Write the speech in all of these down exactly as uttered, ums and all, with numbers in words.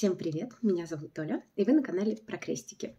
Всем привет, меня зовут Оля, и вы на канале про крестики.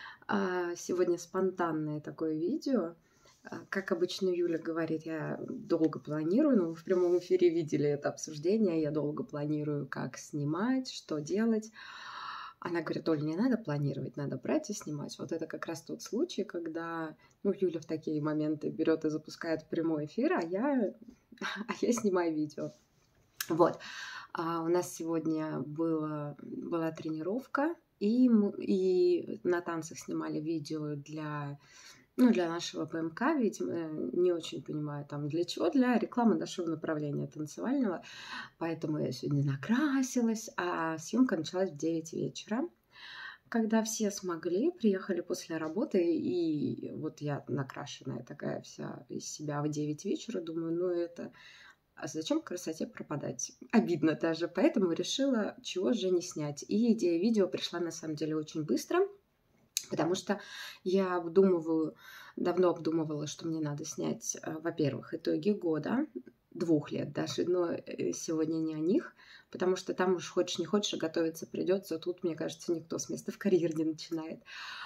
А, Сегодня спонтанное такое видео. А, Как обычно Юля говорит, я долго планирую, но вы в прямом эфире видели это обсуждение, я долго планирую, как снимать, что делать. Она говорит: Оля, не надо планировать, надо брать и снимать. Вот это как раз тот случай, когда ну, Юля в такие моменты берет и запускает прямой эфир, а я, а я снимаю видео. Вот. А у нас сегодня было, была тренировка, и, мы, и на танцах снимали видео для, ну, для нашего ПМК, видимо, не очень понимаю, там для чего, для рекламы нашего направления танцевального. Поэтому я сегодня накрасилась, а съемка началась в девять вечера. Когда все смогли, приехали после работы, и вот я накрашенная такая вся из себя в девять вечера, думаю, ну это... А зачем красоте пропадать? Обидно даже, поэтому решила, чего же не снять. И идея видео пришла на самом деле очень быстро, потому что я обдумываю, давно обдумывала, что мне надо снять, во-первых, итоги года, двух лет даже, но сегодня не о них, потому что там уж хочешь не хочешь, а готовиться придется. Тут, мне кажется, никто с места в карьер не начинает.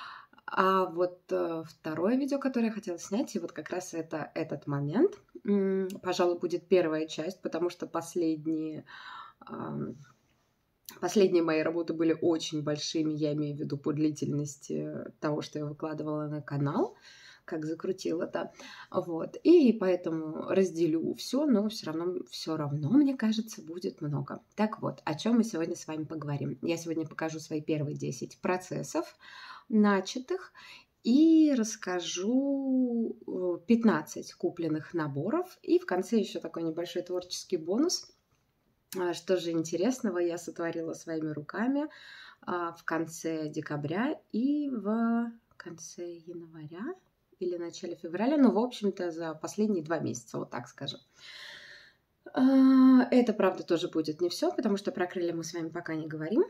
А вот э, второе видео, которое я хотела снять, и вот как раз это этот момент, м, пожалуй, будет первая часть, потому что последние, э, последние мои работы были очень большими, я имею в виду по длительности того, что я выкладывала на канал, как закрутила, да, вот, и поэтому разделю все, но все равно, все равно, мне кажется, будет много. Так вот, о чем мы сегодня с вами поговорим? Я сегодня покажу свои первые десять процессов, начатых, и расскажу пятнадцать купленных наборов. И в конце еще такой небольшой творческий бонус. Что же интересного я сотворила своими руками в конце декабря и в конце января или начале февраля. Ну, в общем-то, за последние два месяца, вот так скажем. Это, правда, тоже будет не все, потому что про крылья мы с вами пока не говорим.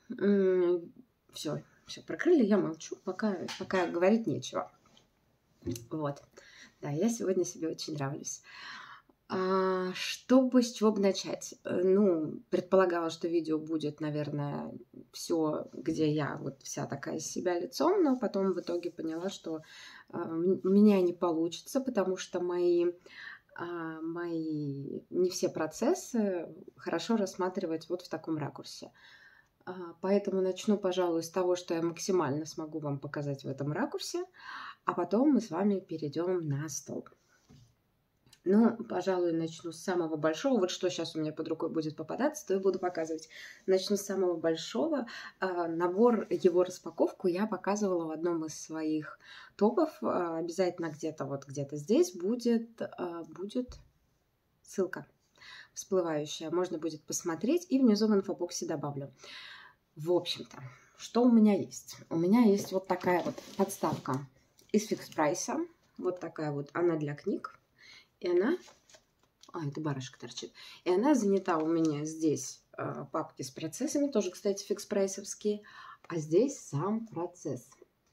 Все. Все, про крылья я молчу, пока, пока говорить нечего. Вот. Да, я сегодня себе очень нравлюсь. А, чтобы, с чего бы начать? Ну, предполагала, что видео будет, наверное, все, где я вот вся такая из себя лицом, но потом в итоге поняла, что а, у меня не получится, потому что мои... А, мои не все процессы хорошо рассматривать вот в таком ракурсе. Поэтому начну, пожалуй, с того, что я максимально смогу вам показать в этом ракурсе, а потом мы с вами перейдем на стол. Ну, пожалуй, начну с самого большого. Вот что сейчас у меня под рукой будет попадаться, то и буду показывать. Начну с самого большого. Набор, его распаковку я показывала в одном из своих топов. Обязательно где-то вот где-то здесь будет, будет ссылка всплывающая. Можно будет посмотреть, и внизу в инфобоксе добавлю. В общем-то, что у меня есть? У меня есть вот такая вот подставка из Fix Price. Вот такая вот, она для книг. И она... А, это барышка торчит. И она занята у меня здесь э, папки с процессами. Тоже, кстати, Fix Price'овские. А здесь сам процесс.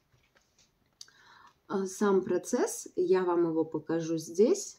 А сам процесс, я вам его покажу здесь.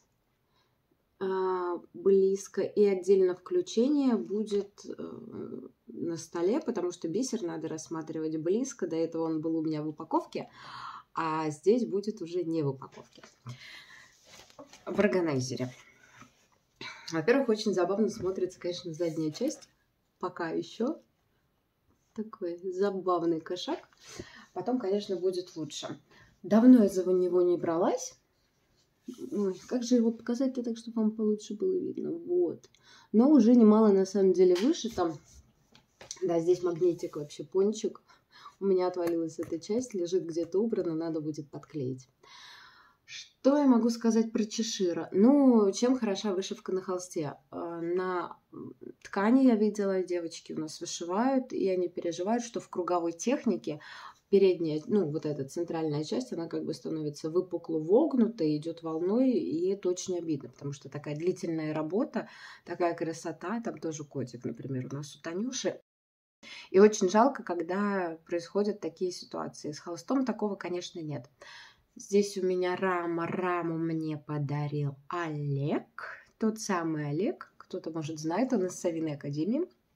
Близко, и отдельно включение будет на столе, потому что бисер надо рассматривать близко. До этого он был у меня в упаковке, а здесь будет уже не в упаковке. В органайзере. Во-первых, очень забавно смотрится, конечно, задняя часть. Пока еще такой забавный кошак. Потом, конечно, будет лучше. Давно я за него не бралась. Ой, как же его показать-то так, чтобы вам получше было видно? Вот. Но уже немало, на самом деле, выше там. Да, здесь магнитик вообще, пончик. У меня отвалилась эта часть, лежит где-то убрана, надо будет подклеить. Что я могу сказать про чешира? Ну, чем хороша вышивка на холсте? На ткани я видела, девочки у нас вышивают, и они переживают, что в круговой технике передняя, ну, вот эта центральная часть, она как бы становится выпукло вогнутой, идет волной, и это очень обидно, потому что такая длительная работа, такая красота, там тоже котик, например, у нас у Танюши. И очень жалко, когда происходят такие ситуации. С холстом такого, конечно, нет. Здесь у меня рама, раму мне подарил Олег, тот самый Олег, кто-то, может, знает, он из Совиной Академии.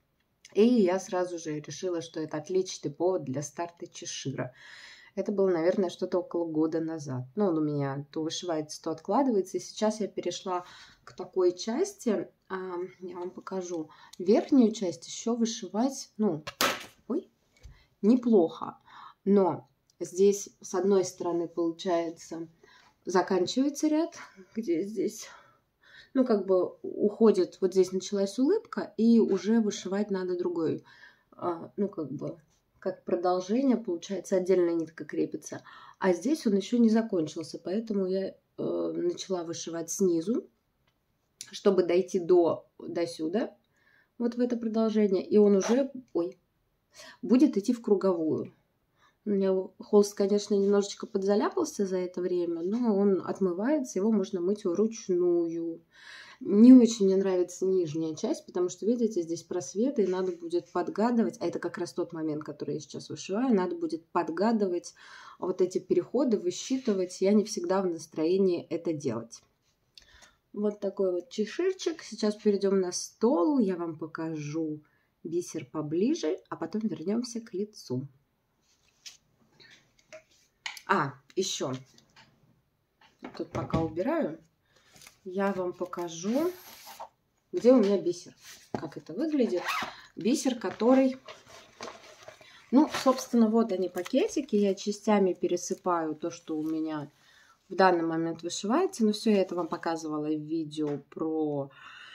И я сразу же решила, что это отличный повод для старта чешира. Это было, наверное, что-то около года назад. Ну, он у меня то вышивается, то откладывается. И сейчас я перешла к такой части, а, я вам покажу. Верхнюю часть еще вышивать, ну, ой, неплохо. Но здесь, с одной стороны, получается, заканчивается ряд, где здесь, ну, как бы уходит, вот здесь началась улыбка, и уже вышивать надо другой, а, ну, как бы, как продолжение, получается, отдельная нитка крепится. А здесь он еще не закончился, поэтому я э, начала вышивать снизу, чтобы дойти до, до сюда, вот в это продолжение, и он уже, ой, будет идти в круговую. У меня холст, конечно, немножечко подзаляпался за это время, но он отмывается, его можно мыть вручную. Не очень мне нравится нижняя часть, потому что, видите, здесь просветы, и надо будет подгадывать, а это как раз тот момент, который я сейчас вышиваю, надо будет подгадывать вот эти переходы, высчитывать. Я не всегда в настроении это делать. Вот такой вот чеширчик. Сейчас перейдем на стол, я вам покажу бисер поближе, а потом вернемся к лицу. А, еще, тут пока убираю, я вам покажу, где у меня бисер, как это выглядит. Бисер, который, ну, собственно, вот они пакетики, я частями пересыпаю то, что у меня в данный момент вышивается, но все я это вам показывала в видео про,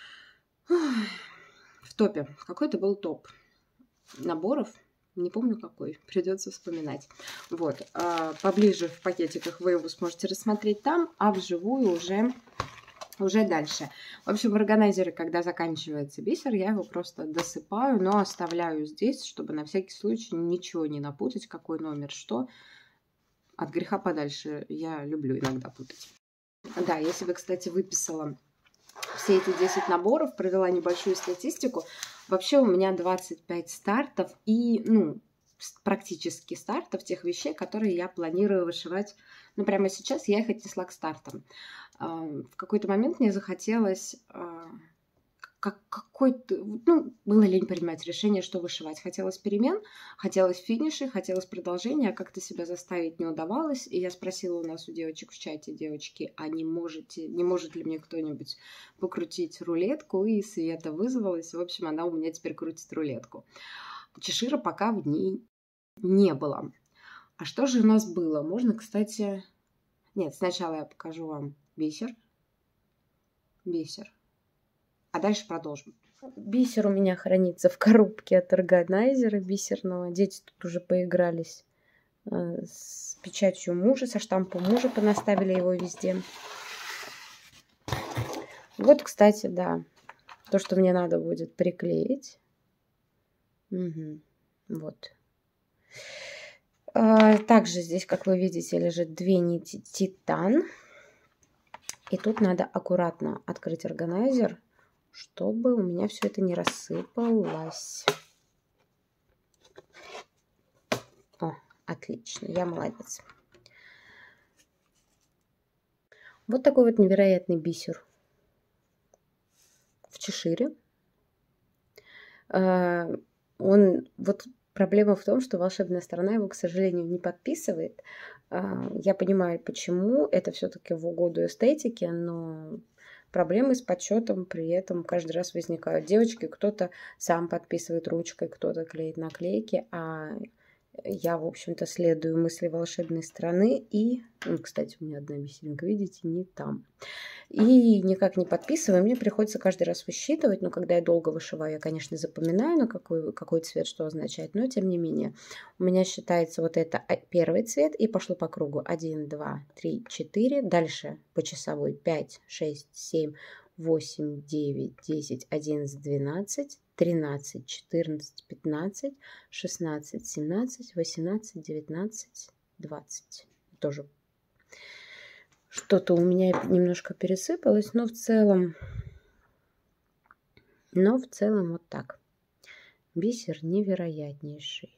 в топе, какой-то был топ наборов. Не помню какой, придется вспоминать. Вот, а, поближе в пакетиках вы его сможете рассмотреть там, а вживую уже, уже дальше. В общем, в органайзере, когда заканчивается бисер, я его просто досыпаю, но оставляю здесь, чтобы на всякий случай ничего не напутать, какой номер, что. От греха подальше, я люблю иногда путать. Да, я себе, кстати, выписала все эти десять наборов, провела небольшую статистику. Вообще у меня двадцать пять стартов и, ну, практически стартов тех вещей, которые я планирую вышивать. Ну, прямо сейчас я их отнесла к стартам. В какой-то момент мне захотелось как какой-то, ну, было лень принимать решение, что вышивать. Хотелось перемен, хотелось финишей, хотелось продолжения, а как-то себя заставить не удавалось. И я спросила у нас у девочек в чате, девочки, а не можете, не может ли мне кто-нибудь покрутить рулетку? И Света вызвалась. В общем, она у меня теперь крутит рулетку. Чешира пока в ней не было. А что же у нас было? Можно, кстати... Нет, сначала я покажу вам бисер. Бисер. А дальше продолжим. Бисер у меня хранится в коробке от органайзера бисерного. Дети тут уже поигрались э, с печатью мужа, со штампом мужа, понаставили его везде. Вот, кстати, да, то, что мне надо будет приклеить. Угу. Вот. А, также здесь, как вы видите, лежит две нити титан. И тут надо аккуратно открыть органайзер, чтобы у меня все это не рассыпалось. О, отлично, я молодец. Вот такой вот невероятный бисер в чешире. Он, вот проблема в том, что волшебная сторона его, к сожалению, не подписывает. Я понимаю, почему. Это все-таки в угоду эстетике, но... Проблемы с подсчетом при этом каждый раз возникают. Девочки, кто-то сам подписывает ручкой, кто-то клеит наклейки, а я, в общем-то, следую мысли волшебной страны. И, ну, кстати, у меня одна бисеринка, видите, не там. И никак не подписываю, мне приходится каждый раз высчитывать. Но когда я долго вышиваю, я, конечно, запоминаю, на какой, какой цвет что означает. Но, тем не менее, у меня считается вот это первый цвет. И пошло по кругу. один, два, три, четыре. Дальше по часовой пять, шесть, семь, восемь, девять, десять, одиннадцать, двенадцать, тринадцать, четырнадцать, пятнадцать, шестнадцать, семнадцать, восемнадцать, девятнадцать, двадцать. Тоже что-то у меня немножко пересыпалось, но в целом, но в целом вот так. Бисер невероятнейший.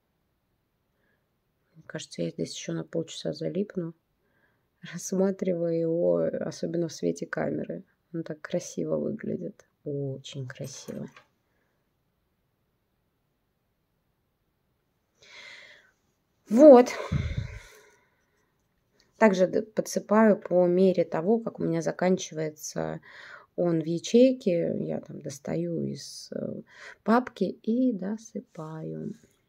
Мне кажется, я здесь еще на полчаса залипну, рассматривая его, особенно в свете камеры. Он так красиво выглядит. Очень красиво. Вот. Также подсыпаю по мере того, как у меня заканчивается он в ячейке. Я там достаю из папки и досыпаю.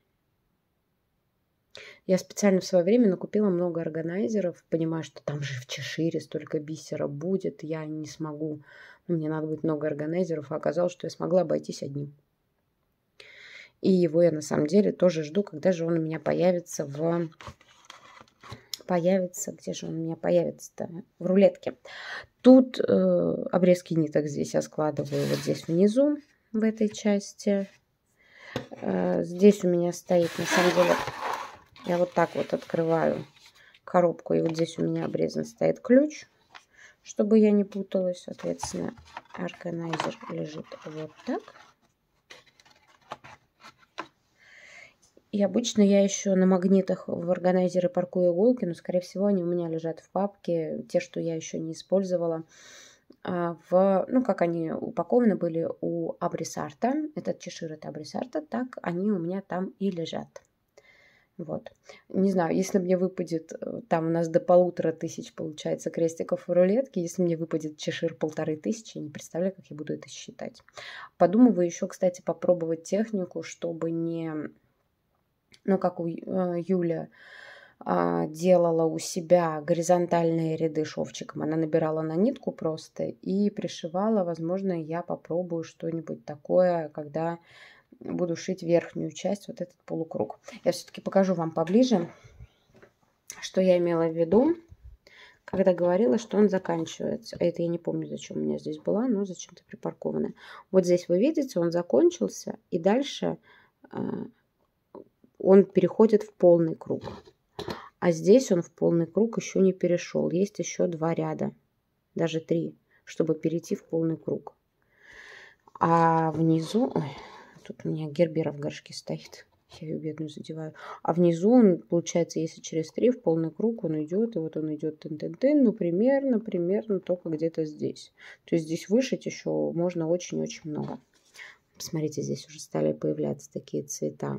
Я специально в свое время накупила много органайзеров, понимая, что там же в Чешире столько бисера будет, я не смогу. Ну, мне надо будет много органайзеров, а оказалось, что я смогла обойтись одним. И его я на самом деле тоже жду, когда же он у меня появится в... Появится, где же он у меня появится-то? В рулетке. Тут э, обрезки ниток здесь я складываю вот здесь внизу, в этой части. Э, здесь у меня стоит, на самом деле, я вот так вот открываю коробку, и вот здесь у меня обрезан стоит ключ, чтобы я не путалась. Соответственно, органайзер лежит вот так. И обычно я еще на магнитах в органайзеры паркую иголки, но, скорее всего, они у меня лежат в папке, те, что я еще не использовала. В, ну, как они упакованы были у Абрисарта, этот Чешир, это Абрисарта, так они у меня там и лежат. Вот. Не знаю, если мне выпадет, там у нас до полутора тысяч получается крестиков в рулетке, если мне выпадет Чешир полторы тысячи, не представляю, как я буду это считать. Подумываю еще, кстати, попробовать технику, чтобы не... Ну, как у э, Юля э, делала у себя горизонтальные ряды шовчиком. Она набирала на нитку просто и пришивала. Возможно, я попробую что-нибудь такое, когда буду шить верхнюю часть, вот этот полукруг. Я все-таки покажу вам поближе, что я имела в виду, когда говорила, что он заканчивается. Это я не помню, зачем у меня здесь была, но зачем-то припаркована. Вот здесь вы видите, он закончился, и дальше... Э, он переходит в полный круг. А здесь он в полный круг еще не перешел. Есть еще два ряда, даже три, чтобы перейти в полный круг. А внизу... Ой, тут у меня гербера в горшке стоит. Я ее бедную задеваю. А внизу он, получается, если через три в полный круг он идет, и вот он идет тын-тын-тын, ну, примерно, примерно только где-то здесь. То есть здесь вышить еще можно очень-очень много. Посмотрите, здесь уже стали появляться такие цвета.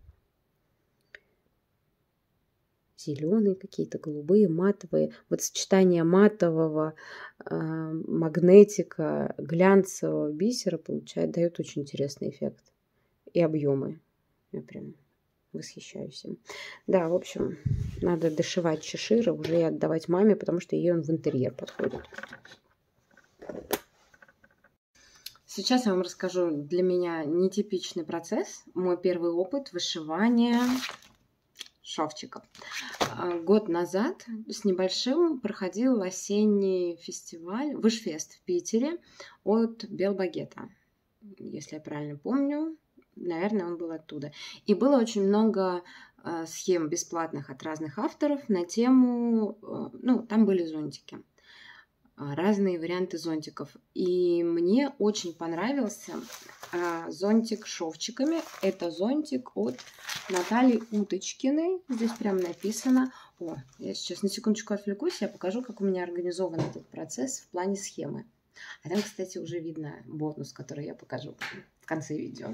Зеленые какие-то, голубые, матовые. Вот сочетание матового, э, магнетика, глянцевого бисера получает, дает очень интересный эффект. И объемы. Я прям восхищаюсь им. Да, в общем, надо дошивать Чешира уже и отдавать маме, потому что ей он в интерьер подходит. Сейчас я вам расскажу для меня нетипичный процесс. Мой первый опыт вышивания шовчиков. Год назад с небольшим проходил осенний фестиваль, Вышфест в Питере от Белбагета. Если я правильно помню, наверное, он был оттуда. И было очень много схем бесплатных от разных авторов на тему, ну, там были зонтики. Разные варианты зонтиков. И мне очень понравился а, зонтик с шовчиками. Это зонтик от Натальи Уточкиной. Здесь прям написано. О, я сейчас на секундочку отвлекусь, я покажу, как у меня организован этот процесс в плане схемы. А там, кстати, уже видно бонус, который я покажу в конце видео.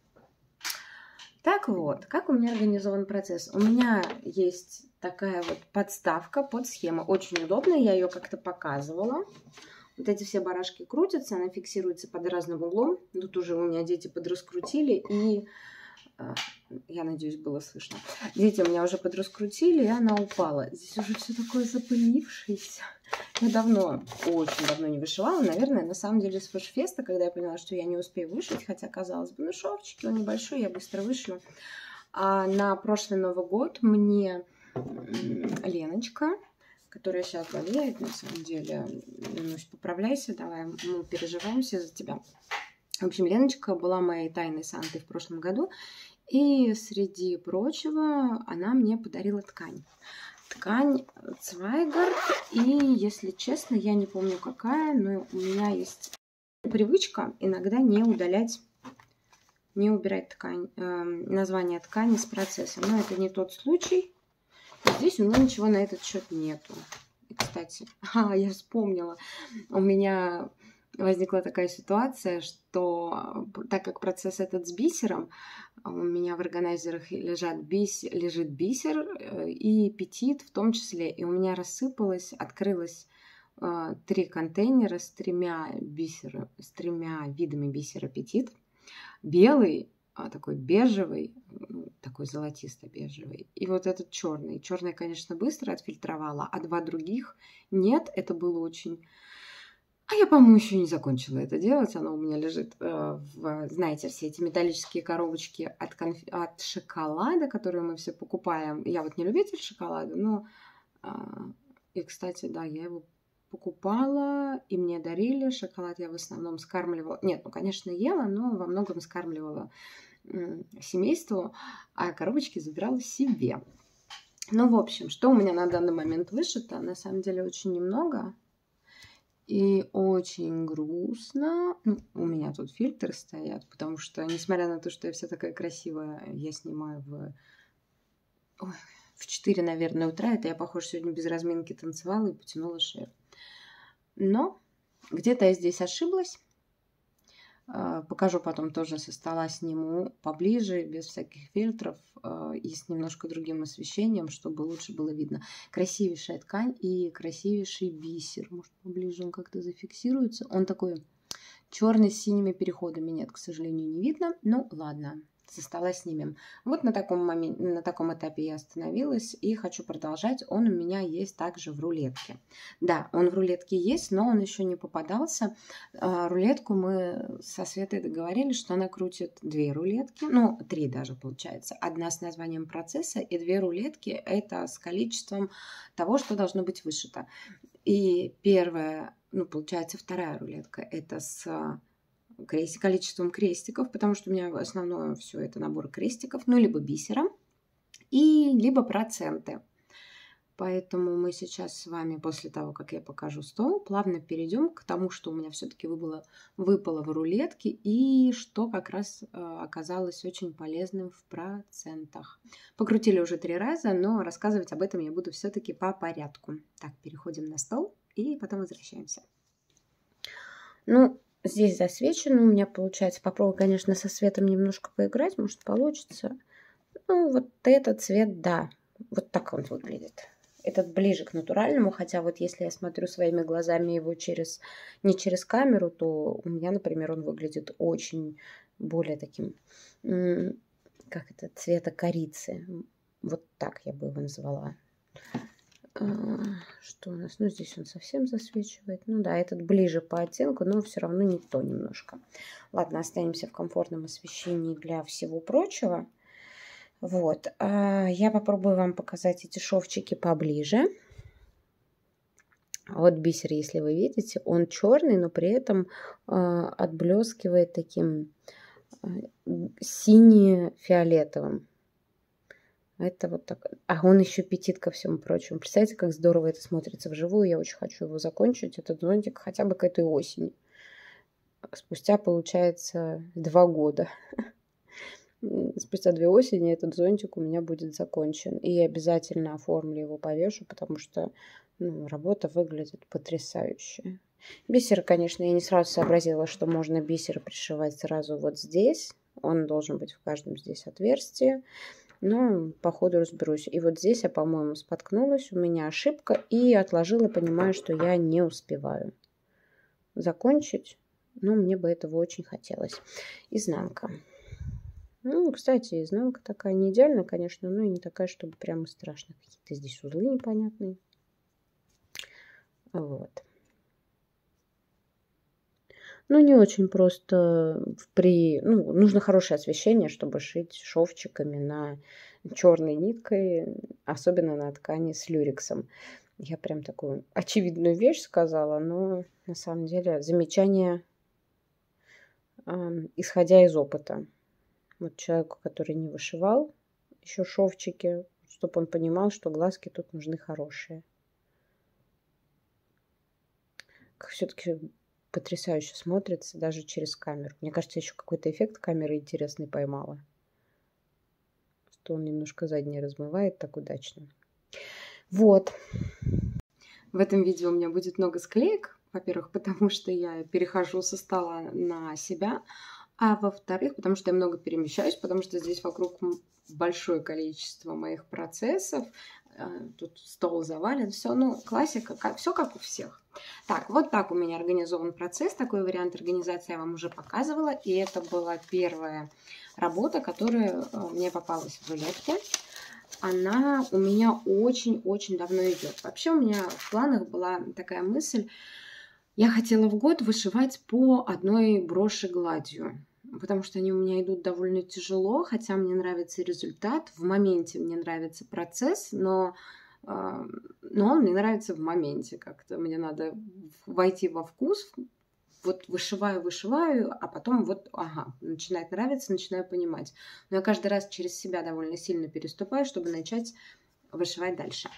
Так вот, как у меня организован процесс? У меня есть такая вот подставка под схему. Очень удобная, я ее как-то показывала. Вот эти все барашки крутятся, она фиксируется под разным углом. Тут уже у меня дети подраскрутили, и я надеюсь, было слышно. Дети у меня уже подраскрутили, и она упала. Здесь уже все такое запылившееся. Я давно, очень давно не вышивала. Наверное, на самом деле с Вышфеста, когда я поняла, что я не успею вышить, хотя, казалось бы, ну, шовчики, он небольшой, я быстро вышью. А на прошлый Новый год мне Леночка, которая сейчас болеет, на самом деле, Ленусь, поправляйся, давай, мы переживаем все за тебя. В общем, Леночка была моей тайной Сантой в прошлом году, и среди прочего она мне подарила ткань. Ткань Цвайгард, и, если честно, я не помню какая, но у меня есть привычка иногда не удалять, не убирать ткань, э, название ткани с процесса. Но это не тот случай. Здесь у меня ничего на этот счет нету. И, кстати, а, я вспомнила, у меня возникла такая ситуация, что так как процесс этот с бисером, у меня в органайзерах лежат бис... лежит бисер и петит в том числе, и у меня рассыпалось, открылось э, три контейнера с тремя, бисера, с тремя видами бисера петит. Белый, такой бежевый, такой золотисто-бежевый, и вот этот черный. Черный, конечно, быстро отфильтровала, а два других нет, это было очень... А я, по-моему, еще не закончила это делать. Оно у меня лежит, э, в, знаете, все эти металлические коробочки от, конф... от шоколада, которые мы все покупаем. Я вот не любитель шоколада, но... Э, и, кстати, да, я его покупала, и мне дарили. Шоколад я в основном скармливала. Нет, ну, конечно, ела, но во многом скармливала э, семейству, а коробочки забирала себе. Ну, в общем, что у меня на данный момент вышито? На самом деле очень немного. И очень грустно. Ну, у меня тут фильтры стоят, потому что, несмотря на то, что я вся такая красивая, я снимаю в, ой, в четыре, наверное, утра. Это я, похоже, сегодня без разминки танцевала и потянула шею. Но где-то я здесь ошиблась. Покажу потом тоже со стола, сниму поближе, без всяких фильтров и с немножко другим освещением, чтобы лучше было видно. Красивейшая ткань и красивейший бисер. Может, поближе он как-то зафиксируется. Он такой черный с синими переходами. Нет, к сожалению, не видно. Ну, ладно. Со стола снимем. Вот на таком моменте, на таком этапе я остановилась и хочу продолжать. Он у меня есть также в рулетке. Да, он в рулетке есть, но он еще не попадался. А, рулетку мы со Светой договорились, что она крутит две рулетки, ну, три даже получается. Одна с названием процесса и две рулетки это с количеством того, что должно быть вышито. И первая, ну, получается, вторая рулетка это с количеством крестиков, потому что у меня основное все это набор крестиков, ну, либо бисером, и либо проценты. Поэтому мы сейчас с вами, после того, как я покажу стол, плавно перейдем к тому, что у меня все-таки выпало, выпало в рулетке, и что как раз э, оказалось очень полезным в процентах. Покрутили уже три раза, но рассказывать об этом я буду все-таки по порядку. Так, переходим на стол, и потом возвращаемся. Ну, здесь засвечено у меня получается. Попробую, конечно, со светом немножко поиграть, может получится. Ну, вот этот цвет, да, вот так он выглядит. Этот ближе к натуральному, хотя вот если я смотрю своими глазами его через, не через камеру, то у меня, например, он выглядит очень более таким, как это, цвета корицы. Вот так я бы его назвала. Что у нас? Ну, здесь он совсем засвечивает. Ну да, этот ближе по оттенку, но все равно не то немножко. Ладно, останемся в комфортном освещении для всего прочего. Вот. Я попробую вам показать эти шовчики поближе. Вот бисер, если вы видите, он черный, но при этом отблескивает таким сине-фиолетовым. Это вот так. А он еще петит ко всему прочему. Представляете, как здорово это смотрится вживую. Я очень хочу его закончить, этот зонтик, хотя бы к этой осени. Спустя, получается, два года. Спустя две осени этот зонтик у меня будет закончен. И я обязательно оформлю его, повешу, потому что ну, работа выглядит потрясающе. Бисер, конечно, я не сразу сообразила, что можно бисер пришивать сразу вот здесь. Он должен быть в каждом здесь отверстии. Но по ходу разберусь. И вот здесь я, по-моему, споткнулась. У меня ошибка. И отложила, понимая, что я не успеваю закончить. Но мне бы этого очень хотелось. Изнанка. Ну, кстати, изнанка такая не идеальная, конечно, но и не такая, чтобы прямо страшно. Какие-то здесь узлы непонятные. Вот. Ну, не очень просто при... Ну, нужно хорошее освещение, чтобы шить шовчиками на черной ниткой, особенно на ткани с люрексом. Я прям такую очевидную вещь сказала, но на самом деле замечание, э, исходя из опыта. Вот человеку, который не вышивал еще шовчики, чтобы он понимал, что глазки тут нужны хорошие. Как все-таки потрясающе смотрится даже через камеру. Мне кажется, еще какой-то эффект камеры интересный поймала. Что он немножко заднее размывает так удачно. Вот. В этом видео у меня будет много склеек, Во-первых, потому что я перехожу со стола на себя, а во-вторых, потому что я много перемещаюсь, потому что здесь вокруг большое количество моих процессов. Тут стол завален, все, ну, классика, как, все как у всех. Так, вот так у меня организован процесс, такой вариант организации я вам уже показывала, и это была первая работа, которая мне попалась в рулетке. Она у меня очень-очень давно идет. Вообще у меня в планах была такая мысль, я хотела в год вышивать по одной броши гладью, потому что они у меня идут довольно тяжело, хотя мне нравится результат, в моменте мне нравится процесс, но, но он мне нравится в моменте как-то. Мне надо войти во вкус, вот вышиваю, вышиваю, а потом вот, ага, начинает нравиться, начинаю понимать. Но я каждый раз через себя довольно сильно переступаю, чтобы начать вышивать дальше.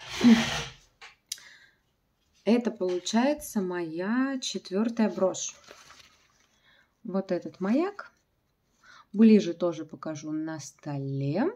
Это получается моя четвертая брошь. Вот этот маяк. Ближе тоже покажу на столе.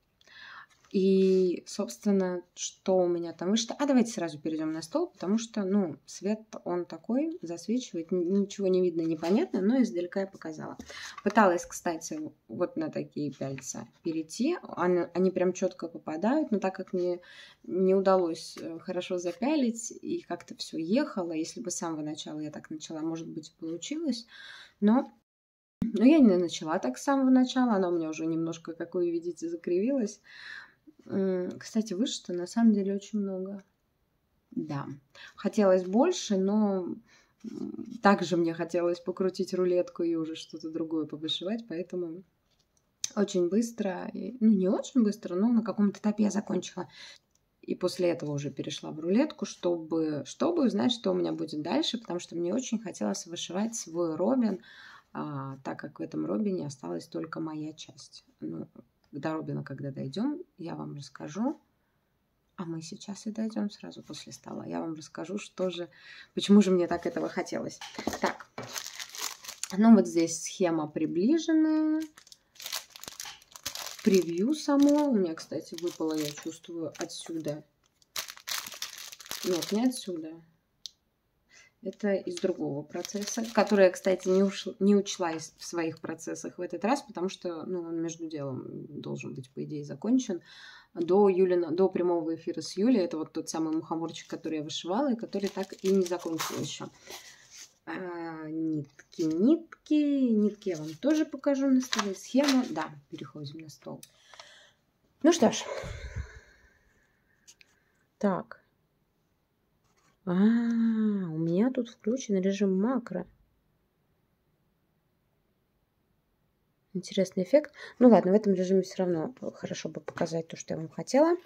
И, собственно, что у меня там вышито. А давайте сразу перейдем на стол, потому что, ну, свет он такой, засвечивает, ничего не видно, непонятно, но издалека я показала. Пыталась, кстати, вот на такие пяльца перейти. Они, они прям четко попадают, но так как мне не удалось хорошо запялить, и как-то все ехало, если бы с самого начала я так начала, может быть, получилось, но... Но я не начала так с самого начала, она у меня уже немножко, как вы видите, закривилась. Кстати, вышито на самом деле очень много. Да, хотелось больше, но также мне хотелось покрутить рулетку и уже что-то другое повышивать, поэтому очень быстро, ну не очень быстро, но на каком-то этапе я закончила. И после этого уже перешла в рулетку, чтобы, чтобы узнать, что у меня будет дальше, потому что мне очень хотелось вышивать свой робин, а, так как в этом робине осталась только моя часть. Ну, до робина, когда дойдем, я вам расскажу. А мы сейчас и дойдем сразу после стола. Я вам расскажу, что же, почему же мне так этого хотелось. Так, ну вот здесь схема приближенная. Превью само. У меня, кстати, выпало, я чувствую, отсюда. Нет, не отсюда. Это из другого процесса, который я, кстати, не, уш... не учла в своих процессах в этот раз, потому что ну, он между делом должен быть, по идее, закончен. До, Юлина... До прямого эфира с Юлей, это вот тот самый мухоморчик, который я вышивала, и который так и не закончил еще. А, нитки, нитки, нитки я вам тоже покажу на столе. Схема, да, переходим на стол. Ну что ж. Так. А, у меня тут включен режим макро. Интересный эффект. Ну ладно, в этом режиме все равно хорошо бы показать то, что я вам хотела.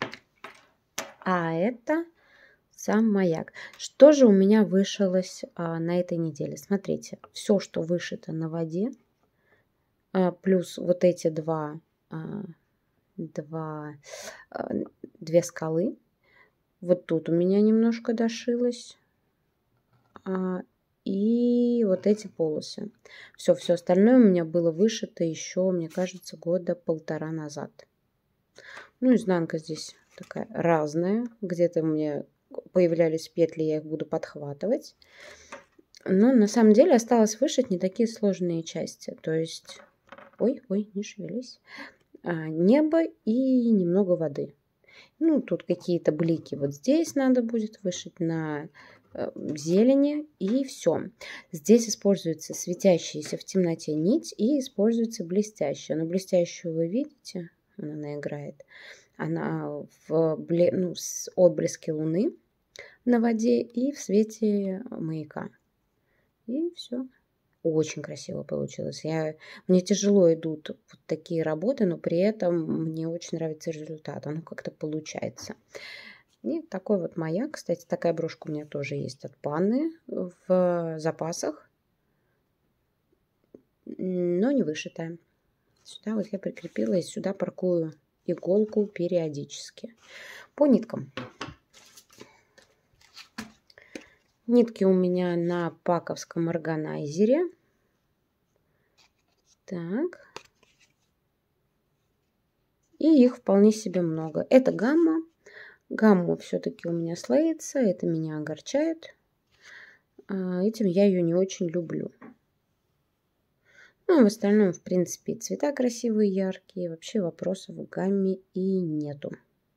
А это сам маяк. Что же у меня вышилось а, на этой неделе? Смотрите, все, что вышито на воде, а, плюс вот эти два, а, два, а, две скалы. Вот тут у меня немножко дошилось. А, и вот эти полосы. Все, все остальное у меня было вышито еще, мне кажется, года полтора назад. Ну, изнанка здесь такая разная. Где-то у меня появлялись петли, я их буду подхватывать. Но на самом деле осталось вышить не такие сложные части. То есть, ой, ой, не шевелись. А, небо и немного воды. Ну, тут какие-то блики вот здесь надо будет вышить на э, зелени, и все. Здесь используется светящаяся в темноте нить и используется блестящая. Но блестящую вы видите, она играет. Она в бле... ну, с отблеске луны на воде и в свете маяка. И все. Очень красиво получилось. Я, мне тяжело идут вот такие работы, но при этом мне очень нравится результат. Оно как-то получается. И такой вот маяк. Кстати, такая брошка у меня тоже есть от Панны в запасах, но не вышитая. Сюда вот я прикрепила и сюда паркую иголку периодически. По ниткам. Нитки у меня на паковском органайзере. Так. И их вполне себе много. Это гамма. Гамма все-таки у меня слоится. Это меня огорчает. этим я ее не очень люблю. Ну, и в остальном, в принципе, цвета красивые, яркие. Вообще вопросов в гамме и нету.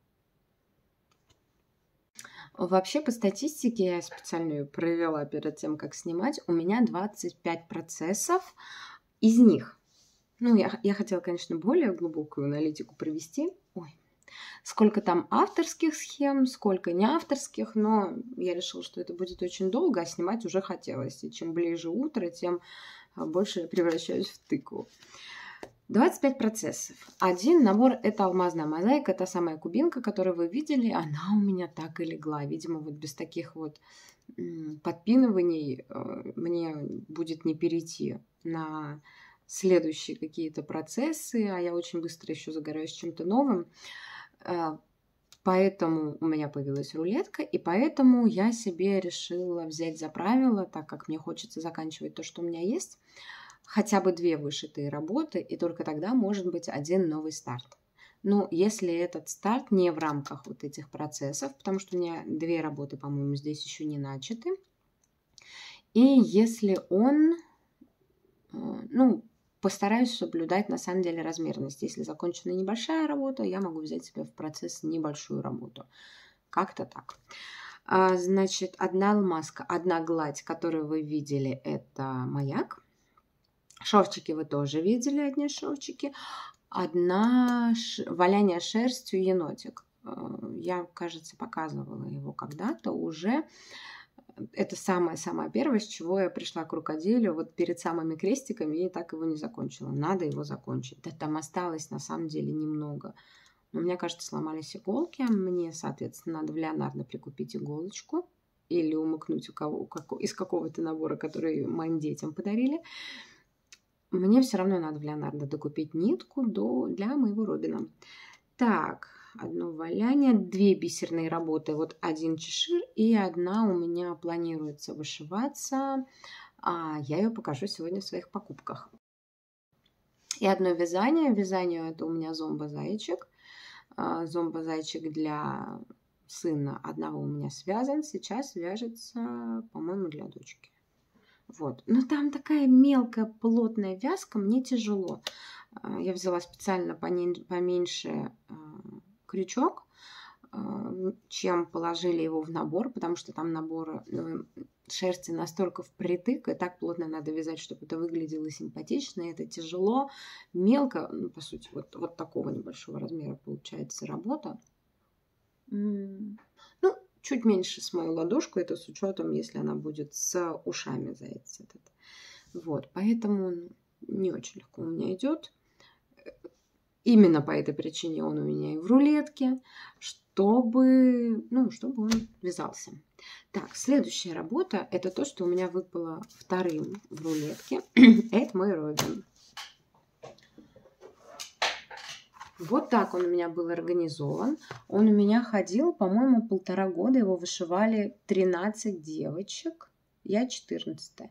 Вообще, по статистике, я специально ее провела перед тем, как снимать, у меня двадцать пять процессов. Из них, ну, я, я хотела, конечно, более глубокую аналитику провести. Ой, сколько там авторских схем, сколько не авторских, но я решила, что это будет очень долго, а снимать уже хотелось. И чем ближе утро, тем больше я превращаюсь в тыкву. двадцать пять процессов. Один набор – это алмазная мозаика, та самая кубинка, которую вы видели. Она у меня так и легла. Видимо, вот без таких вот подпинываний мне будет не перейти на следующие какие-то процессы, а я очень быстро еще загораюсь чем-то новым. Поэтому у меня появилась рулетка, и поэтому я себе решила взять за правило, так как мне хочется заканчивать то, что у меня есть, хотя бы две вышитые работы, и только тогда может быть один новый старт. Но если этот старт не в рамках вот этих процессов, потому что у меня две работы, по-моему, здесь еще не начаты, и если он, ну, постараюсь соблюдать на самом деле размерность. Если закончена небольшая работа, я могу взять себе в процесс небольшую работу. Как-то так. А, значит, одна алмазка, одна гладь, которую вы видели, это маяк. Шовчики вы тоже видели, одни шовчики. Одна ш... валяние шерстью енотик. Я, кажется, показывала его когда-то уже. Это самое-самое первое, с чего я пришла к рукоделию. Вот перед самыми крестиками и так его не закончила. Надо его закончить. Да там осталось на самом деле немного. Но мне кажется, сломались иголки. Мне, соответственно, надо в Леонардо прикупить иголочку. Или умыкнуть у кого, из какого-то набора, который моим детям подарили. Мне все равно надо в Леонардо докупить нитку до, для моего Робина. Так, одно валяние, две бисерные работы. Вот один чешир и одна у меня планируется вышиваться. А я ее покажу сегодня в своих покупках. И одно вязание. Вязание это у меня зомбо-зайчик. Зомбо-зайчик для сына одного у меня связан. Сейчас вяжется, по-моему, для дочки. Вот. Но там такая мелкая, плотная вязка, мне тяжело. Я взяла специально поменьше крючок, чем положили его в набор, потому что там набор шерсти настолько впритык, и так плотно надо вязать, чтобы это выглядело симпатично. И это тяжело, мелко, ну, по сути, вот, вот такого небольшого размера получается работа. Ну, чуть меньше с мою ладошку, это с учетом, если она будет с ушами заяц этот. Вот, поэтому не очень легко у меня идет. Именно по этой причине он у меня и в рулетке, чтобы, ну, чтобы он вязался. Так, следующая работа, это то, что у меня выпало вторым в рулетке. Это мой Робин. Вот так он у меня был организован. Он у меня ходил, по-моему, полтора года. Его вышивали тринадцать девочек. Я четырнадцатая.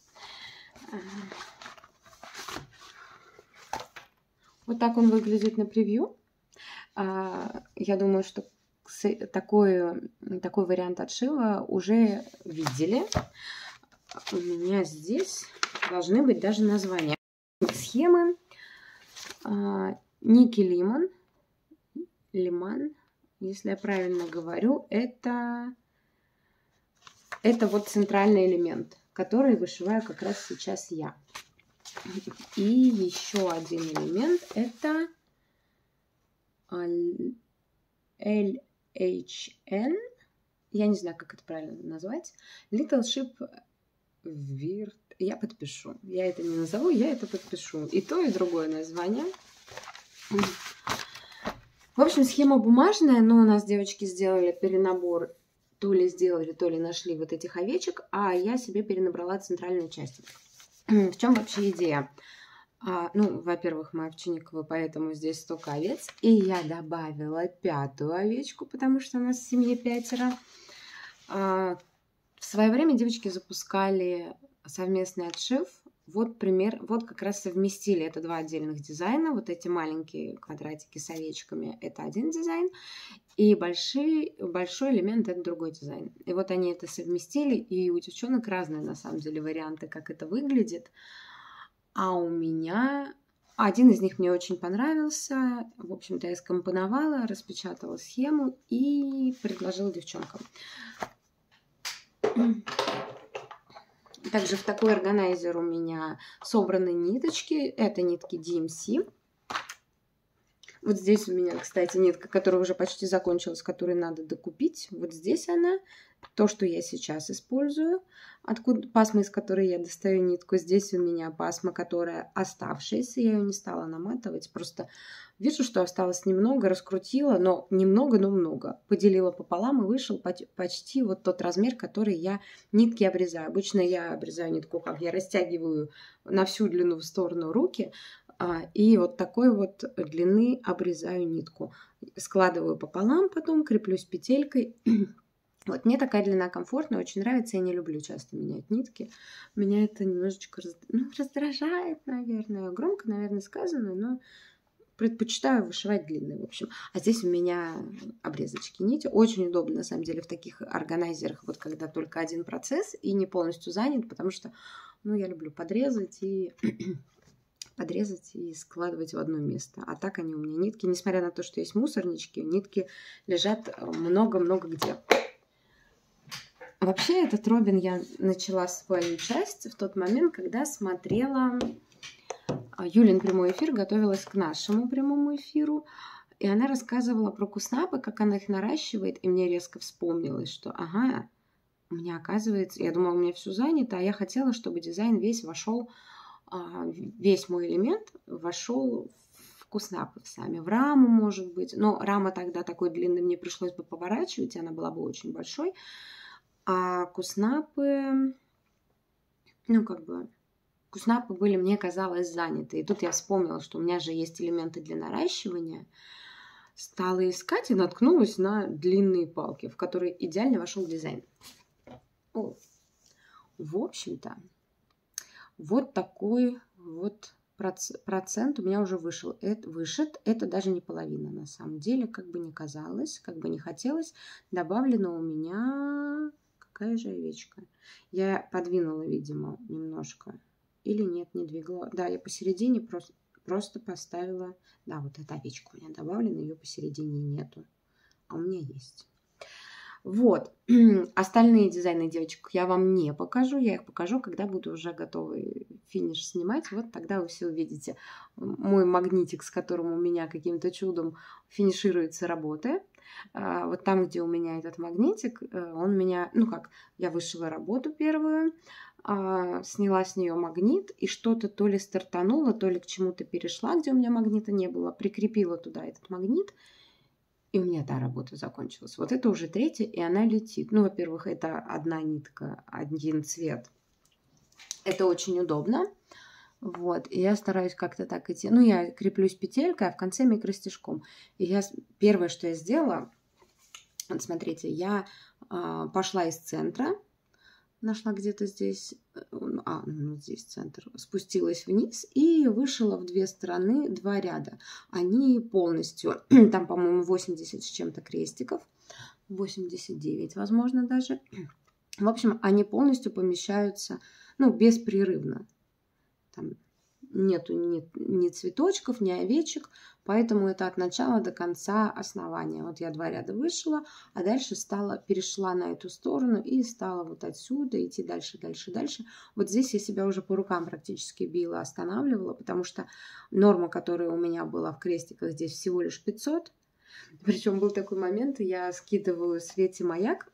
Вот так он выглядит на превью. Я думаю, что такой, такой вариант отшива уже видели. У меня здесь должны быть даже названия. Схемы. Ники Лимон, Лиман, если я правильно говорю, это, это вот центральный элемент, который вышиваю как раз сейчас я. И еще один элемент это эл эйч эн, я не знаю, как это правильно назвать, Little Ship Weird. Я подпишу, я это не назову, я это подпишу. И то, и другое название. В общем, схема бумажная, но у нас девочки сделали перенабор, то ли сделали, то ли нашли вот этих овечек, а я себе перенабрала центральную часть. В чем вообще идея? А, ну, во-первых, мы овчинниковы, поэтому здесь столько овец, и я добавила пятую овечку, потому что у нас в семье пятеро. А, в свое время девочки запускали совместный отшив вот пример, вот как раз совместили это два отдельных дизайна. Вот эти маленькие квадратики с овечками – это один дизайн, и большой, большой элемент – это другой дизайн. И вот они это совместили, и у девчонок разные, на самом деле, варианты, как это выглядит. А у меня один из них мне очень понравился. В общем-то, я скомпоновала, распечатала схему и предложила девчонкам. Также в такой органайзер у меня собраны ниточки. Это нитки ди эм си. Вот здесь у меня, кстати, нитка, которая уже почти закончилась, которую надо докупить. Вот здесь она. То, что я сейчас использую. Откуда пасма, из которой я достаю нитку. Здесь у меня пасма, которая оставшаяся. Я ее не стала наматывать. Просто вижу, что осталось немного. Раскрутила, но немного, но много. Поделила пополам и вышел почти вот тот размер, который я нитки обрезаю. Обычно я обрезаю нитку, как я растягиваю на всю длину в сторону руки. И вот такой вот длины обрезаю нитку. Складываю пополам, потом креплюсь петелькой. Вот мне такая длина комфортная, очень нравится. Я не люблю часто менять нитки. Меня это немножечко раз... ну, раздражает, наверное. Громко, наверное, сказано, но предпочитаю вышивать длинные, в общем. А здесь у меня обрезочки нити. Очень удобно, на самом деле, в таких органайзерах, вот когда только один процесс и не полностью занят, потому что, ну, я люблю подрезать и... подрезать и складывать в одно место. А так они у меня нитки, несмотря на то, что есть мусорнички, нитки лежат много-много где. Вообще этот Робин я начала свою часть в тот момент, когда смотрела Юлин прямой эфир, готовилась к нашему прямому эфиру. И она рассказывала про куснапы, как она их наращивает. И мне резко вспомнилось, что ага, у меня оказывается, я думала, у меня все занято, а я хотела, чтобы дизайн весь вошел, весь мой элемент вошел в куснапы сами, в раму, может быть. Но рама тогда такой длинной мне пришлось бы поворачивать, и она была бы очень большой. А куснапы, ну как бы, куснапы были, мне казалось, заняты. И тут я вспомнила, что у меня же есть элементы для наращивания. Стала искать и наткнулась на длинные палки, в которые идеально вошел дизайн. О, в общем-то, вот такой вот процент у меня уже вышел. Это, вышит. Это даже не половина, на самом деле, как бы ни казалось, как бы ни хотелось. Добавлено у меня... Какая же овечка? Я подвинула, видимо, немножко. Или нет, не двигала. Да, я посередине просто, просто поставила... Да, вот эта овечка у меня добавлена, ее посередине нету. А у меня есть. Вот. Остальные дизайны девочек я вам не покажу. Я их покажу, когда буду уже готовый финиш снимать. Вот тогда вы все увидите. Мой магнитик, с которым у меня каким-то чудом финишируется работа. Вот там, где у меня этот магнитик, он меня... Ну как, я вышила работу первую, сняла с нее магнит и что-то то ли стартанула, то ли к чему-то перешла, где у меня магнита не было. Прикрепила туда этот магнит. И у меня та работа закончилась. Вот это уже третья, и она летит. Ну, во-первых, это одна нитка, один цвет. Это очень удобно. Вот. И я стараюсь как-то так идти. Ну, я креплюсь петелькой, а в конце микростежком. И я... Первое, что я сделала, вот смотрите, я а, пошла из центра, нашла где-то здесь, а, ну, здесь центр, спустилась вниз и вышила в две стороны два ряда. Они полностью, там, по-моему, восемьдесят с чем-то крестиков, восемьдесят девять, возможно, даже. В общем, они полностью помещаются, ну, беспрерывно. Там нету ни, ни цветочков, ни овечек, поэтому это от начала до конца основания. Вот я два ряда вышила, а дальше стала, перешла на эту сторону и стала вот отсюда идти дальше, дальше, дальше. Вот здесь я себя уже по рукам практически била, останавливала, потому что норма, которая у меня была в крестиках, здесь всего лишь пятьсот. Причем был такой момент, я скидываю Свете маяк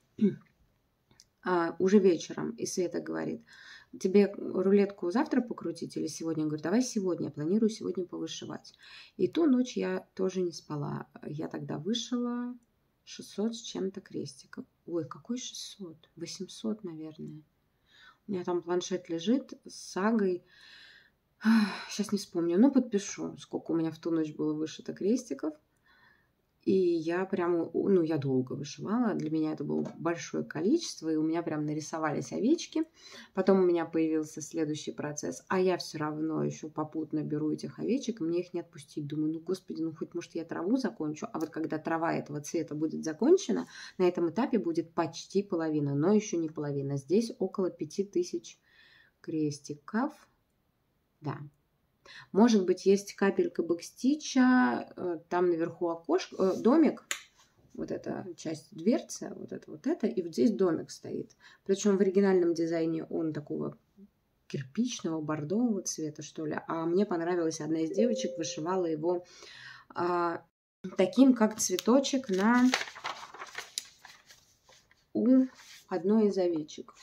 а, уже вечером, и Света говорит: тебе рулетку завтра покрутить или сегодня? Я говорю, давай сегодня, я планирую сегодня повышивать. И ту ночь я тоже не спала. Я тогда вышила шестьсот с чем-то крестиков. Ой, какой шестьсот? восемьсот, наверное. У меня там планшет лежит с сагой. Сейчас не вспомню, но подпишу, сколько у меня в ту ночь было вышито крестиков. И я прям, ну, я долго вышивала. Для меня это было большое количество, и у меня прям нарисовались овечки. Потом у меня появился следующий процесс, а я все равно еще попутно беру этих овечек, и мне их не отпустить. Думаю, ну, господи, ну, хоть, может, я траву закончу. А вот когда трава этого цвета будет закончена, на этом этапе будет почти половина, но еще не половина. Здесь около пяти тысяч крестиков. Да. Может быть, есть капелька бэкстича, там наверху окошко, домик, вот эта часть дверцы, вот это, вот это, и вот здесь домик стоит. Причем в оригинальном дизайне он такого кирпичного, бордового цвета, что ли. А мне понравилась одна из девочек, вышивала его а, таким, как цветочек на у одной из овечек.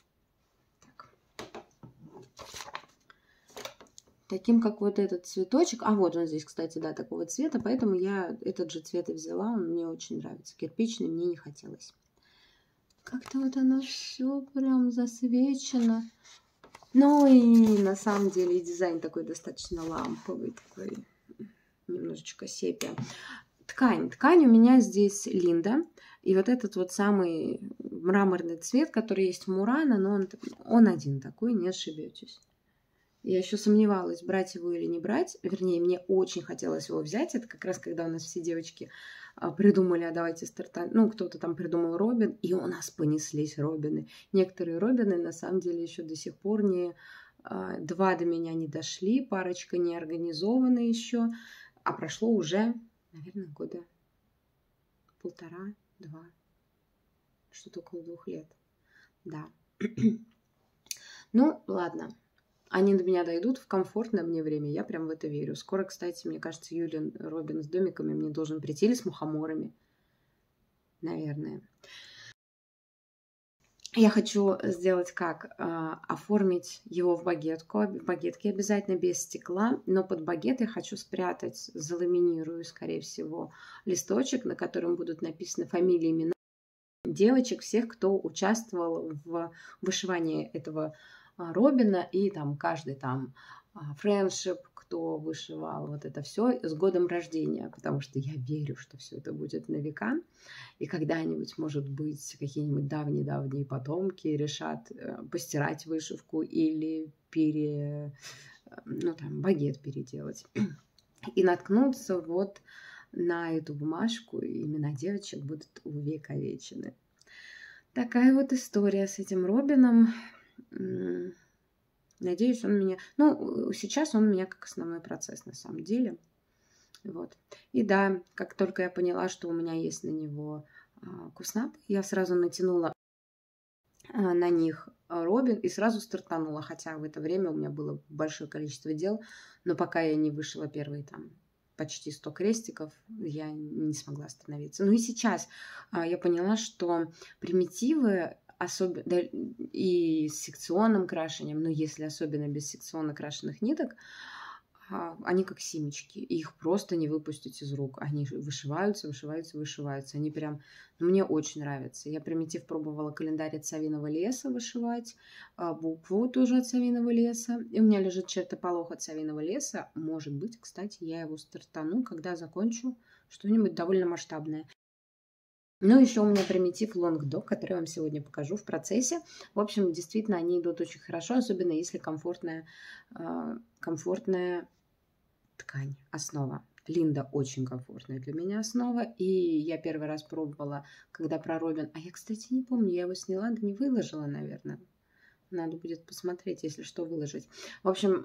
Таким, как вот этот цветочек. А вот он здесь, кстати, да, такого цвета. Поэтому я этот же цвет и взяла. Он мне очень нравится. Кирпичный мне не хотелось. Как-то вот оно все прям засвечено. Ну и на самом деле дизайн такой достаточно ламповый. Такой немножечко сепия. Ткань. Ткань у меня здесь Линда. И вот этот вот самый мраморный цвет, который есть в Мурано, но он, он один такой, не ошибетесь. Я еще сомневалась, брать его или не брать. Вернее, мне очень хотелось его взять. Это как раз когда у нас все девочки придумали, а давайте стартанем. Ну, кто-то там придумал Робин, и у нас понеслись Робины. Некоторые Робины, на самом деле, еще до сих пор не... Два до меня не дошли, парочка не организована еще. А прошло уже, наверное, года полтора-два. Что-то около двух лет. Да. Ну, ладно. Они до меня дойдут в комфортное мне время. Я прям в это верю. Скоро, кстати, мне кажется, Юлин Робин с домиками мне должен прийти, или с мухоморами. Наверное. Я хочу сделать как? А, оформить его в багетку. В багетке обязательно без стекла. Но под багет я хочу спрятать, заламинирую, скорее всего, листочек, на котором будут написаны фамилии, имена девочек, всех, кто участвовал в вышивании этого Робина, и там каждый там френдшип, кто вышивал, вот это все с годом рождения, потому что я верю, что все это будет на века, и когда-нибудь, может быть, какие-нибудь давние-давние потомки решат постирать вышивку или пере, ну, там, багет переделать, и наткнуться вот на эту бумажку, и имена девочек будут увековечены. Такая вот история с этим Робином. Надеюсь, он меня... Ну, сейчас он у меня как основной процесс, на самом деле. Вот. И да, как только я поняла, что у меня есть на него а, куснап, я сразу натянула а, на них Робин и сразу стартанула. Хотя в это время у меня было большое количество дел, но пока я не вышила первые там почти сто крестиков, я не смогла остановиться. Ну и сейчас а, я поняла, что примитивы, особенно и с секционным крашением, но если особенно без секционно крашенных ниток, они как семечки, их просто не выпустить из рук. Они вышиваются, вышиваются, вышиваются. Они прям, ну, мне очень нравятся. Я примитив пробовала календарь от Совиного леса вышивать, букву тоже от Совиного леса. И у меня лежит чертополох от Совиного леса. Может быть, кстати, я его стартану, когда закончу что-нибудь довольно масштабное. Ну, еще у меня примитив Long Dog, который я вам сегодня покажу в процессе. В общем, действительно, они идут очень хорошо, особенно если комфортная, комфортная ткань, основа. Линда очень комфортная для меня основа. И я первый раз пробовала, когда про Робин... А я, кстати, не помню, я его сняла, да не выложила, наверное. Надо будет посмотреть, если что, выложить. В общем,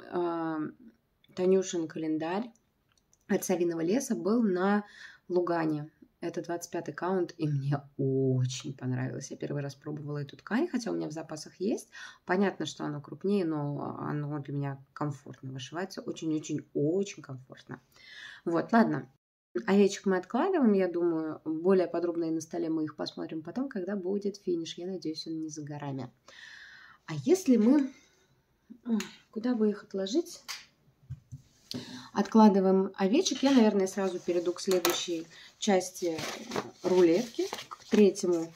Танюшин календарь от Совиного леса был на Лугане. Это двадцать пятый каунт, и мне очень понравилось. Я первый раз пробовала эту ткань, хотя у меня в запасах есть. Понятно, что оно крупнее, но оно для меня комфортно вышивается. Очень-очень-очень комфортно. Вот, ладно. Овечек мы откладываем, я думаю. Более подробно и на столе мы их посмотрим потом, когда будет финиш. Я надеюсь, он не за горами. А если мы... Куда бы их отложить? Откладываем овечек. Я, наверное, сразу перейду к следующей части рулетки, к третьему,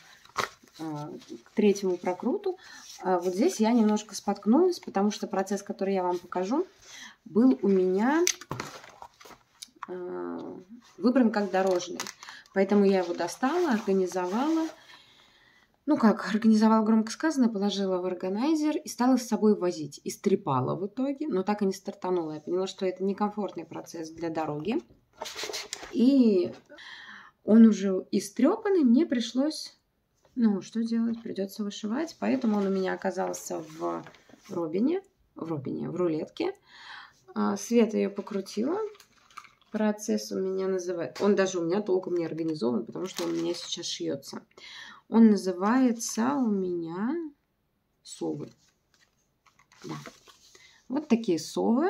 к третьему прокруту. Вот здесь я немножко споткнулась, потому что процесс, который я вам покажу, был у меня выбран как дорожный. Поэтому я его достала, организовала. Ну как, организовала громко сказано, положила в органайзер и стала с собой возить. Истрепала в итоге, но так и не стартанула. Я поняла, что это некомфортный процесс для дороги. И он уже истрепанный, мне пришлось, ну что делать, придется вышивать. Поэтому он у меня оказался в робине, в робине, в рулетке. Света ее покрутила. Процесс у меня называется, он даже у меня толком не организован, потому что он у меня сейчас шьется. Он называется у меня совы. Да. Вот такие совы.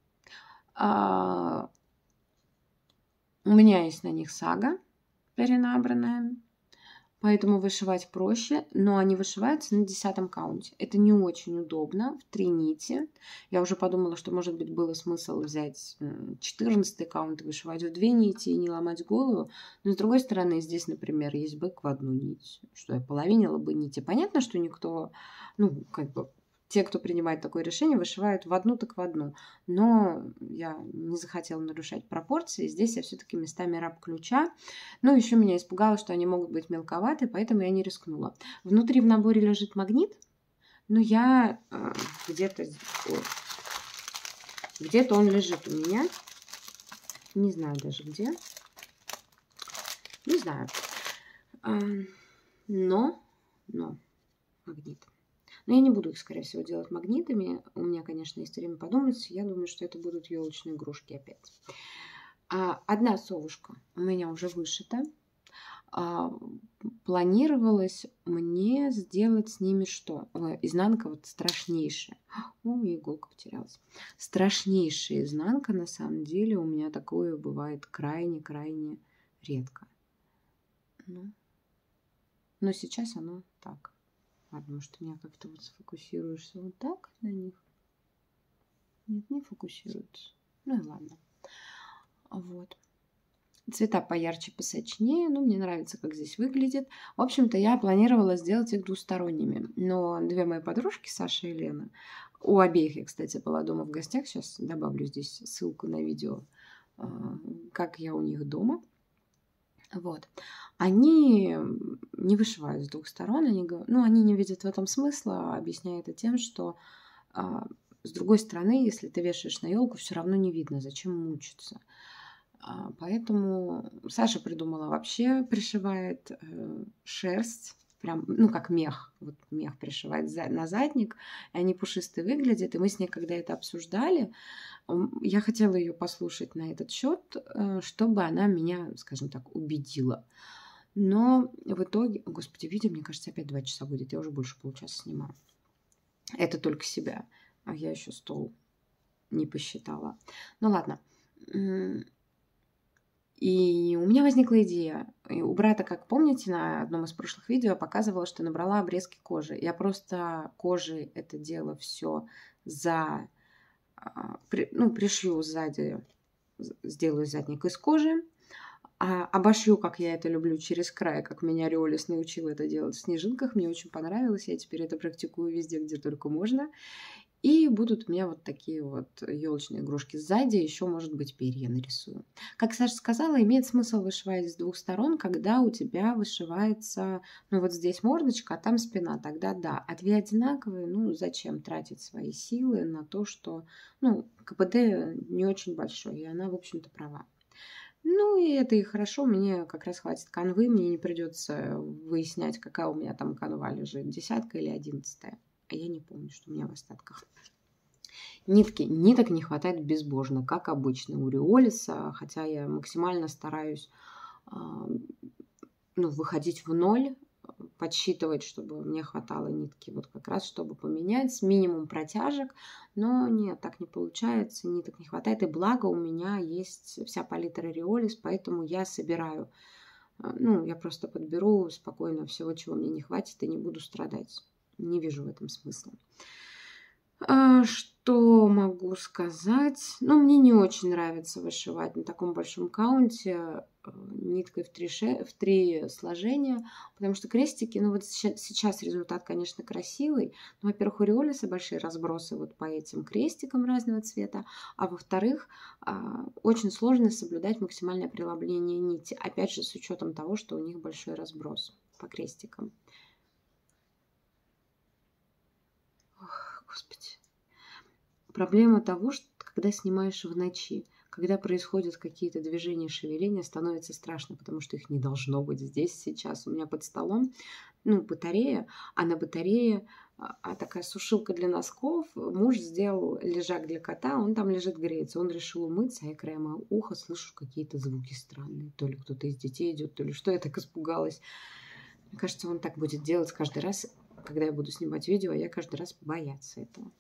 А, у меня есть на них сага перенабранная, поэтому вышивать проще, но они вышиваются на десятом каунте. Это не очень удобно, в три нити. Я уже подумала, что, может быть, было смысл взять четырнадцатый каунт и вышивать в две нити и не ломать голову. Но, с другой стороны, здесь, например, есть бык в одну нить, что я половинила бы нити. Понятно, что никто, ну, как бы, те, кто принимает такое решение, вышивают в одну, так в одну. Но я не захотела нарушать пропорции. Здесь я все-таки местами раб ключа. Ну, еще меня испугало, что они могут быть мелковаты, поэтому я не рискнула. Внутри в наборе лежит магнит, но я э, где-то... Где-то он лежит у меня. Не знаю даже где. Не знаю. Э, но, но, магнит. Но я не буду их, скорее всего, делать магнитами. У меня, конечно, есть время подумать. Я думаю, что это будут елочные игрушки опять. А одна совушка у меня уже вышита. А, планировалось мне сделать с ними что? Ой, изнанка вот страшнейшая. Ой, иголка потерялась. Страшнейшая изнанка, на самом деле, у меня такое бывает крайне-крайне редко. Ну, но сейчас оно так. Ладно, может, ты меня как-то вот сфокусируешься вот так на них? Нет, не фокусируется. Ну и ладно. Вот. Цвета поярче, посочнее. Ну, мне нравится, как здесь выглядит. В общем-то, я планировала сделать их двусторонними. Но две мои подружки, Саша и Лена, у обеих я, кстати, была дома в гостях. Сейчас добавлю здесь ссылку на видео, как я у них дома. Вот. Они не вышивают с двух сторон, они, ну, они не видят в этом смысла, объясняя это тем, что а, с другой стороны, если ты вешаешь на елку, все равно не видно, зачем мучиться. А, поэтому Саша придумала вообще, пришивает э, шерсть, прям, ну, как мех, вот мех пришивает за, на задник, и они пушистые выглядят, и мы с ней, когда это обсуждали, я хотела ее послушать на этот счет, чтобы она меня, скажем так, убедила. Но в итоге... Господи, видео, мне кажется, опять два часа будет. Я уже больше полчаса снимаю. Это только себя. А я еще стол не посчитала. Ну ладно. И у меня возникла идея. И у брата, как помните, на одном из прошлых видео я показывала, что набрала обрезки кожи. Я просто кожей это дело все за... Ну, пришью сзади, сделаю задник из кожи. А обошью, как я это люблю, через край, как меня Риолис научил это делать в снежинках. Мне очень понравилось. Я теперь это практикую везде, где только можно. И будут у меня вот такие вот елочные игрушки сзади. Еще, может быть, перья нарисую. Как Саша сказала, имеет смысл вышивать с двух сторон, когда у тебя вышивается, ну вот здесь мордочка, а там спина. Тогда да. А две одинаковые, ну зачем тратить свои силы на то, что, ну, КПД не очень большой. И она, в общем-то, права. Ну, и это и хорошо, мне как раз хватит канвы, мне не придется выяснять, какая у меня там канва лежит, десятка или одиннадцатая. А я не помню, что у меня в остатках. Нитки, ниток не хватает безбожно, как обычно у Риолиса, хотя я максимально стараюсь ну, выходить в ноль, подсчитывать, чтобы мне хватало нитки, вот как раз, чтобы поменять, минимум протяжек, но нет, так не получается, ниток не хватает, и благо у меня есть вся палитра Риолис, поэтому я собираю, ну, я просто подберу спокойно всего, чего мне не хватит, и не буду страдать, не вижу в этом смысла. Что могу сказать? Ну, мне не очень нравится вышивать на таком большом каунте. ниткой в три, ше... в три сложения, потому что крестики, ну вот сейчас результат, конечно, красивый, но, во-первых, у риолиса большие разбросы вот по этим крестикам разного цвета, а во-вторых, очень сложно соблюдать максимальное преломление нити, опять же, с учетом того, что у них большой разброс по крестикам. Ох, Господи. Проблема того, что когда снимаешь в ночи, когда происходят какие-то движения, шевеления, становится страшно, потому что их не должно быть здесь сейчас. У меня под столом, ну, батарея, а на батарее а, такая сушилка для носков. Муж сделал лежак для кота, он там лежит, греется. Он решил умыться, а я краем уха слышу какие-то звуки странные. То ли кто-то из детей идет, то ли что. Я так испугалась. Мне кажется, он так будет делать каждый раз, когда я буду снимать видео, а я каждый раз бояться этого.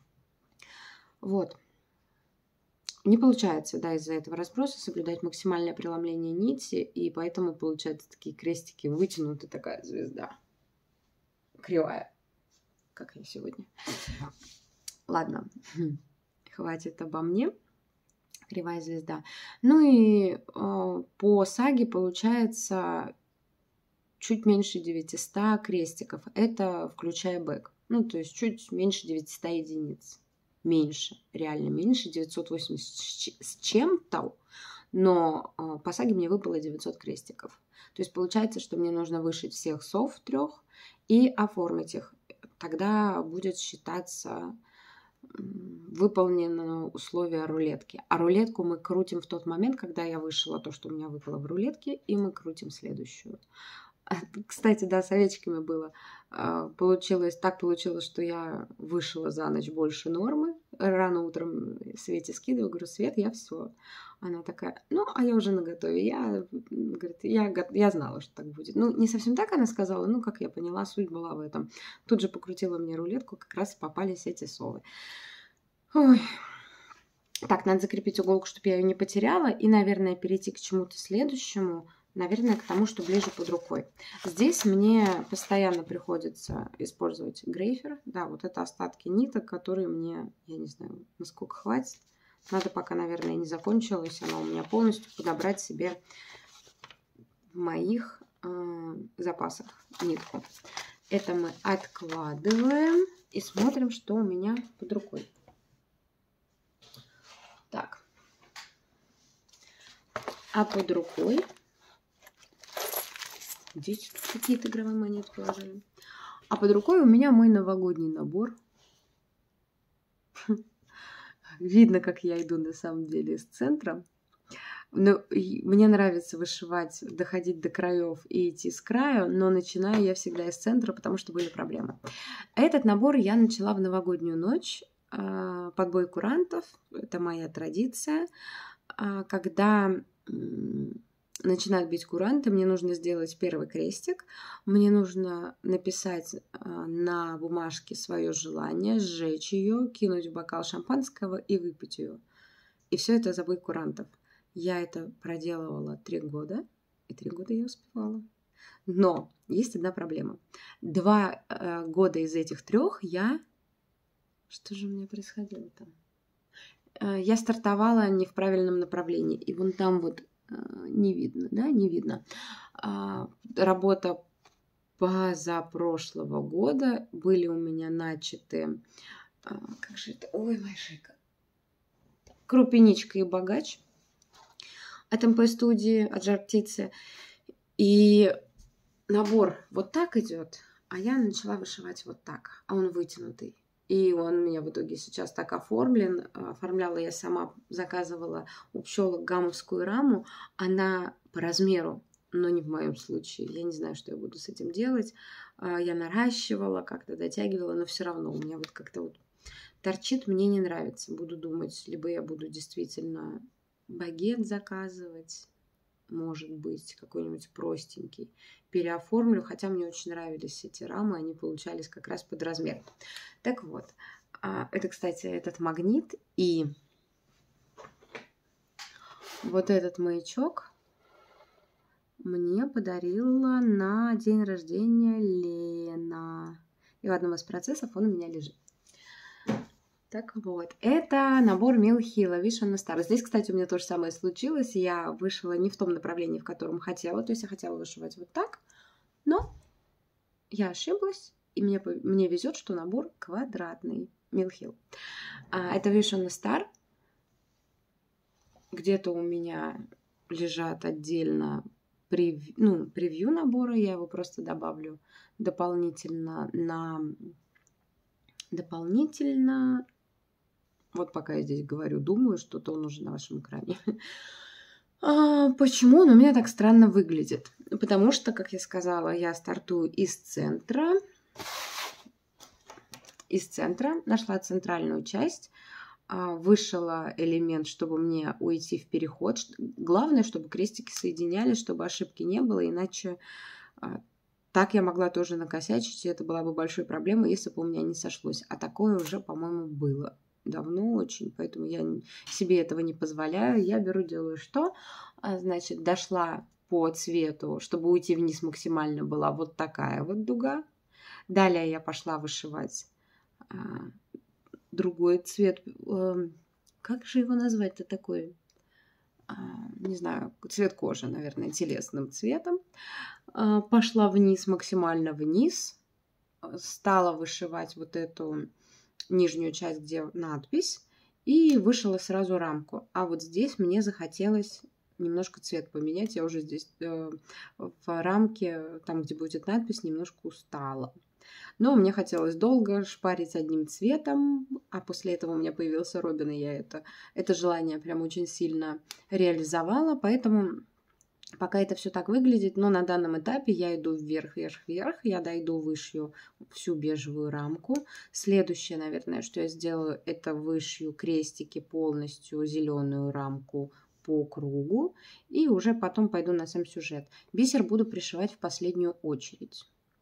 Вот. Не получается, да, из-за этого разброса соблюдать максимальное преломление нити, и поэтому получаются такие крестики, вытянутая такая звезда. Кривая, как я сегодня. Ладно, хватит обо мне. Кривая звезда. Ну и э, по саге получается чуть меньше девятисот крестиков. Это включая бэк. Ну, то есть чуть меньше девятисот единиц. Меньше, реально меньше, девятьсот восемьдесят с чем-то, но э, по саге мне выпало девятьсот крестиков. То есть получается, что мне нужно вышить всех сов трех и оформить их. Тогда будет считаться выполнено условие рулетки. А рулетку мы крутим в тот момент, когда я вышила то, что у меня выпало в рулетке, и мы крутим следующую. Кстати, да, с овечками было. Получилось, так получилось, что я вышила за ночь больше нормы. Рано утром Свете скидываю, говорю: Свет, я все. Она такая: ну, а я уже наготове. Я, говорит, я, я знала, что так будет. Ну, не совсем так она сказала, ну, как я поняла, суть была в этом. Тут же покрутила мне рулетку, как раз попались эти совы. Ой. Так, надо закрепить иголку, чтобы я ее не потеряла. И, наверное, перейти к чему-то следующему. Наверное, к тому, что ближе под рукой. Здесь мне постоянно приходится использовать грейфер. Да, вот это остатки ниток, которые мне, я не знаю, насколько хватит. Надо, пока, наверное, не закончилась она у меня полностью, подобрать себе в моих э, запасах нитку. Это мы откладываем и смотрим, что у меня под рукой. Так. А под рукой... Здесь какие-то игровые монеты положили. А под рукой у меня мой новогодний набор. Видно, как я иду на самом деле из центра. Но мне нравится вышивать, доходить до краев и идти с краю, но начинаю я всегда из центра, потому что были проблемы. Этот набор я начала в новогоднюю ночь. Подбой курантов. Это моя традиция. Когда... начинают бить куранты, мне нужно сделать первый крестик, мне нужно написать на бумажке свое желание, сжечь ее, кинуть в бокал шампанского и выпить ее. И все это за бой курантов. Я это проделывала три года, и три года я успевала. Но есть одна проблема. Два э, года из этих трех я... Что же у меня происходило там? Э, я стартовала не в правильном направлении. И вон там вот не видно, да, не видно. А, работа позапрошлого года были у меня начаты, а, как же это, ой, моя шейка, Крупиничка и богач от эм пэ студии, от Жар Птицы. И набор вот так идет, а я начала вышивать вот так, а он вытянутый. И он у меня в итоге сейчас так оформлен. Оформляла я сама, заказывала у пчелок гамовскую раму. Она по размеру, но не в моем случае. Я не знаю, что я буду с этим делать. Я наращивала, как-то дотягивала, но все равно у меня вот как-то вот торчит, мне не нравится. Буду думать, либо я буду действительно багет заказывать, может быть, какой-нибудь простенький. Переоформлю, хотя мне очень нравились эти рамы, они получались как раз под размер. Так вот, это, кстати, этот магнит и вот этот маячок мне подарила на день рождения Лена. И в одном из процессов он у меня лежит. Так вот, это набор Милхила Vision Star. Здесь, кстати, у меня то же самое случилось. Я вышила не в том направлении, в котором хотела. То есть я хотела вышивать вот так, но я ошиблась, и мне, мне везет, что набор квадратный. Милхил. А, это Vision Star. Где-то у меня лежат отдельно превью, ну, превью набора. Я его просто добавлю дополнительно на... Дополнительно... Вот пока я здесь говорю, думаю, что-то он уже на вашем экране. А, почему он у меня так странно выглядит? Потому что, как я сказала, я стартую из центра. Из центра. Нашла центральную часть. Вышила элемент, чтобы мне уйти в переход. Главное, чтобы крестики соединялись, чтобы ошибки не было. Иначе так я могла тоже накосячить. И это была бы большой проблемой, если бы у меня не сошлось. А такое уже, по-моему, было. Давно очень, поэтому я себе этого не позволяю. Я беру, делаю что? Значит, дошла по цвету, чтобы уйти вниз максимально, была вот такая вот дуга. Далее я пошла вышивать а, другой цвет. А, как же его назвать-то такой? А, не знаю, цвет кожи, наверное, телесным цветом. А, пошла вниз, максимально вниз. Стала вышивать вот эту... нижнюю часть, где надпись, и вышила сразу рамку. А вот здесь мне захотелось немножко цвет поменять. Я уже здесь э, в рамке, там, где будет надпись, немножко устала. Но мне хотелось долго шпарить одним цветом, а после этого у меня появился Робин, и я это, это желание прям очень сильно реализовала, поэтому... Пока это все так выглядит, но на данном этапе я иду вверх, вверх, вверх. Я дойду, вышью всю бежевую рамку. Следующее, наверное, что я сделаю, это вышью крестики полностью, зеленую рамку по кругу. И уже потом пойду на сам сюжет. Бисер буду пришивать в последнюю очередь.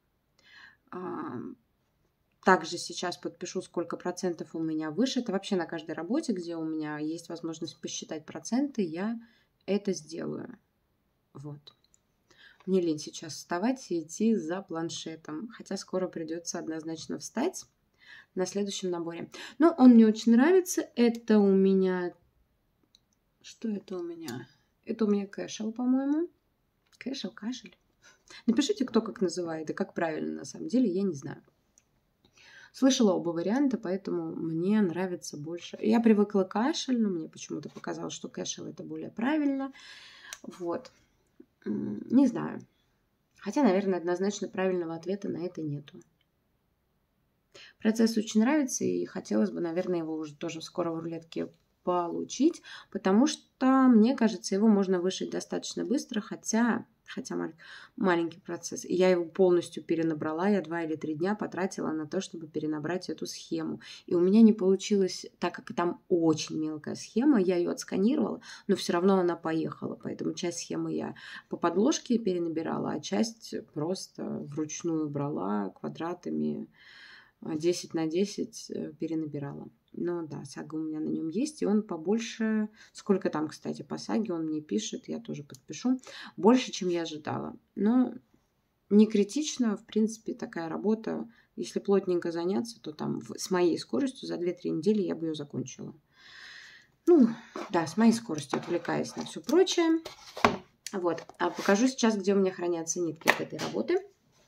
Также сейчас подпишу, сколько процентов у меня вышито. Вообще на каждой работе, где у меня есть возможность посчитать проценты, я это сделаю. Вот. Мне лень сейчас вставать и идти за планшетом. Хотя скоро придется однозначно встать на следующем наборе. Но он мне очень нравится. Это у меня... Что это у меня? Это у меня кэшел, по-моему. Кэшел, кашель. Напишите, кто как называет и как правильно на самом деле, я не знаю. Слышала оба варианта, поэтому мне нравится больше. Я привыкла к кашель, но мне почему-то показалось, что кэшел это более правильно. Вот. Не знаю. Хотя, наверное, однозначно правильного ответа на это нету. Процесс очень нравится, и хотелось бы, наверное, его уже тоже скоро в рулетке получить, потому что, мне кажется, его можно вышить достаточно быстро, хотя, хотя мал- маленький процесс. И я его полностью перенабрала, я два или три дня потратила на то, чтобы перенабрать эту схему. И у меня не получилось, так как там очень мелкая схема, я ее отсканировала, но все равно она поехала. Поэтому часть схемы я по подложке перенабирала, а часть просто вручную брала квадратами десять на десять перенабирала. Но да, сага у меня на нем есть, и он побольше. Сколько там, кстати, по саге он мне пишет, я тоже подпишу. Больше, чем я ожидала. Но не критично, в принципе, такая работа. Если плотненько заняться, то там с моей скоростью за две-три недели я бы ее закончила. Ну, да, с моей скоростью, отвлекаясь на все прочее. Вот, а покажу сейчас, где у меня хранятся нитки от этой работы.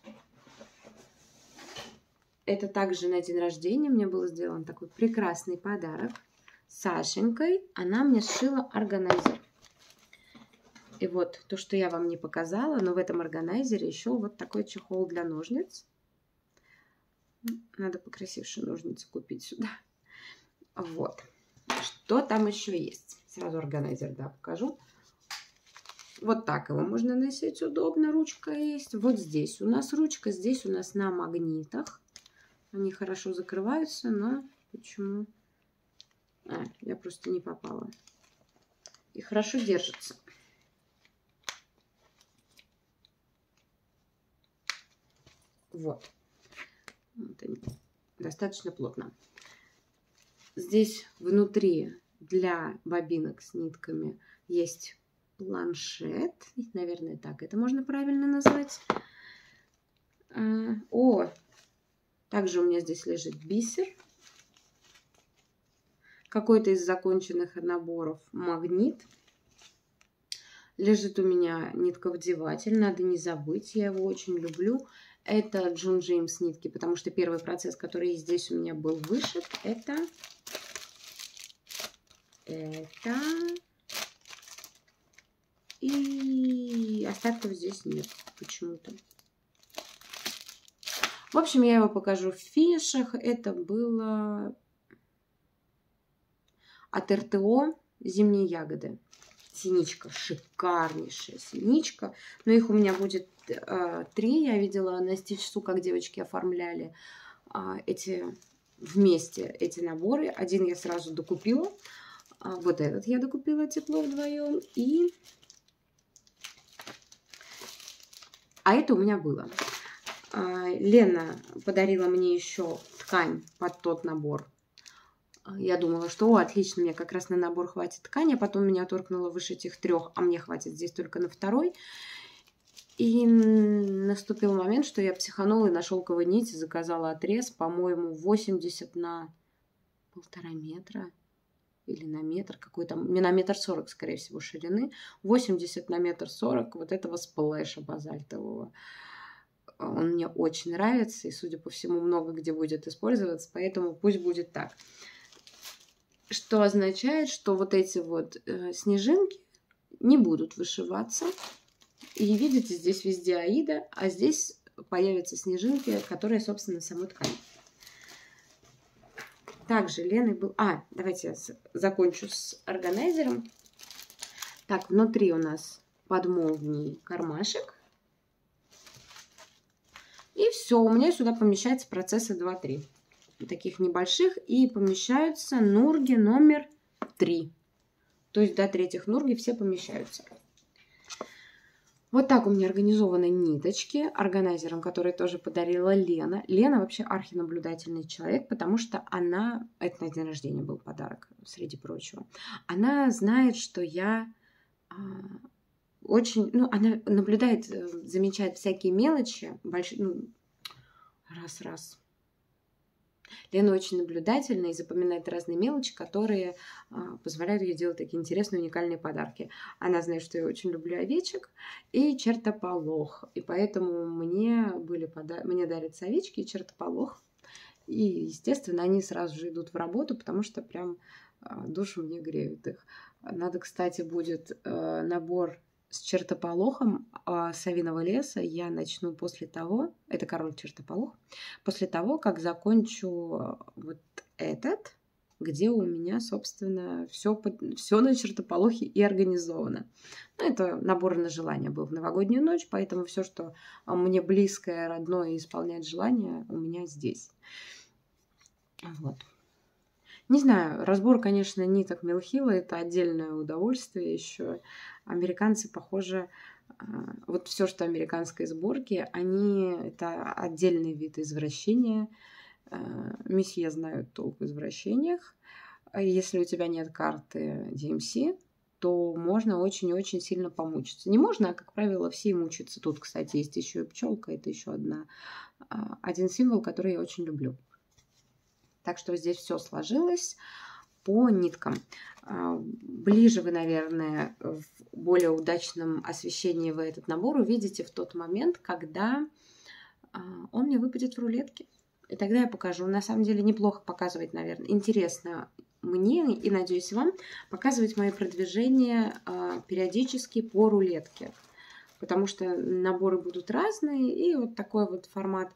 Это также на день рождения мне был сделан такой прекрасный подарок. Сашенькой она мне сшила органайзер. И вот то, что я вам не показала, но в этом органайзере еще вот такой чехол для ножниц. Надо покрасивше ножницы купить сюда. Вот. Что там еще есть? Сразу органайзер, да, покажу. Вот так его можно носить удобно, ручка есть. Вот здесь у нас ручка, здесь у нас на магнитах. Они хорошо закрываются, но почему? А, я просто не попала. И хорошо держатся. Вот. Вот они. Достаточно плотно. Здесь внутри для бобинок с нитками есть планшет. Наверное, так это можно правильно назвать. О! Также у меня здесь лежит бисер. какой-то из законченных наборов магнит. Лежит у меня нитковдеватель, надо не забыть, я его очень люблю. Это Джон Джеймс нитки, потому что первый процесс, который здесь у меня был вышит, это... Это... И остатков здесь нет почему-то. В общем, я его покажу в финишах. Это было от эр тэ о «Зимние ягоды». Синичка, шикарнейшая синичка. Но их у меня будет э, три. Я видела на Стичсу, как девочки оформляли э, эти вместе эти наборы. Один я сразу докупила. А вот этот я докупила тепло вдвоем. И... А это у меня было. Э, Лена подарила мне еще ткань под тот набор. Я думала, что, о, отлично, мне как раз на набор хватит ткани, а потом меня торкнуло вышить их трех, а мне хватит здесь только на второй. И наступил момент, что я психанула и на шелковой нити заказала отрез, по-моему, восемьдесят на полтора метра или на метр, какой-то, не на метр сорок, скорее всего, ширины, восемьдесят на метр сорок вот этого сплэша базальтового. Он мне очень нравится и, судя по всему, много где будет использоваться, поэтому пусть будет так. Что означает, что вот эти вот э, снежинки не будут вышиваться. И видите, здесь везде аида, а здесь появятся снежинки, которые, собственно, самой ткани. Также Леной был... А, давайте я закончу с органайзером. Так, внутри у нас под молнией кармашек. И все, у меня сюда помещается процесса два-три. Таких небольших, и помещаются нурги номер три. То есть до третьих нурги все помещаются. Вот так у меня организованы ниточки органайзером, который тоже подарила Лена. Лена вообще архинаблюдательный человек, потому что она... Это на день рождения был подарок, среди прочего. Она знает, что я а, очень... Ну, она наблюдает, замечает всякие мелочи. Большие, ну, раз-раз. Лена очень наблюдательна и запоминает разные мелочи, которые а, позволяют ей делать такие интересные, уникальные подарки. Она знает, что я очень люблю овечек и чертополох. И поэтому мне, были пода... мне дарятся овечки и чертополох. И, естественно, они сразу же идут в работу, потому что прям а, душу мне греют их. Надо, кстати, будет а, набор с чертополохом а, совиного леса. Я начну после того, это король чертополох, после того, как закончу вот этот, где у меня, собственно, все, все на чертополохе и организовано. Ну, это набор на желание был в новогоднюю ночь, поэтому все, что мне близкое, родное и исполняет желание, у меня здесь. Вот. Не знаю, разбор, конечно, ниток Милхила, это отдельное удовольствие еще. Американцы, похоже, вот все, что американской сборки, они, это отдельный вид извращения. Месье знают толк в извращениях. Если у тебя нет карты ди эм си, то можно очень-очень сильно помучиться. Не можно, а, как правило, все мучатся. Тут, кстати, есть еще и пчелка, это еще одна, один символ, который я очень люблю. Так что здесь все сложилось по ниткам. Ближе вы, наверное, в более удачном освещении вы этот набор увидите в тот момент, когда он мне выпадет в рулетке. И тогда я покажу. На самом деле неплохо показывать, наверное. Интересно мне и, надеюсь, вам показывать мои продвижения периодически по рулетке. Потому что наборы будут разные. И вот такой вот формат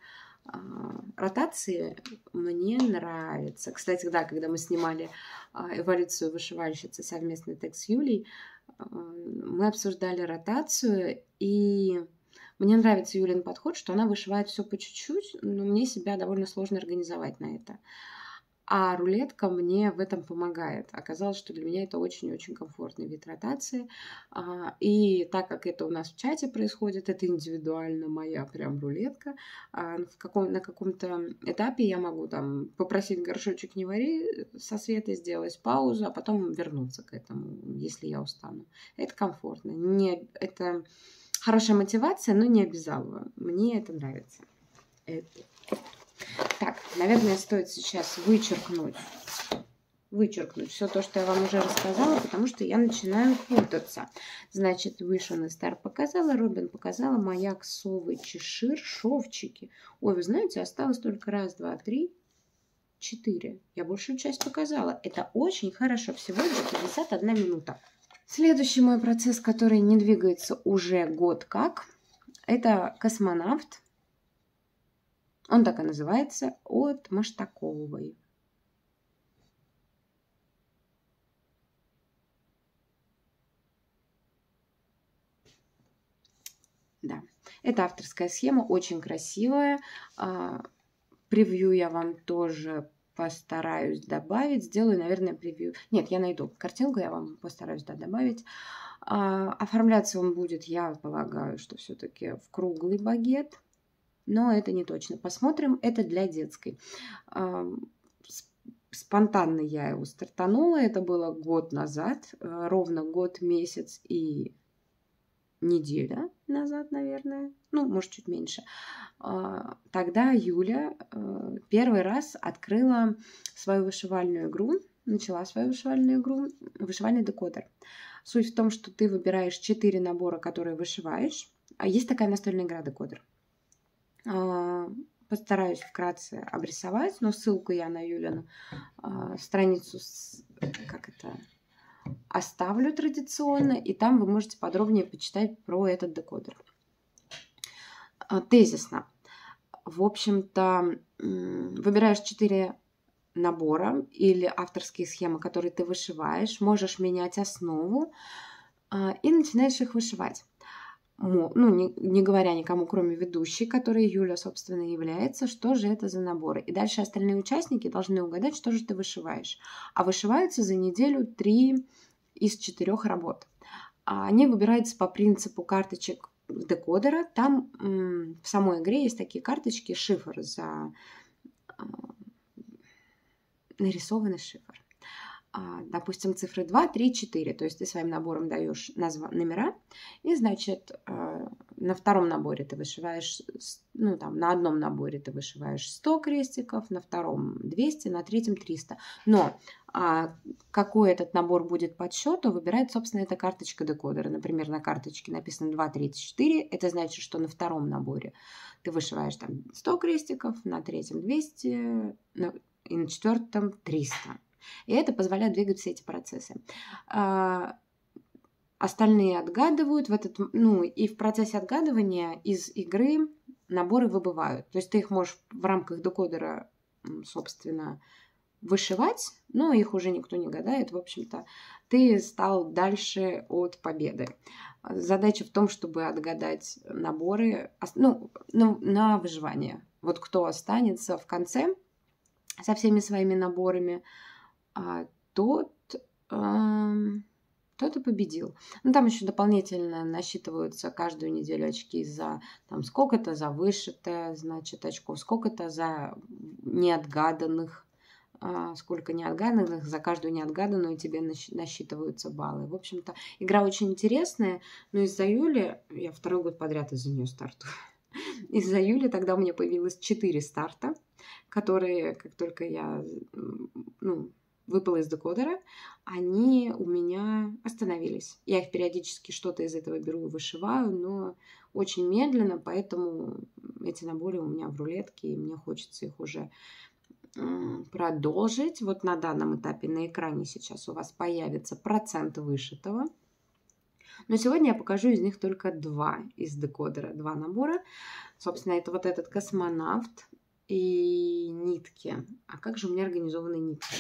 ротации мне нравится. Кстати, да, когда мы снимали эволюцию вышивальщицы, совместный текст с Юлей, мы обсуждали ротацию, и мне нравится Юлин подход, что она вышивает все по чуть-чуть, но мне себя довольно сложно организовать на это. А рулетка мне в этом помогает. Оказалось, что для меня это очень-очень комфортный вид ротации. И так как это у нас в чате происходит, это индивидуально моя прям рулетка. В каком, на каком-то этапе я могу там попросить горшочек не вари со Светой, сделать паузу, а потом вернуться к этому, если я устану. Это комфортно. Не, это хорошая мотивация, но не обязалово. Мне это нравится. Это... Так, наверное, стоит сейчас вычеркнуть вычеркнуть все то, что я вам уже рассказала, потому что я начинаю путаться. Значит, вышен и стар показала, Робин показала, маяк, совы, чешир, шовчики. Ой, вы знаете, осталось только раз, два, три, четыре. Я большую часть показала. Это очень хорошо. Всего лишь пятьдесят одна минута. Следующий мой процесс, который не двигается уже год как, это космонавт. Он так и называется, от Маштаковой. Да, это авторская схема, очень красивая. Превью я вам тоже постараюсь добавить. Сделаю, наверное, превью. Нет, я найду картинку, я вам постараюсь, да, добавить. Оформляться он будет, я полагаю, что все-таки в круглый багет. Но это не точно. Посмотрим. Это для детской. Спонтанно я его стартанула. Это было год назад. Ровно год, месяц и неделя назад, наверное. Ну, может, чуть меньше. Тогда Юля первый раз открыла свою вышивальную игру. Начала свою вышивальную игру. Вышивальный декодер. Суть в том, что ты выбираешь четыре набора, которые вышиваешь. А есть такая настольная игра декодер. Постараюсь вкратце обрисовать, но ссылку я на Юлину страницу, как это, оставлю традиционно, и там вы можете подробнее почитать про этот декодер. Тезисно. В общем-то, выбираешь четыре набора или авторские схемы, которые ты вышиваешь, можешь менять основу и начинаешь их вышивать. Ну, не, не говоря никому, кроме ведущей, которой Юля, собственно, является, что же это за наборы. И дальше остальные участники должны угадать, что же ты вышиваешь. А вышиваются за неделю три из четырех работ. Они выбираются по принципу карточек декодера. Там м, в самой игре есть такие карточки, шифр за э, нарисованный шифр. Допустим, цифры два, три, четыре. То есть ты своим набором даешь назва, номера. И, значит, на втором наборе ты вышиваешь, ну, там, на одном наборе ты вышиваешь сто крестиков, на втором двести, на третьем триста. Но а, какой этот набор будет по счету, выбирает, собственно, эта карточка декодера. Например, на карточке написано два, тридцать четыре. Это значит, что на втором наборе ты вышиваешь там сто крестиков, на третьем двести, и на четвертом триста. И это позволяет двигать все эти процессы. А, остальные отгадывают в этот, ну, и в процессе отгадывания из игры наборы выбывают. То есть ты их можешь в рамках декодера, собственно, вышивать, но их уже никто не гадает. В общем-то, ты стал дальше от победы. Задача в том, чтобы отгадать наборы, ну, ну, на выживание. Вот кто останется в конце со всеми своими наборами, а тот, э, тот и победил. Ну, там еще дополнительно насчитываются каждую неделю очки за там, сколько-то за вышитое, значит, очков, сколько-то за неотгаданных, э, сколько неотгаданных, за каждую неотгаданную тебе насчитываются баллы. В общем-то, игра очень интересная, но из-за Юли, я второй год подряд из-за нее стартую, из-за Юли тогда у меня появилось четыре старта, которые, как только я, ну, выпала из декодера, они у меня остановились. Я их периодически что-то из этого беру и вышиваю, но очень медленно, поэтому эти наборы у меня в рулетке, и мне хочется их уже продолжить. Вот на данном этапе на экране сейчас у вас появится процент вышитого. Но сегодня я покажу из них только два из декодера, два набора. Собственно, это вот этот космонавт и нитки. А как же у меня организованы нитки?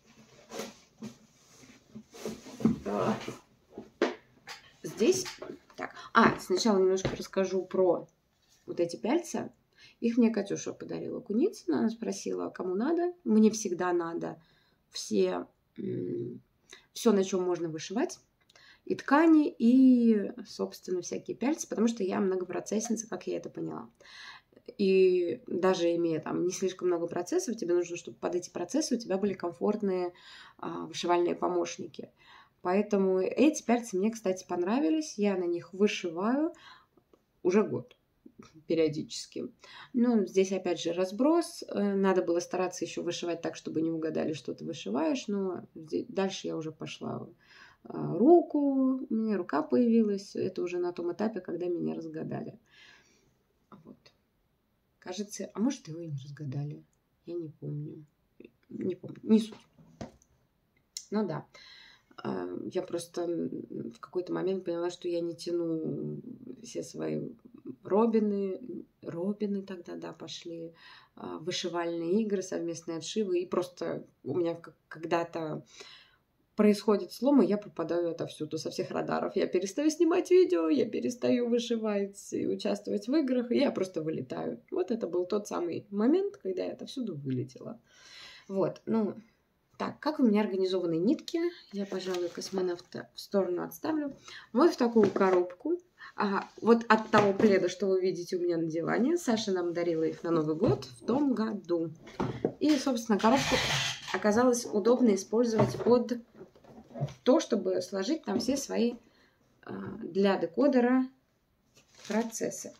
Здесь, так, а, сначала немножко расскажу про вот эти пяльца. Их мне Катюша подарила Куницына, она спросила, кому надо. Мне всегда надо все, все, на чем можно вышивать. И ткани, и, собственно, всякие пяльцы, потому что я многопроцессница, как я это поняла. И даже имея там не слишком много процессов, тебе нужно, чтобы под эти процессы у тебя были комфортные а, вышивальные помощники. Поэтому эти пяльцы мне, кстати, понравились. Я на них вышиваю уже год. периодически. Ну, здесь опять же разброс. Надо было стараться еще вышивать так, чтобы не угадали, что ты вышиваешь. Но дальше я уже пошла руку. У меня рука появилась. Это уже на том этапе, когда меня разгадали. Вот. Кажется, а может его и не разгадали. Я не помню. Не помню. Не суть. Ну да. Я просто в какой-то момент поняла, что я не тяну все свои робины. Робины тогда, да, пошли. Вышивальные игры, совместные отшивы. И просто у меня когда-то происходит слом, и я пропадаю отовсюду, со всех радаров. Я перестаю снимать видео, я перестаю вышивать и участвовать в играх, и я просто вылетаю. Вот это был тот самый момент, когда я отовсюду вылетела. Вот, ну... Так, как у меня организованы нитки? Я, пожалуй, космонавта в сторону отставлю. Вот в такую коробку. Ага, вот от того пледа, что вы видите у меня на диване. Саша нам дарила их на Новый год в том году. И, собственно, коробку оказалось удобно использовать под то, чтобы сложить там все свои для декодера процессы.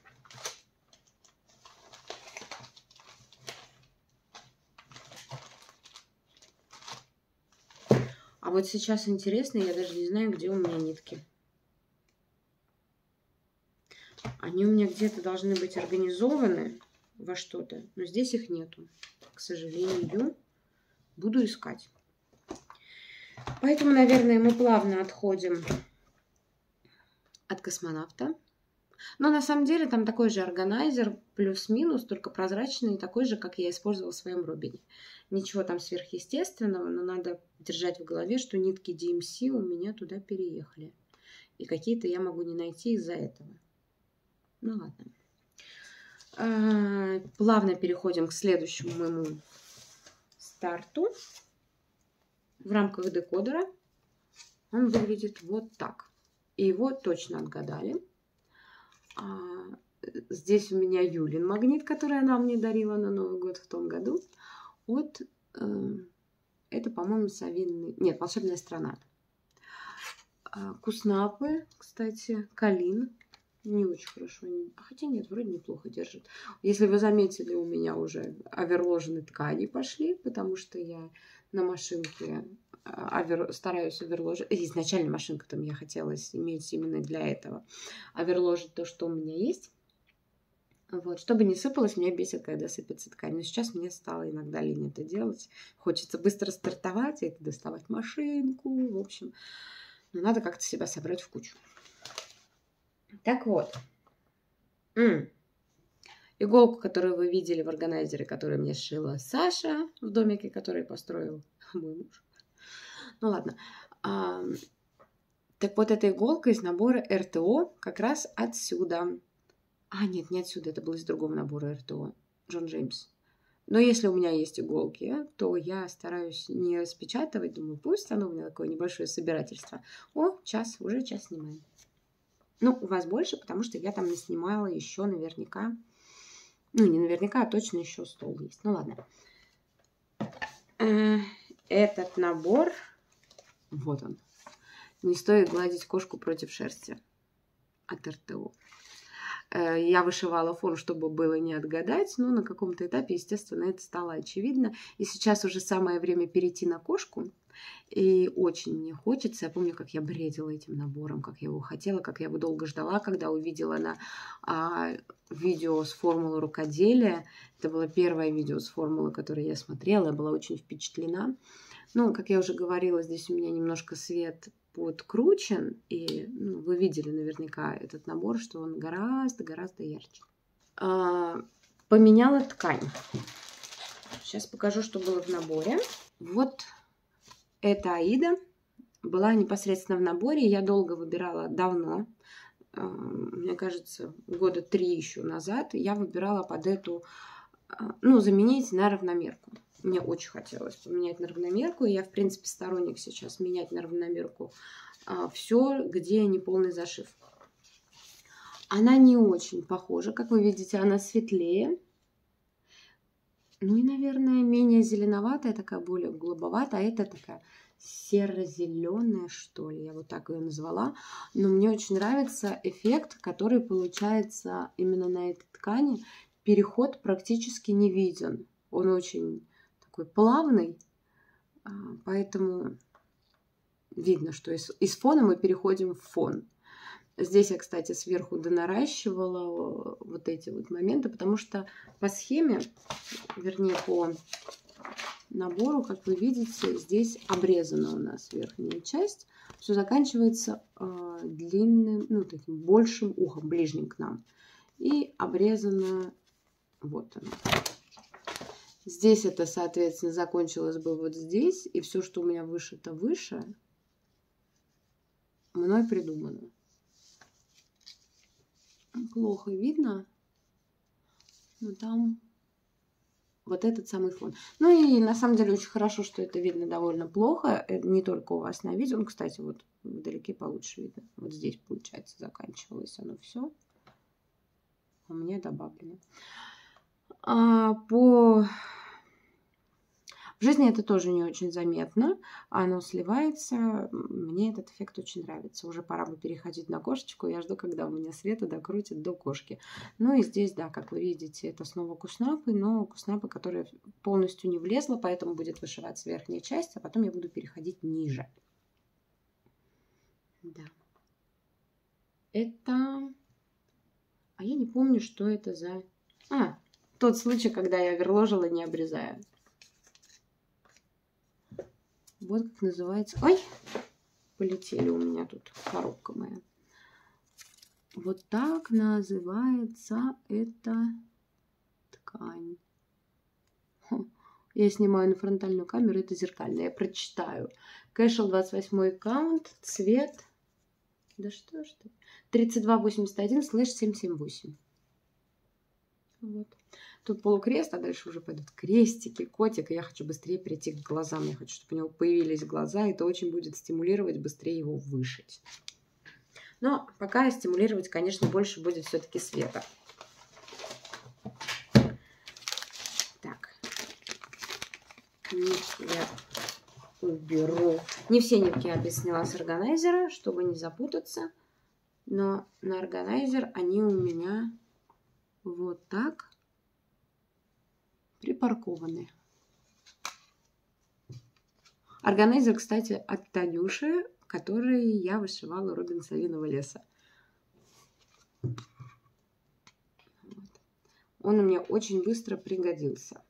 А вот сейчас интересно, я даже не знаю, где у меня нитки. Они у меня где-то должны быть организованы во что-то, но здесь их нету. К сожалению, буду искать. Поэтому, наверное, мы плавно отходим от космонавта. Но на самом деле там такой же органайзер, плюс-минус, только прозрачный, такой же, как я использовала в своем Робине. Ничего там сверхъестественного, но надо держать в голове, что нитки ди эм си у меня туда переехали. И какие-то я могу не найти из-за этого. Ну ладно. А, плавно переходим к следующему моему старту. В рамках декодера он выглядит вот так. И его точно отгадали. А, здесь у меня Юлин магнит, который она мне дарила на Новый год в том году. Вот э, это, по-моему, совинный... Нет, волшебная страна. А, куснапы, кстати, Калин. Не очень хорошо. Хотя нет, вроде неплохо держит. Если вы заметили, у меня уже оверложены ткани пошли, потому что я на машинке овер... стараюсь оверложить. Изначально машинка там я хотела иметь именно для этого. Оверложить то, что у меня есть. Вот. Чтобы не сыпалось, меня бесит, когда сыпется ткань. Но сейчас мне стало иногда лень это делать. Хочется быстро стартовать, и доставать машинку. В общем, но надо как-то себя собрать в кучу. Так вот. М-м. Иголку, которую вы видели в органайзере, которую мне сшила Саша в домике, который построил мой муж. Ну ладно. А, так вот, эта иголка из набора эр тэ о как раз отсюда. А, нет, не отсюда, это было из другого набора эр тэ о. Джон Джеймс. Но если у меня есть иголки, то я стараюсь не распечатывать. Думаю, пусть оно у меня такое небольшое собирательство. О, час, уже час снимаем. Ну, у вас больше, потому что я там не снимала еще наверняка. Ну, не наверняка, а точно еще стол есть. Ну, ладно. Этот набор, вот он. Не стоит гладить кошку против шерсти от эр тэ о. Я вышивала фон, чтобы было не отгадать, но на каком-то этапе, естественно, это стало очевидно. И сейчас уже самое время перейти на кошку. И очень мне хочется. Я помню, как я бредила этим набором, как я его хотела, как я его долго ждала, когда увидела на а, видео с формулы рукоделия. Это было первое видео с формулы, которое я смотрела. Я была очень впечатлена. Ну, как я уже говорила, здесь у меня немножко свет подкручен. И ну, вы видели наверняка этот набор, что он гораздо-гораздо ярче. А, поменяла ткань. Сейчас покажу, что было в наборе. Вот. Эта Аида была непосредственно в наборе. Я долго выбирала, давно, мне кажется, года три еще назад, я выбирала под эту, ну, заменить на равномерку. Мне очень хотелось поменять на равномерку. И я, в принципе, сторонник сейчас менять на равномерку все, где не полный зашив. Она не очень похожа. Как вы видите, она светлее. Ну и, наверное, менее зеленоватая, такая более голубоватая, а это такая серо-зеленая, что ли, я вот так ее назвала. Но мне очень нравится эффект, который получается именно на этой ткани. Переход практически не виден. Он очень такой плавный, поэтому видно, что из, из фона мы переходим в фон. Здесь я, кстати, сверху донаращивала вот эти вот моменты, потому что по схеме, вернее, по набору, как вы видите, здесь обрезана у нас верхняя часть. Все заканчивается э, длинным, ну, таким большим ухом, ближним к нам. И обрезано вот оно. Здесь это, соответственно, закончилось бы вот здесь. И все, что у меня вышито выше, мной придумано. Плохо видно, но там вот этот самый фон. Ну и на самом деле очень хорошо, что это видно довольно плохо. Не только у вас на видео. Ну, кстати, вот вдалеке получше видно. Вот здесь, получается, заканчивалось оно все. У меня добавлено. А по... В жизни это тоже не очень заметно. Оно сливается. Мне этот эффект очень нравится. Уже пора бы переходить на кошечку. Я жду, когда у меня Света докрутит до кошки. Ну и здесь, да, как вы видите, это снова куснапы, но куснапы, которая полностью не влезла, поэтому будет вышиваться верхняя часть, а потом я буду переходить ниже. Да. Это... А я не помню, что это за... А, тот случай, когда я верложила, не обрезая. Вот как называется. Ой, полетели у меня тут коробка моя. Вот так называется эта ткань. Хм. Я снимаю на фронтальную камеру, это зеркальная. Я прочитаю. Casual двадцать восьмой аккаунт, цвет. Да что ж ты? тридцать два восемьдесят один слэш семь семь восемь. Вот. Тут полукрест, а дальше уже пойдут крестики, котик. И я хочу быстрее прийти к глазам. Я хочу, чтобы у него появились глаза. И это очень будет стимулировать быстрее его вышить. Но пока стимулировать, конечно, больше будет все-таки Света. Так. Нитки я уберу. Не все нитки я сняла с органайзера, чтобы не запутаться. Но на органайзер они у меня вот так припаркованы. Органайзер, кстати, от Танюши, который я вышивала Робин Совиного леса. Вот. Он у меня очень быстро пригодился.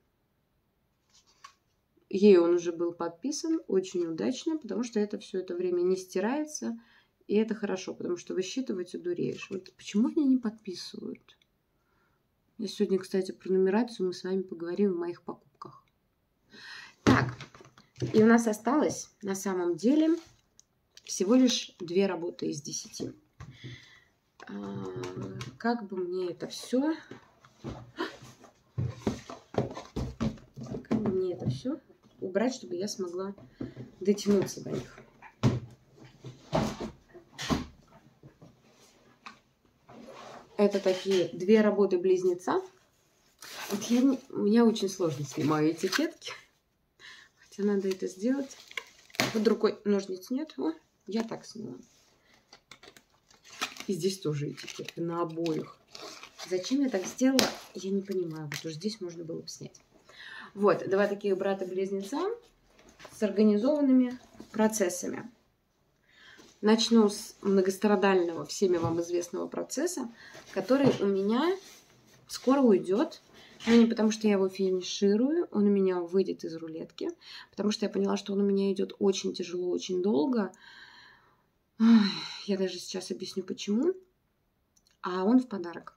Ей он уже был подписан очень удачно, потому что это все это время не стирается. И это хорошо, потому что высчитывать одуреешь. Вот почему они не подписывают? Я сегодня, кстати, про нумерацию мы с вами поговорим в моих покупках. Так, и у нас осталось на самом деле всего лишь две работы из десяти. А, как бы мне это все... Как бы мне это все убрать, чтобы я смогла дотянуться до них. Это такие две работы-близнеца. Вот я не, у меня очень сложно снимаю этикетки. Хотя надо это сделать. Под рукой ножниц нет. О, я так снимаю. И здесь тоже этикетки на обоих. Зачем я так сделала, я не понимаю. Вот уж здесь можно было бы снять. Вот, два таких брата-близнеца с организованными процессами. Начну с многострадального, всеми вам известного процесса, который у меня скоро уйдет. Но не потому, что я его финиширую, он у меня выйдет из рулетки, потому что я поняла, что он у меня идет очень тяжело, очень долго. Я даже сейчас объясню, почему. А он в подарок.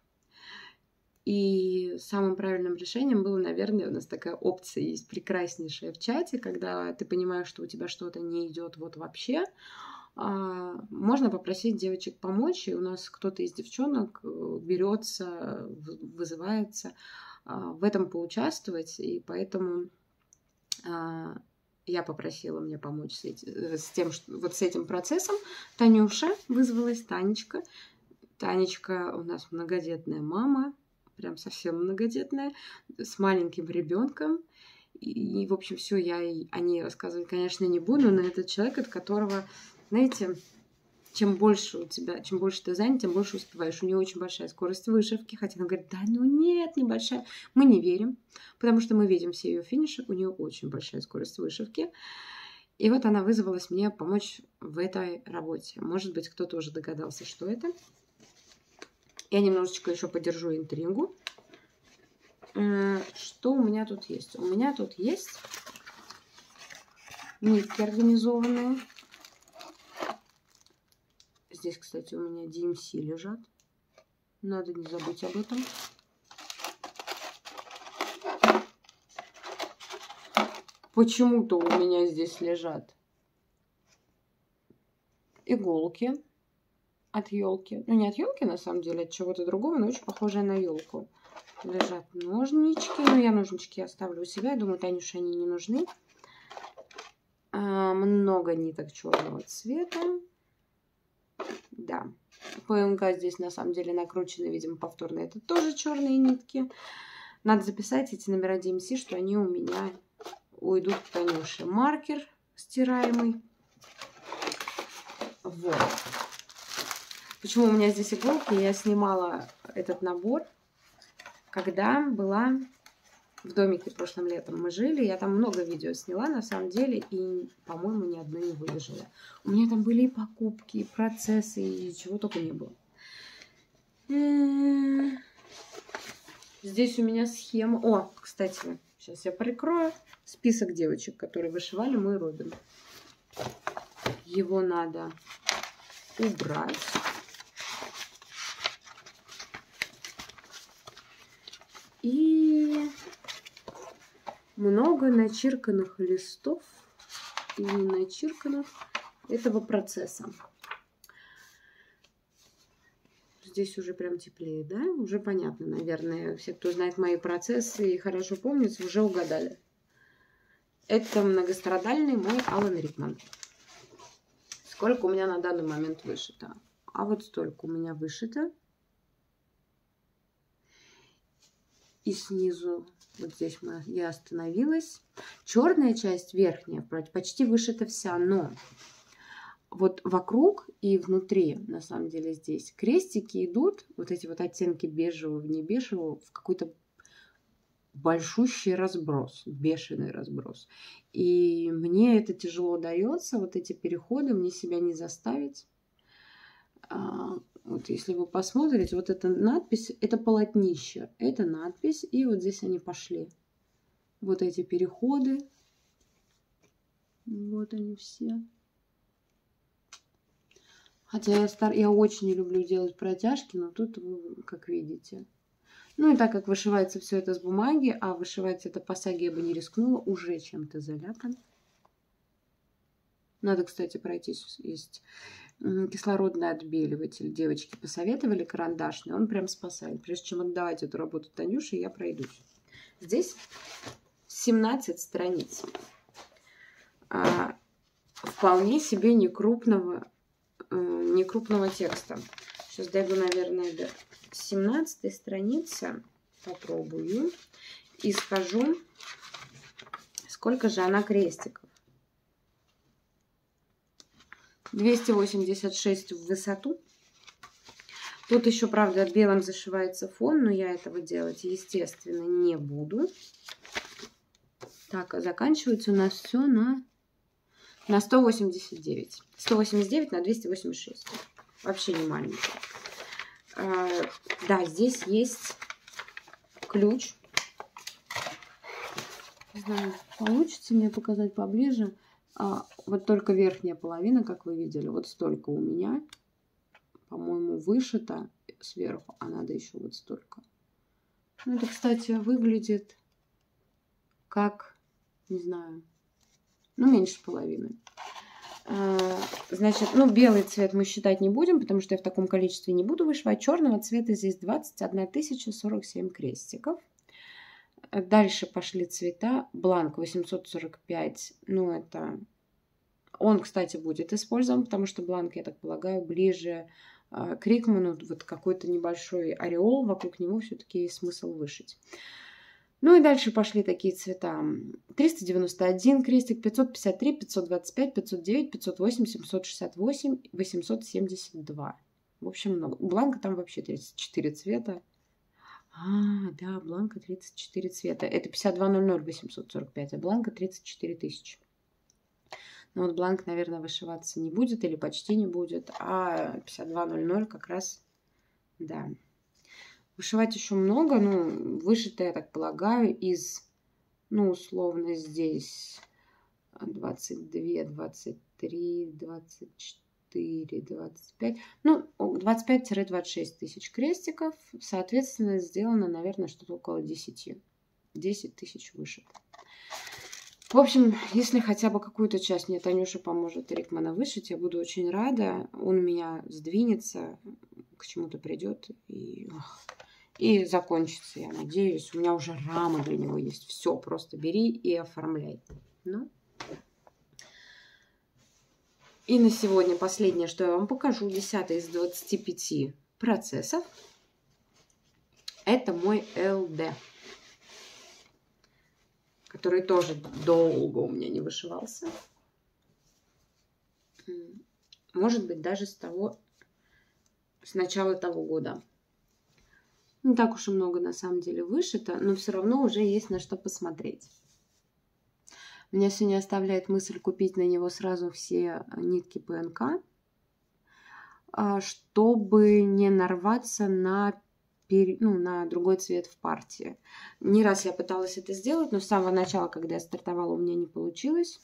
И самым правильным решением было, наверное, у нас такая опция есть прекраснейшая в чате, когда ты понимаешь, что у тебя что-то не идет вот вообще. Можно попросить девочек помочь, и у нас кто-то из девчонок берется, вызывается в этом поучаствовать, и поэтому я попросила мне помочь с, этим, с тем, что, вот с этим процессом. Танюша вызвалась, Танечка. Танечка у нас многодетная мама, прям совсем многодетная, с маленьким ребенком. И, и в общем, все я о ней рассказывать, конечно, не буду, но это человек, от которого, знаете, чем больше у тебя, чем больше ты занят, тем больше успеваешь. У нее очень большая скорость вышивки, хотя она говорит, да, ну нет, небольшая. Мы не верим, потому что мы видим все ее финиши, у нее очень большая скорость вышивки. И вот она вызвалась мне помочь в этой работе. Может быть, кто-то уже догадался, что это. Я немножечко еще подержу интригу. Что у меня тут есть? У меня тут есть нитки организованные. Здесь, кстати, у меня ди эм си лежат. Надо не забыть об этом. Почему-то у меня здесь лежат иголки от елки. Ну, не от елки, на самом деле, от чего-то другого, но очень похожее на елку. Лежат ножнички. Ну, я ножнички оставлю у себя. Я думаю, Танюше они не нужны. А, много ниток черного цвета. Да. ПМК здесь на самом деле накручены, видимо, повторно. Это тоже черные нитки. Надо записать эти номера ди эм си, что они у меня уйдут к Танюше. Маркер стираемый. Вот. Почему у меня здесь иголки? Я снимала этот набор, когда была в домике прошлым летом. Мы жили, я там много видео сняла, на самом деле, и, по-моему, ни одной не выложила. У меня там были и покупки, и процессы, и чего только не было. Здесь у меня схема. О, кстати, сейчас я прикрою список девочек, которые вышивали мой Робин. Его надо убрать. И много начерканных листов и не начерканных этого процесса. Здесь уже прям теплее, да? Уже понятно, наверное. Все, кто знает мои процессы и хорошо помнят, уже угадали. Это многострадальный мой Алан Рикман. Сколько у меня на данный момент вышито? А вот столько у меня вышито. И снизу, вот здесь мы, я остановилась. Черная часть, верхняя, почти вышита вся, но вот вокруг и внутри, на самом деле, здесь крестики идут, вот эти вот оттенки бежевого, не бежевого, в какой-то большущий разброс, бешеный разброс. И мне это тяжело дается, вот эти переходы, мне себя не заставить. Вот если вы посмотрите, вот эта надпись, это полотнище, это надпись, и вот здесь они пошли. Вот эти переходы, вот они все. Хотя я, стар... я очень не люблю делать протяжки, но тут вы, как видите. Ну и так как вышивается все это с бумаги, а вышивать это по саге я бы не рискнула, уже чем-то заляпан. Надо, кстати, пройтись. Есть кислородный отбеливатель. Девочки посоветовали карандашный. Он прям спасает. Прежде чем отдавать эту работу Танюше, я пройдусь. Здесь семнадцать страниц. А, вполне себе некрупного, некрупного текста. Сейчас дойду, наверное, до семнадцатой страницы. Попробую. И скажу, сколько же она крестиков. двести восемьдесят шесть в высоту. Тут еще, правда, белым зашивается фон, но я этого делать, естественно, не буду. Так, а заканчивается у нас все на, на сто восемьдесят девять. сто восемьдесят девять на двести восемьдесят шесть. Вообще не маленький. А, да, здесь есть ключ. Не знаю, получится мне показать поближе. А, вот только верхняя половина, как вы видели, вот столько у меня, по-моему, вышито сверху, а надо еще вот столько. Ну, это, кстати, выглядит как, не знаю, ну, меньше половины. А, значит, ну, белый цвет мы считать не будем, потому что я в таком количестве не буду вышивать. Черного цвета здесь двадцать одна тысяча сорок семь крестиков. Дальше пошли цвета. Бланк восемьсот сорок пять. Ну, это... Он, кстати, будет использован, потому что бланк, я так полагаю, ближе э, к Рикману. Вот какой-то небольшой ореол, вокруг него все-таки есть смысл вышить. Ну и дальше пошли такие цвета. триста девяносто один крестик, пятьсот пятьдесят три, пятьсот двадцать пять, пятьсот девять, пятьсот восемь, семьсот шестьдесят восемь, восемьсот семьдесят два. В общем, много. У бланка там вообще тридцать четыре цвета. А, да, бланка тридцать четыре цвета. Это пятьдесят два ноль ноль восемьсот сорок пять, а бланка тридцать четыре тысячи. Но вот бланк, наверное, вышиваться не будет или почти не будет, а пятьдесят два ноль ноль как раз, да. Вышивать еще много, ну, вышито, я так полагаю, из, ну, условно, здесь двадцать два, двадцать три, двадцать четыре, двадцать пять, ну, двадцать пять — двадцать шесть тысяч крестиков, соответственно, сделано, наверное, что-то около десяти. десять тысяч вышито. В общем, если хотя бы какую-то часть мне Танюша поможет Рикмана вышить, я буду очень рада. Он у меня сдвинется, к чему-то придет и, и закончится, я надеюсь. У меня уже рама для него есть. Все, просто бери и оформляй. Ну. И на сегодня последнее, что я вам покажу, десятый из двадцати пяти процессов. Это мой эл дэ, который тоже долго у меня не вышивался. Может быть, даже с того, с начала того года. Не так уж и много на самом деле вышито, но все равно уже есть на что посмотреть. Меня сегодня оставляет мысль купить на него сразу все нитки пэ эн ка, чтобы не нарваться на ну, на другой цвет в партии. Не раз я пыталась это сделать, но с самого начала, когда я стартовала, у меня не получилось.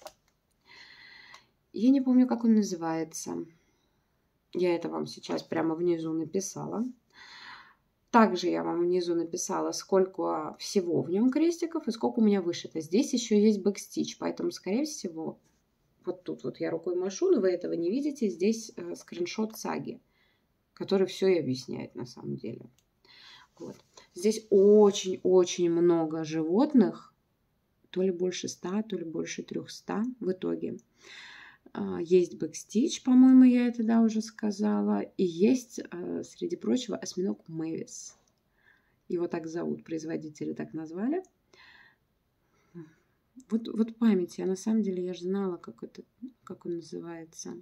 Я не помню, как он называется. Я это вам сейчас прямо внизу написала. Также я вам внизу написала, сколько всего в нем крестиков и сколько у меня вышито. Здесь еще есть бэкстич, поэтому, скорее всего, вот тут вот я рукой машу, но вы этого не видите. Здесь э, скриншот саги, который все и объясняет на самом деле. Вот. Здесь очень-очень много животных, то ли больше ста, то ли больше трехсот в итоге. Есть бэкстич, по-моему, я это да, уже сказала. И есть, среди прочего, осьминог Мэвис. Его так зовут, производители так назвали. Вот, вот память, я на самом деле, я же знала, как, это, как он называется.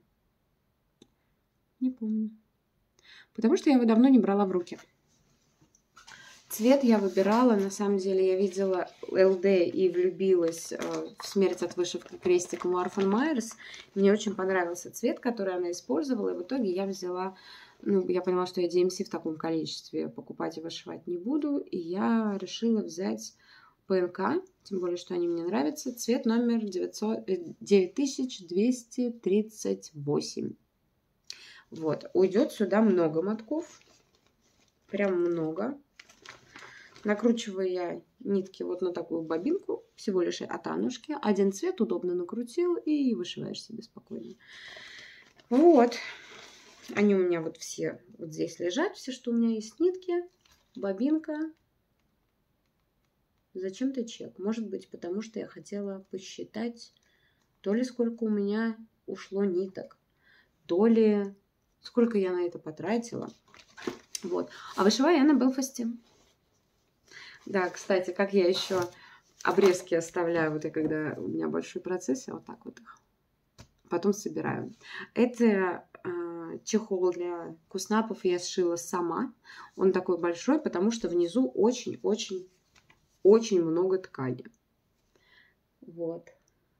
Не помню. Потому что я его давно не брала в руки. Цвет я выбирала, на самом деле я видела эл дэ и влюбилась в «Смерть от вышивки крестиком» у Арфан Майерс. Мне очень понравился цвет, который она использовала, и в итоге я взяла, ну, я поняла, что я ди эм си в таком количестве покупать и вышивать не буду, и я решила взять пэ эн ка, тем более, что они мне нравятся, цвет номер девять тысяч двести тридцать восемь. Вот, уйдет сюда много мотков, прям много. Накручиваю я нитки вот на такую бобинку, всего лишь от Аннушки. Один цвет удобно накрутил и вышиваешь себе спокойно. Вот. Они у меня вот все вот здесь лежат. Все, что у меня есть, нитки, бобинка. Зачем-то чек. Может быть, потому что я хотела посчитать, то ли сколько у меня ушло ниток, то ли сколько я на это потратила. Вот. А вышиваю я на Белфасте. Да, кстати, как я еще обрезки оставляю, вот я когда у меня большой процесс, я вот так вот их потом собираю. Это э, чехол для куснапов я сшила сама. Он такой большой, потому что внизу очень-очень-очень много ткани. Вот.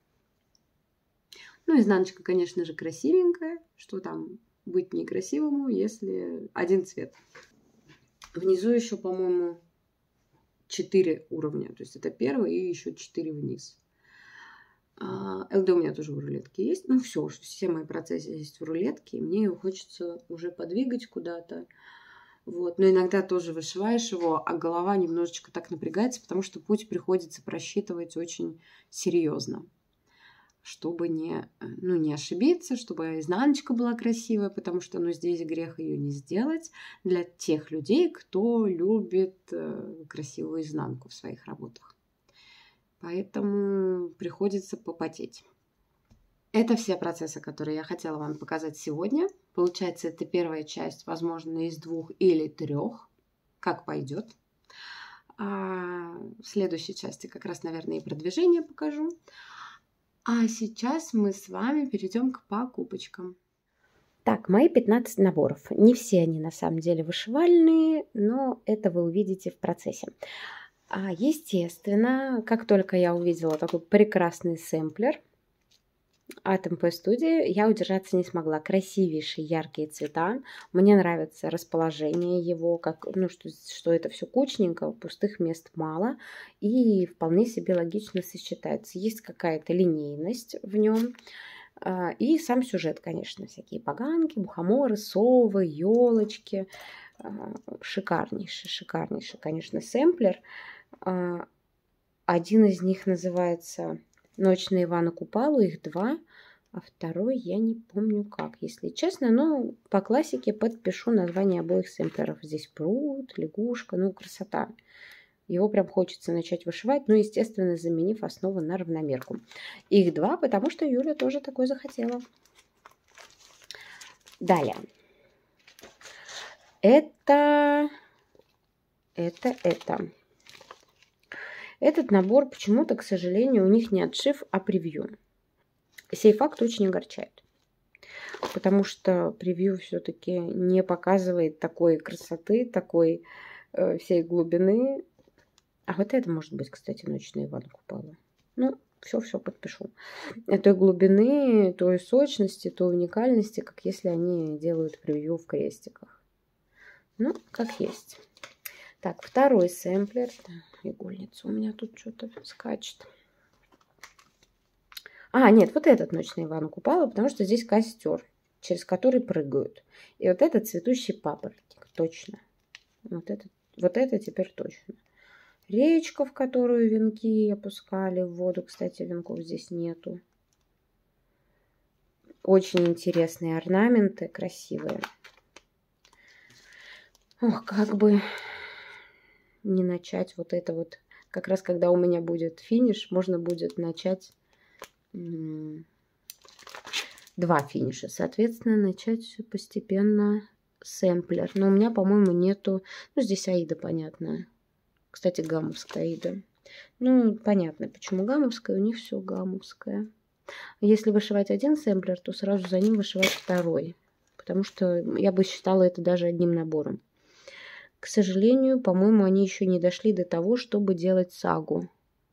Ну, изнаночка, конечно же, красивенькая. Что там быть некрасивому, если один цвет. Внизу еще, по-моему, четыре уровня. То есть это первый и еще четыре вниз. эл дэ у меня тоже в рулетке есть. Ну все, все мои процессы есть в рулетке. И мне его хочется уже подвигать куда-то. Вот. Но иногда тоже вышиваешь его, а голова немножечко так напрягается, потому что путь приходится просчитывать очень серьезно. Чтобы не, ну, не ошибиться, чтобы изнаночка была красивая, потому что ну, здесь грех ее не сделать для тех людей, кто любит э, красивую изнанку в своих работах. Поэтому приходится попотеть. Это все процессы, которые я хотела вам показать сегодня. Получается, это первая часть, возможно, из двух или трех, как пойдет. А в следующей части как раз, наверное, и продвижение покажу. А сейчас мы с вами перейдем к покупочкам. Так, мои пятнадцать наборов. Не все они на самом деле вышивальные, но это вы увидите в процессе. А, естественно, как только я увидела такой прекрасный сэмплер от эм пэ Studio, я удержаться не смогла. Красивейшие яркие цвета. Мне нравится расположение его, как, ну, что, что это все кучненько, пустых мест мало и вполне себе логично сочетается. Есть какая-то линейность в нем. И сам сюжет, конечно, всякие поганки, мухоморы, совы, елочки. Шикарнейший, шикарнейший, конечно, сэмплер. Один из них называется «Ночь на Ивана Купалу», их два, а второй я не помню как, если честно, но по классике подпишу название обоих сэмплеров. Здесь пруд, лягушка, ну красота. Его прям хочется начать вышивать, ну, естественно, заменив основу на равномерку. Их два, потому что Юля тоже такой захотела. Далее. Это, это, это. Этот набор почему-то, к сожалению, у них не отшив, а превью. Сей факт очень огорчает. Потому что превью все-таки не показывает такой красоты, такой э, всей глубины. А вот это может быть, кстати, «Ночь на Ивана Купалу». Ну, все-все подпишу. Той глубины, той сочности, той уникальности, как если они делают превью в крестиках. Ну, как есть. Так, второй сэмплер. Игольница у меня тут что-то скачет. А, нет, вот этот «Ночь на Ивана Купалу», потому что здесь костер, через который прыгают. И вот этот цветущий папоротник, точно. Вот это, вот это теперь точно. Речка, в которую венки опускали в воду. Кстати, венков здесь нету. Очень интересные орнаменты, красивые. Ох, как бы не начать вот это вот. Как раз когда у меня будет финиш, можно будет начать два финиша. Соответственно, начать постепенно сэмплер. Но у меня, по-моему, нету... Ну, здесь Аида, понятно. Кстати, гаммовская Аида. Ну, понятно, почему гаммовская. У них все гаммовское. Если вышивать один сэмплер, то сразу за ним вышивать второй. Потому что я бы считала это даже одним набором. К сожалению, по-моему, они еще не дошли до того, чтобы делать сагу.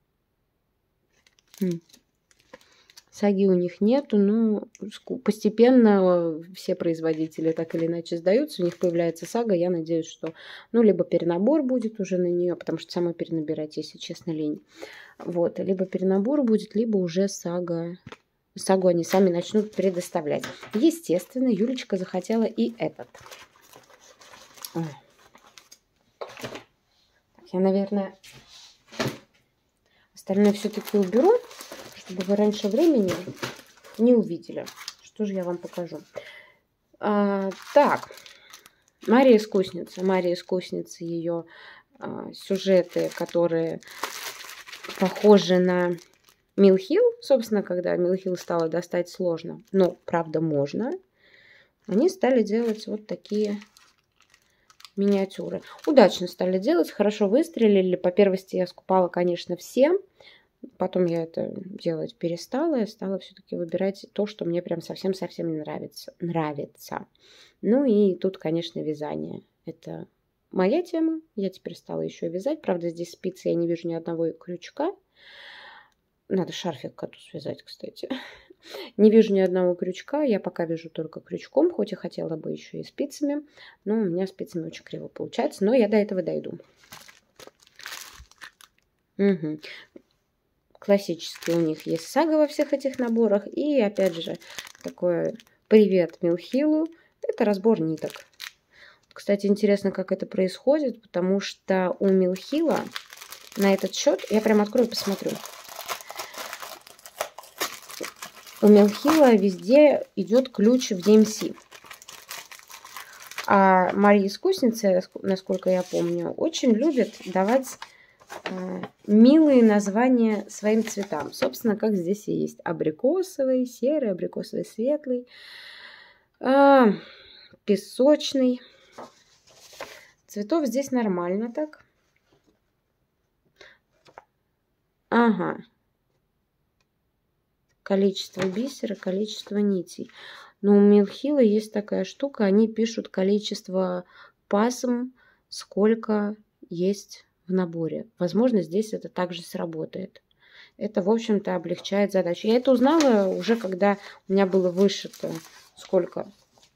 Хм. Саги у них нету, но постепенно все производители так или иначе сдаются. У них появляется сага. Я надеюсь, что ну либо перенабор будет уже на нее, потому что самой перенабирать, если честно, лень. Вот, либо перенабор будет, либо уже сага. Сагу они сами начнут предоставлять. Естественно, Юлечка захотела и этот. Я, наверное, остальное все-таки уберу, чтобы вы раньше времени не увидели. Что же я вам покажу? А, так, Мария Искусница. Мария Искусница, ее а, сюжеты, которые похожи на Милхил. Собственно, когда Милхил стало достать сложно, но, правда, можно. Они стали делать вот такие миниатюры. Удачно стали делать, хорошо выстрелили. По первости я скупала, конечно, все. Потом я это делать перестала и стала все-таки выбирать то, что мне прям совсем-совсем не нравится. нравится. Ну и тут, конечно, вязание. Это моя тема. Я теперь стала еще вязать. Правда, здесь спицы я не вижу ни одного крючка. Надо шарфик коту связать, кстати. Не вижу ни одного крючка. Я пока вяжу только крючком, хоть и хотела бы еще и спицами. Но у меня спицами очень криво получается. Но я до этого дойду. Угу. Классический у них есть сага во всех этих наборах. И опять же, такой привет Милхилу. Это разбор ниток. Кстати, интересно, как это происходит, потому что у Милхила на этот счет, я прям открою и посмотрю. У Милхила везде идет ключ в ди эм си. А Мария Искусница, насколько я помню, очень любит давать э, милые названия своим цветам. Собственно, как здесь и есть. Абрикосовый, серый, абрикосовый, светлый, э, песочный. Цветов здесь нормально так. Ага. Количество бисера, количество нитей. Но у Милхила есть такая штука, они пишут количество пасм, сколько есть в наборе. Возможно, здесь это также сработает. Это, в общем-то, облегчает задачу. Я это узнала уже, когда у меня было вышито сколько?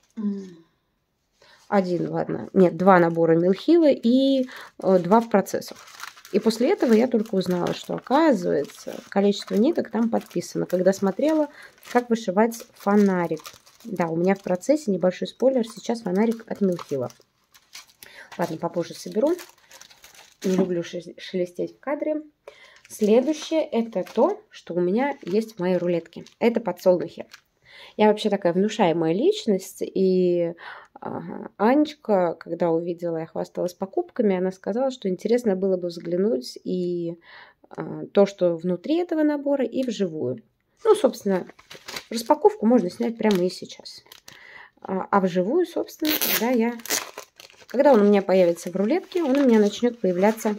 Один, ладно. Нет, два набора Милхила и э, два в процессах. И после этого я только узнала, что, оказывается, количество ниток там подписано, когда смотрела, как вышивать фонарик. Да, у меня в процессе небольшой спойлер. Сейчас фонарик от Милхила. Ладно, попозже соберу. Не люблю шелестеть в кадре. Следующее это то, что у меня есть в моей рулетке. Это подсолнухи. Я вообще такая внушаемая личность, и ага, Анечка, когда увидела, я хвасталась покупками, она сказала, что интересно было бы взглянуть и а, то, что внутри этого набора, и вживую. Ну, собственно, распаковку можно снять прямо и сейчас. А, а вживую, собственно, когда я... Когда он у меня появится в рулетке, он у меня начнет появляться...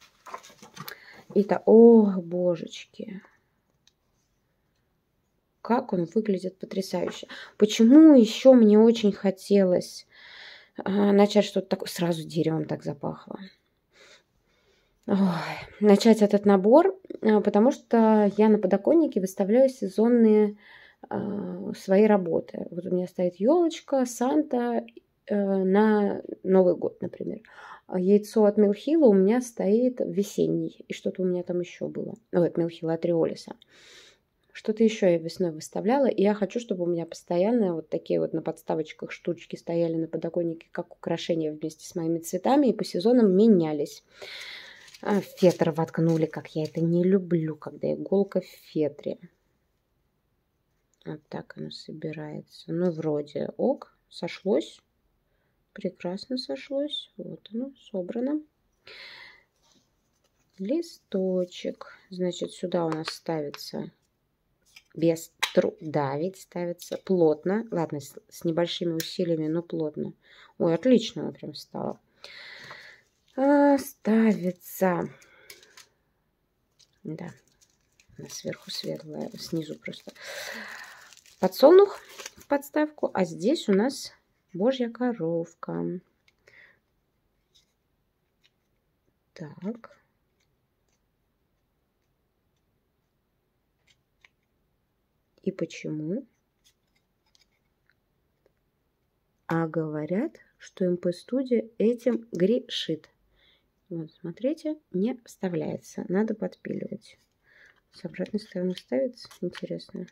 Это, ох, божечки... Как он выглядит потрясающе. Почему еще мне очень хотелось а, начать что-то такое... Сразу деревом так запахло. Ой, начать этот набор, а, потому что я на подоконнике выставляю сезонные а, свои работы. Вот у меня стоит елочка, Санта а, на Новый год, например. А яйцо от Милхила у меня стоит весенний. И что-то у меня там еще было. Ну, от Милхила, от Риолиса. Что-то еще я весной выставляла, и я хочу, чтобы у меня постоянно вот такие вот на подставочках штучки стояли на подоконнике, как украшения вместе с моими цветами, и по сезонам менялись. А фетр воткнули, как я это не люблю, когда иголка в фетре. Вот так оно собирается. Ну, вроде ок, сошлось. Прекрасно сошлось. Вот оно, собрано. Листочек. Значит, сюда у нас ставится... Без труда ведь ставится плотно. Ладно, с, с небольшими усилиями, но плотно. Ой, отлично она прям стала. А, ставится. Да, она сверху светлая, снизу просто. Подсолнух в подставку. А здесь у нас Божья коровка. Так. И почему? А говорят, что эм пэ-студия этим грешит. Вот, смотрите, не вставляется. Надо подпиливать. С обратной стороны ставится. Интересно.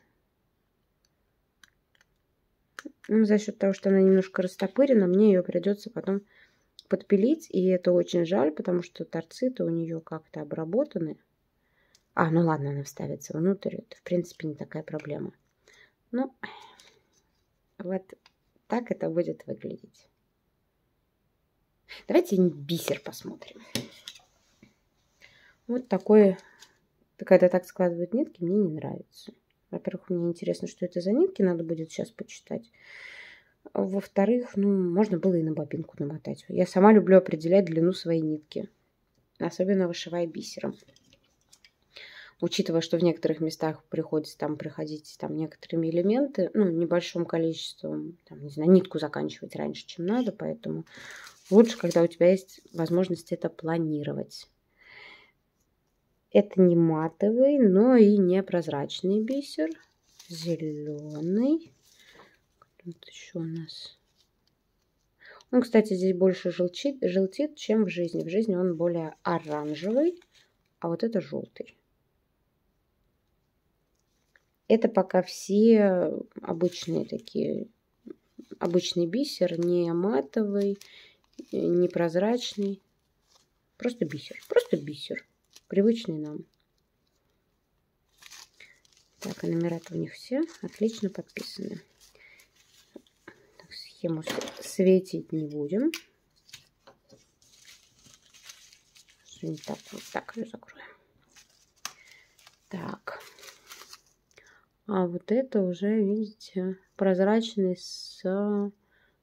Ну, за счет того, что она немножко растопырена, мне ее придется потом подпилить. И это очень жаль, потому что торцы-то у нее как-то обработаны. А, ну ладно, она вставится внутрь. Это, в принципе, не такая проблема. Ну, вот так это будет выглядеть. Давайте бисер посмотрим. Вот такой, когда так складывают нитки, мне не нравится. Во-первых, мне интересно, что это за нитки, надо будет сейчас почитать. Во-вторых, ну, можно было и на бобинку намотать. Я сама люблю определять длину своей нитки, особенно вышивая бисером. Учитывая, что в некоторых местах приходится там проходить там некоторыми элементы, ну, небольшим количеством, там, не знаю, нитку заканчивать раньше, чем надо, поэтому лучше, когда у тебя есть возможность это планировать. Это не матовый, но и не прозрачный бисер. Зеленый. Тут еще у нас... Он, кстати, здесь больше желтит, желтит, чем в жизни. В жизни он более оранжевый, а вот это желтый. Это пока все обычные такие, обычный бисер, не матовый, не прозрачный. Просто бисер, просто бисер. Привычный нам. Так, а номера-то у них все отлично подписаны. Так, схему светить не будем. Так, вот так ее закроем. Так. А вот это уже, видите, прозрачный с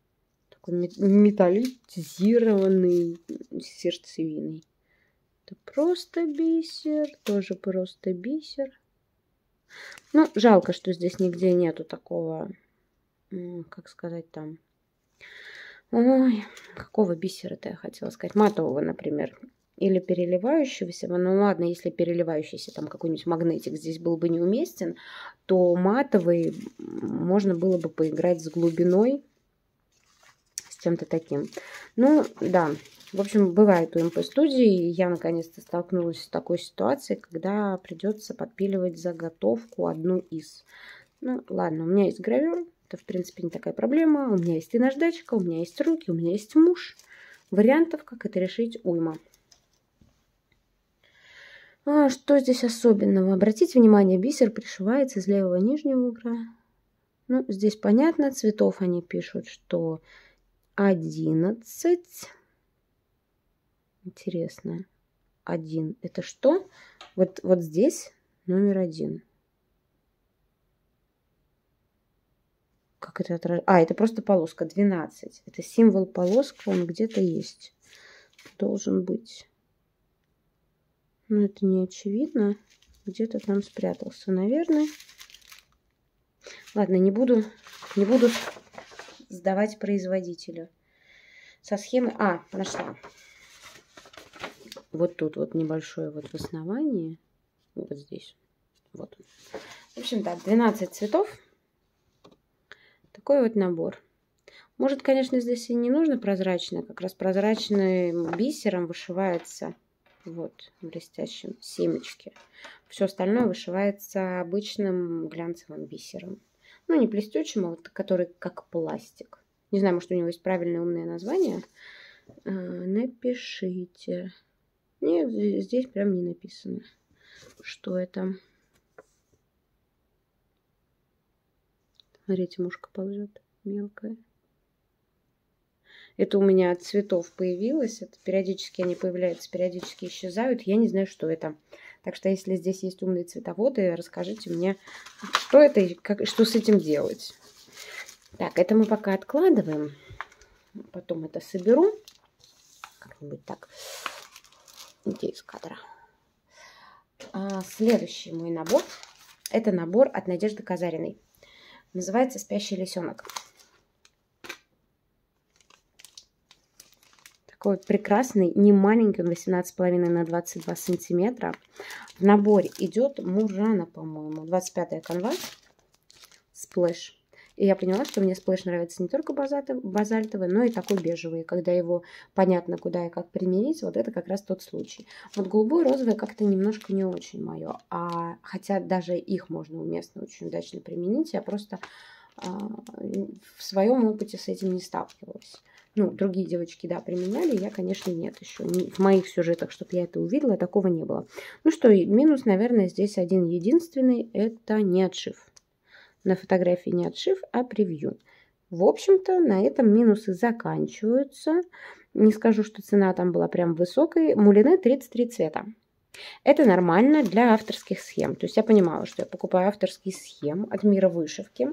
такой металлизированной сердцевиной. Это просто бисер, тоже просто бисер. Ну, жалко, что здесь нигде нету такого, как сказать там, ой, какого бисера-то я хотела сказать, матового, например, или переливающегося. Ну ладно, если переливающийся, там какой-нибудь магнитик здесь был бы неуместен, то матовый можно было бы поиграть с глубиной, с чем-то таким. Ну, да, в общем, бывает у эм пэ-студии. Я наконец-то столкнулась с такой ситуацией, когда придется подпиливать заготовку одну из. Ну, ладно, у меня есть гравюра. Это, в принципе, не такая проблема. У меня есть и наждачка, у меня есть руки, у меня есть муж. Вариантов, как это решить, уйма. А что здесь особенного? Обратите внимание, бисер пришивается из левого нижнего угла. Ну, здесь понятно, цветов они пишут, что одиннадцать. Интересно. Один. Это что? Вот, вот здесь номер один. Как это отражается? А, это просто полоска. двенадцать. Это символ полоска, он где-то есть. Должен быть. Но это не очевидно. Где-то там спрятался, наверное. Ладно, не буду, не буду сдавать производителю. Со схемы... А, нашла. Вот тут вот небольшое вот в основании. Вот здесь. Вот. В общем, так, двенадцать цветов. Такой вот набор. Может, конечно, здесь и не нужно прозрачно. Как раз прозрачным бисером вышивается вот блестящим семечки. Все остальное вышивается обычным глянцевым бисером. Ну, не блестючим, а вот который как пластик. Не знаю, может, у него есть правильное умное название. А, напишите. Нет, здесь прям не написано, что это. Смотрите, мушка ползет мелкая. Это у меня от цветов появилось. Это периодически они появляются, периодически исчезают. Я не знаю, что это. Так что, если здесь есть умные цветоводы, расскажите мне, что это и как, что с этим делать. Так, это мы пока откладываем. Потом это соберу. Как-нибудь так. Где из кадра? А, следующий мой набор. Это набор от Надежды Казариной. Называется «Спящий лисенок». Такой прекрасный, не маленький, он восемнадцать с половиной на двадцать два сантиметра. В наборе идет Мурана, по-моему, двадцать пятая канва, сплэш. И я поняла, что мне сплэш нравится не только базальтовый, но и такой бежевый. Когда его понятно, куда и как применить, вот это как раз тот случай. Вот голубой, розовый как-то немножко не очень мое. А, хотя даже их можно уместно очень удачно применить. Я просто а, в своем опыте с этим не сталкивалась. Ну, другие девочки, да, применяли, я, конечно, нет еще. В моих сюжетах, чтобы я это увидела, такого не было. Ну что, минус, наверное, здесь один единственный, это не отшив. На фотографии не отшив, а превью. В общем-то, на этом минусы заканчиваются. Не скажу, что цена там была прям высокой. Мулине тридцать три цвета. Это нормально для авторских схем. То есть я понимала, что я покупаю авторские схемы от Мира Вышивки.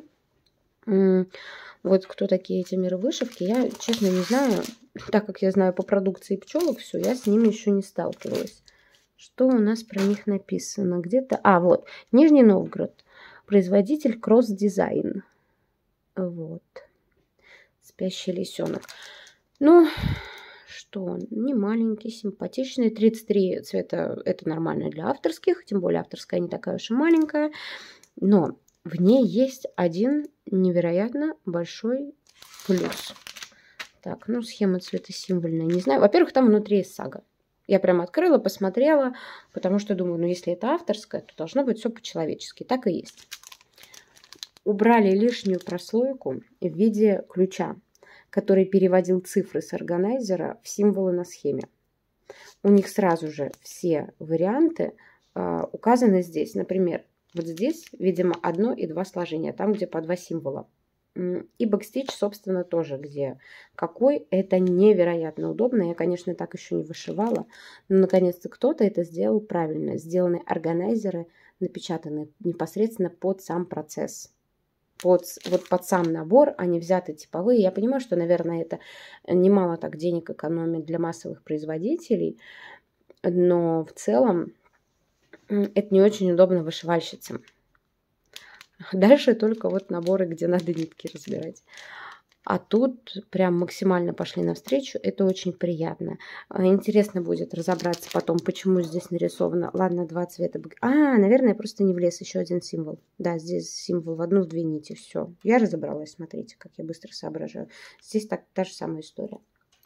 Вот кто такие эти Миры Вышивки, я, честно, не знаю. Так как я знаю по продукции пчелок все, я с ними еще не сталкивалась. Что у нас про них написано? Где-то... А, вот. Нижний Новгород. Производитель Кросс Дизайн. Вот. Спящий лисенок. Ну, что он? Не маленький, симпатичный. тридцать три цвета это нормально для авторских. Тем более авторская не такая уж и маленькая. Но в ней есть один невероятно большой плюс. Так, ну схема цветосимвольная. Не знаю. Во-первых, там внутри есть сага. Я прям открыла, посмотрела, потому что думаю, ну если это авторское, то должно быть все по-человечески. Так и есть. Убрали лишнюю прослойку в виде ключа, который переводил цифры с органайзера в символы на схеме. У них сразу же все варианты э, указаны здесь. Например, вот здесь, видимо, одно и два сложения, там, где по два символа. И бэкстич, собственно, тоже, где какой. Это невероятно удобно. Я, конечно, так еще не вышивала, но наконец-то кто-то это сделал правильно. Сделаны органайзеры, напечатаны непосредственно под сам процесс. Под, вот под сам набор, они взяты типовые. Я понимаю, что, наверное, это немало так денег экономит для массовых производителей. но в целом это не очень удобно вышивальщицам. Дальше только вот наборы, где надо нитки разбирать. А тут прям максимально пошли навстречу. Это очень приятно. Интересно будет разобраться потом, почему здесь нарисовано. Ладно, два цвета. А, наверное, просто не влез еще один символ. Да, здесь символ в одну, в две нити. Все. Я разобралась. Смотрите, как я быстро соображаю. Здесь так, та же самая история.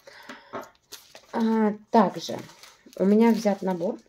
А, также у меня взят набор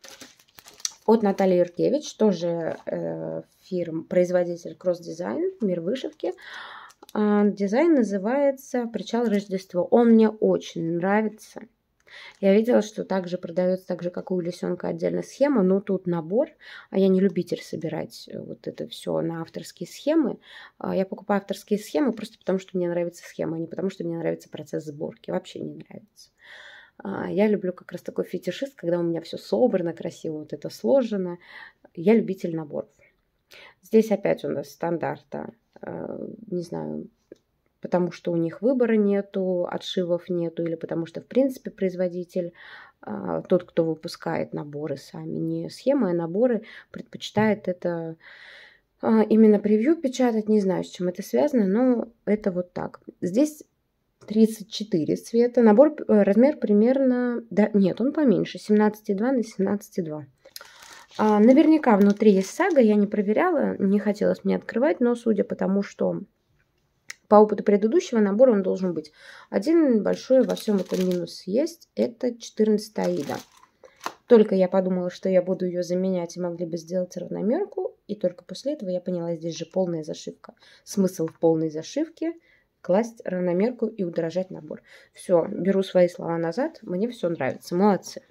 от Натальи Юркевич. Тоже э, фирм, производитель Cross Design, Мир вышивки. Дизайн называется «Причал Рождество». Он мне очень нравится. Я видела, что также продается, так же, как у лисенка, отдельно схема, но тут набор. А я не любитель собирать вот это все на авторские схемы. Я покупаю авторские схемы просто потому, что мне нравится схема, а не потому, что мне нравится процесс сборки. Вообще не нравится. Я люблю как раз такой фетишист, когда у меня все собрано, красиво вот это сложено. Я любитель наборов. Здесь опять у нас стандарта. Не знаю, потому что у них выбора нету, отшивов нету, или потому что, в принципе, производитель, тот, кто выпускает наборы сами, не схемы, а наборы, предпочитает это именно превью печатать. Не знаю, с чем это связано, но это вот так. Здесь тридцать четыре цвета. Набор, размер примерно... Да, нет, он поменьше. семнадцать и два на семнадцать и два. А, наверняка внутри есть сага, я не проверяла, не хотелось мне открывать, но судя по тому, что по опыту предыдущего набора он должен быть. Один большой во всем этом минус есть, это четырнадцатая Аида. Только я подумала, что я буду ее заменять и могли бы сделать равномерку, и только после этого я поняла, здесь же полная зашивка. Смысл в полной зашивке — класть равномерку и удорожать набор. Все, беру свои слова назад, мне все нравится, молодцы.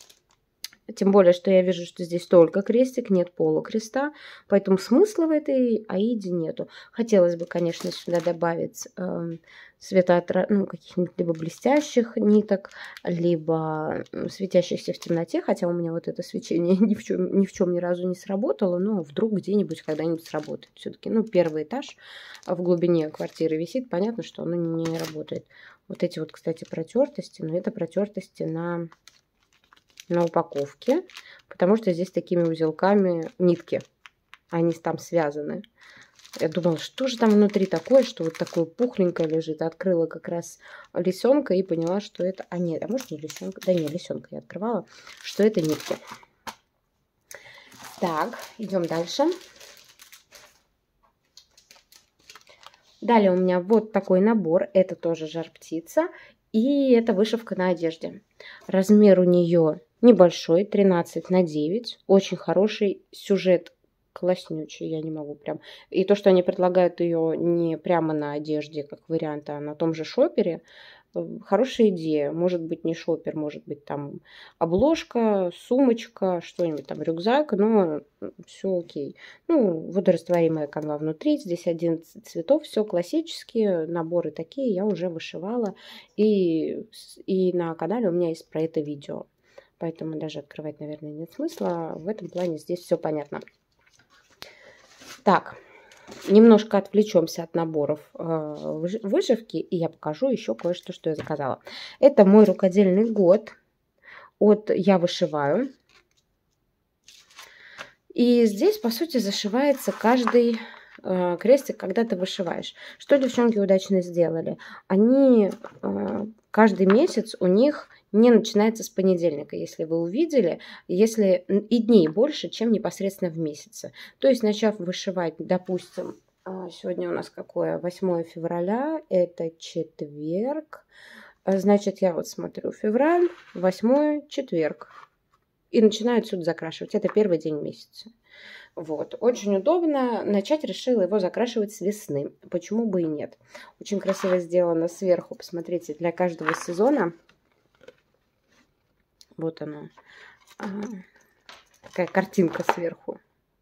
Тем более, что я вижу, что здесь только крестик, нет полукреста, поэтому смысла в этой Аиде нету. Хотелось бы, конечно, сюда добавить э, светоотра... ну, каких-нибудь либо блестящих ниток, либо светящихся в темноте, хотя у меня вот это свечение ни в чем, ни в чем ни разу не сработало, но вдруг где-нибудь когда-нибудь сработает. Все-таки, ну, первый этаж в глубине квартиры висит, понятно, что оно не работает. Вот эти вот, кстати, протертости, но это протертости на... на упаковке, потому что здесь такими узелками нитки, они там связаны. Я думала, что же там внутри такое, что вот такое пухленькое лежит. Открыла как раз лисенка и поняла, что это... А нет, а может не лисенка? Да не, лисенка я открывала, что это нитки. Так, идем дальше. Далее у меня вот такой набор. Это тоже жар-птица. И это вышивка на одежде. Размер у нее небольшой, тринадцать на девять. Очень хороший сюжет, класснючий, я не могу прям. И то, что они предлагают ее не прямо на одежде, как вариант, а на том же шопере, хорошая идея. Может быть не шопер, может быть там обложка, сумочка, что-нибудь там, рюкзак, но все окей. Ну, водорастворимая канва внутри, здесь одиннадцать цветов, все классические наборы такие, я уже вышивала. И, и на канале у меня есть про это видео. Поэтому даже открывать, наверное, нет смысла. В этом плане здесь все понятно. Так, немножко отвлечемся от наборов вышивки, и я покажу еще кое-что, что я заказала. Это мой рукодельный год от «Я вышиваю». И здесь, по сути, зашивается каждый крестик, когда ты вышиваешь. Что девчонки удачно сделали? Они каждый месяц у них не начинается с понедельника, если вы увидели, если и дней больше, чем непосредственно в месяце. То есть, начав вышивать, допустим, сегодня у нас какое? восьмое февраля, это четверг. Значит, я вот смотрю февраль, восьмое, четверг. И начинаю отсюда закрашивать. Это первый день месяца. Вот. Очень удобно. Начать решила его закрашивать с весны. Почему бы и нет. Очень красиво сделано сверху. Посмотрите, для каждого сезона. Вот она. Такая картинка сверху.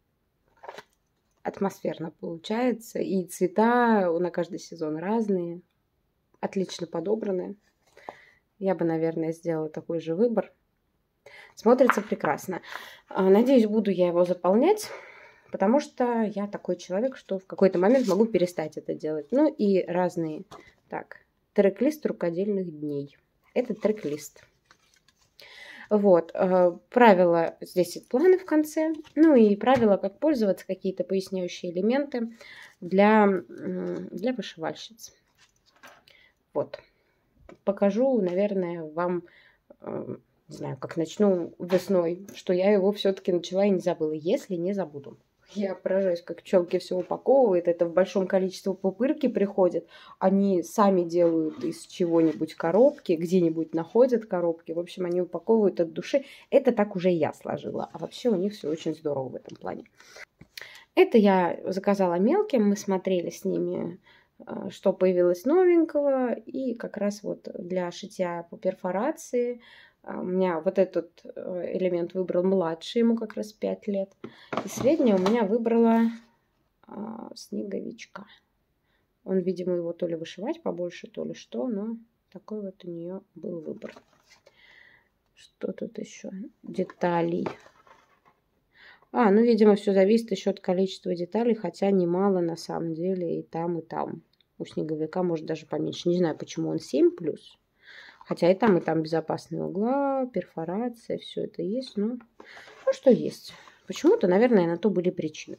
Атмосферно получается. И цвета на каждый сезон разные. Отлично подобраны. Я бы, наверное, сделала такой же выбор. Смотрится прекрасно. Надеюсь, буду я его заполнять, потому что я такой человек, что в какой-то момент могу перестать это делать. Ну и разные. Так, трек-лист рукодельных дней. Это трек-лист. Вот. Правила, здесь и планы в конце. Ну и правила, как пользоваться, какие-то поясняющие элементы для, для вышивальщиц. Вот. Покажу, наверное, вам, не знаю, как начну весной, что я его все-таки начала и не забыла, если не забуду. Я поражаюсь, как пчелки все упаковывают. Это в большом количестве пупырки приходят. Они сами делают из чего-нибудь коробки, где-нибудь находят коробки. В общем, они упаковывают от души. Это так уже я сложила. А вообще у них все очень здорово в этом плане. Это я заказала мелким. Мы смотрели с ними, что появилось новенького. И как раз вот для шитья по перфорации у меня вот этот элемент выбрал младший, ему как раз пять лет. И средняя у меня выбрала а, снеговичка. Он, видимо, его то ли вышивать побольше, то ли что, но такой вот у нее был выбор. Что тут еще? Деталей. А, ну, видимо, все зависит еще от количества деталей, хотя немало на самом деле и там, и там. У снеговика может даже поменьше. Не знаю, почему он семь плюс. Хотя и там, и там безопасные угла, перфорация, все это есть. Но ну, что есть. Почему-то, наверное, на то были причины.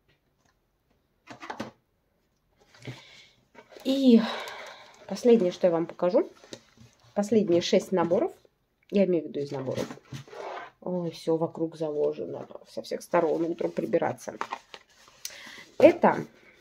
И последнее, что я вам покажу. Последние шесть наборов. Я имею в виду из наборов. Ой, все вокруг заложено. Со всех сторон утром прибираться. Это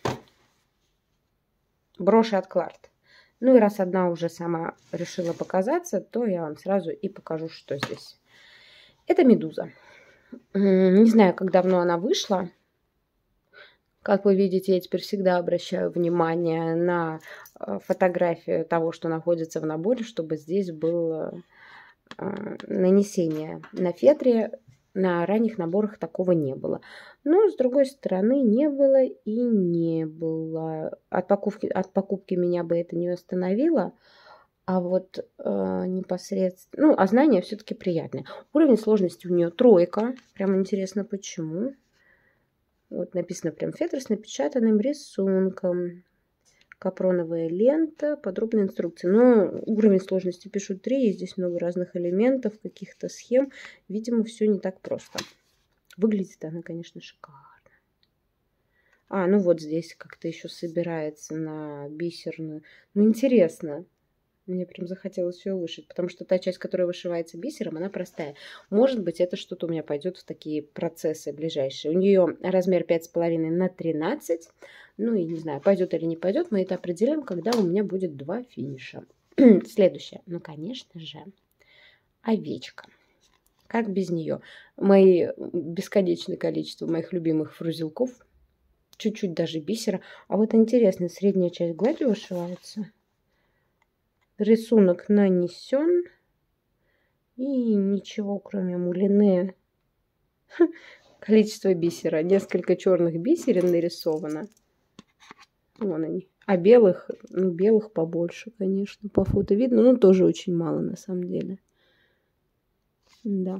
броши от Кларт. Ну и раз одна уже сама решила показаться, то я вам сразу и покажу, что здесь. Это медуза. Не знаю, как давно она вышла. Как вы видите, я теперь всегда обращаю внимание на фотографию того, что находится в наборе, чтобы здесь было нанесение на фетре. На ранних наборах такого не было. Но, с другой стороны, не было и не было. От покупки, от покупки меня бы это не остановило. А вот э, непосредственно... Ну, а знания все-таки приятные. Уровень сложности у нее тройка. Прям интересно, почему. Вот написано прям фетр с напечатанным рисунком. Капроновая лента, подробные инструкции. Но уровень сложности пишут три, и здесь много разных элементов, каких-то схем. Видимо, все не так просто. Выглядит она, конечно, шикарно. А, ну вот здесь как-то еще собирается на бисерную. Ну, интересно. Мне прям захотелось все вышить, потому что та часть, которая вышивается бисером, она простая. Может быть, это что-то у меня пойдет в такие процессы ближайшие. У нее размер пять с половиной на тринадцать. Ну и не знаю, пойдет или не пойдет, мы это определим, когда у меня будет два финиша. Следующее. Ну, конечно же, овечка. Как без нее? Мои бесконечное количество моих любимых фрузелков. Чуть-чуть даже бисера. А вот интересно, средняя часть гладью вышивается. Рисунок нанесен. И ничего, кроме мулине. Количество бисера. Несколько черных бисерин нарисовано. Вон они. А белых, ну, белых побольше, конечно, по фото видно. Но тоже очень мало, на самом деле. Да.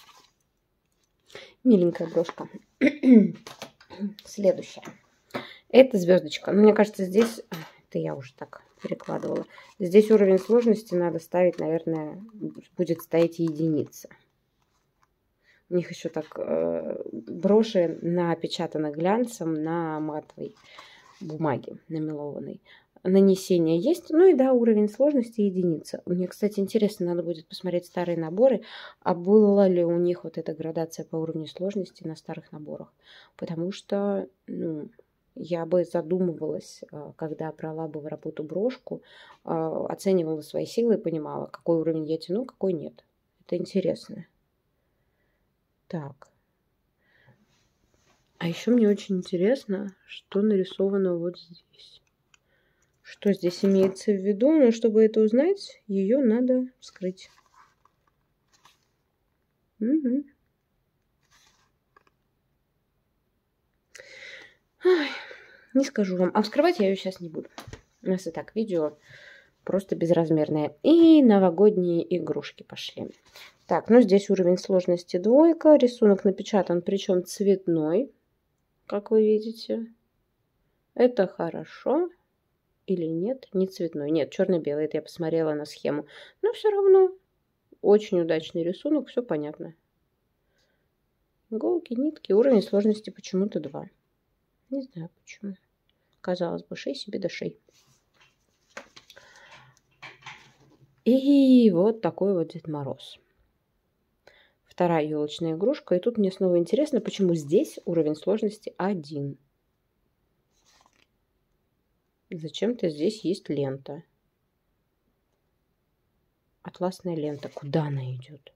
Миленькая брошка. Следующая. Это звездочка. Ну, мне кажется, здесь... Это я уже так перекладывала. Здесь уровень сложности надо ставить, наверное, будет стоять единица. У них еще так э, броши напечатаны глянцем на матовой бумаге, на мелованной. Нанесение есть. Ну и да, уровень сложности единица. Мне, кстати, интересно, надо будет посмотреть старые наборы, а была ли у них вот эта градация по уровню сложности на старых наборах. Потому что, ну... Я бы задумывалась, когда брала бы в работу брошку, оценивала свои силы и понимала, какой уровень я тяну, какой нет. Это интересно. Так. А еще мне очень интересно, что нарисовано вот здесь. Что здесь имеется в виду, но чтобы это узнать, ее надо вскрыть. Угу. Ой. Не скажу вам. А вскрывать я ее сейчас не буду. У нас и так видео просто безразмерное. И новогодние игрушки пошли. Так, ну здесь уровень сложности двойка. Рисунок напечатан, причем цветной, как вы видите. Это хорошо или нет? Не цветной. Нет, черно-белый. Это я посмотрела на схему. Но все равно Очень удачный рисунок, все понятно. Иголки, нитки, уровень сложности почему-то два. Не знаю почему. Казалось бы, шей себе до шей. И вот такой вот Дед Мороз. Вторая елочная игрушка. И тут мне снова интересно, почему здесь уровень сложности один. Зачем-то здесь есть лента. Атласная лента. Куда она идет?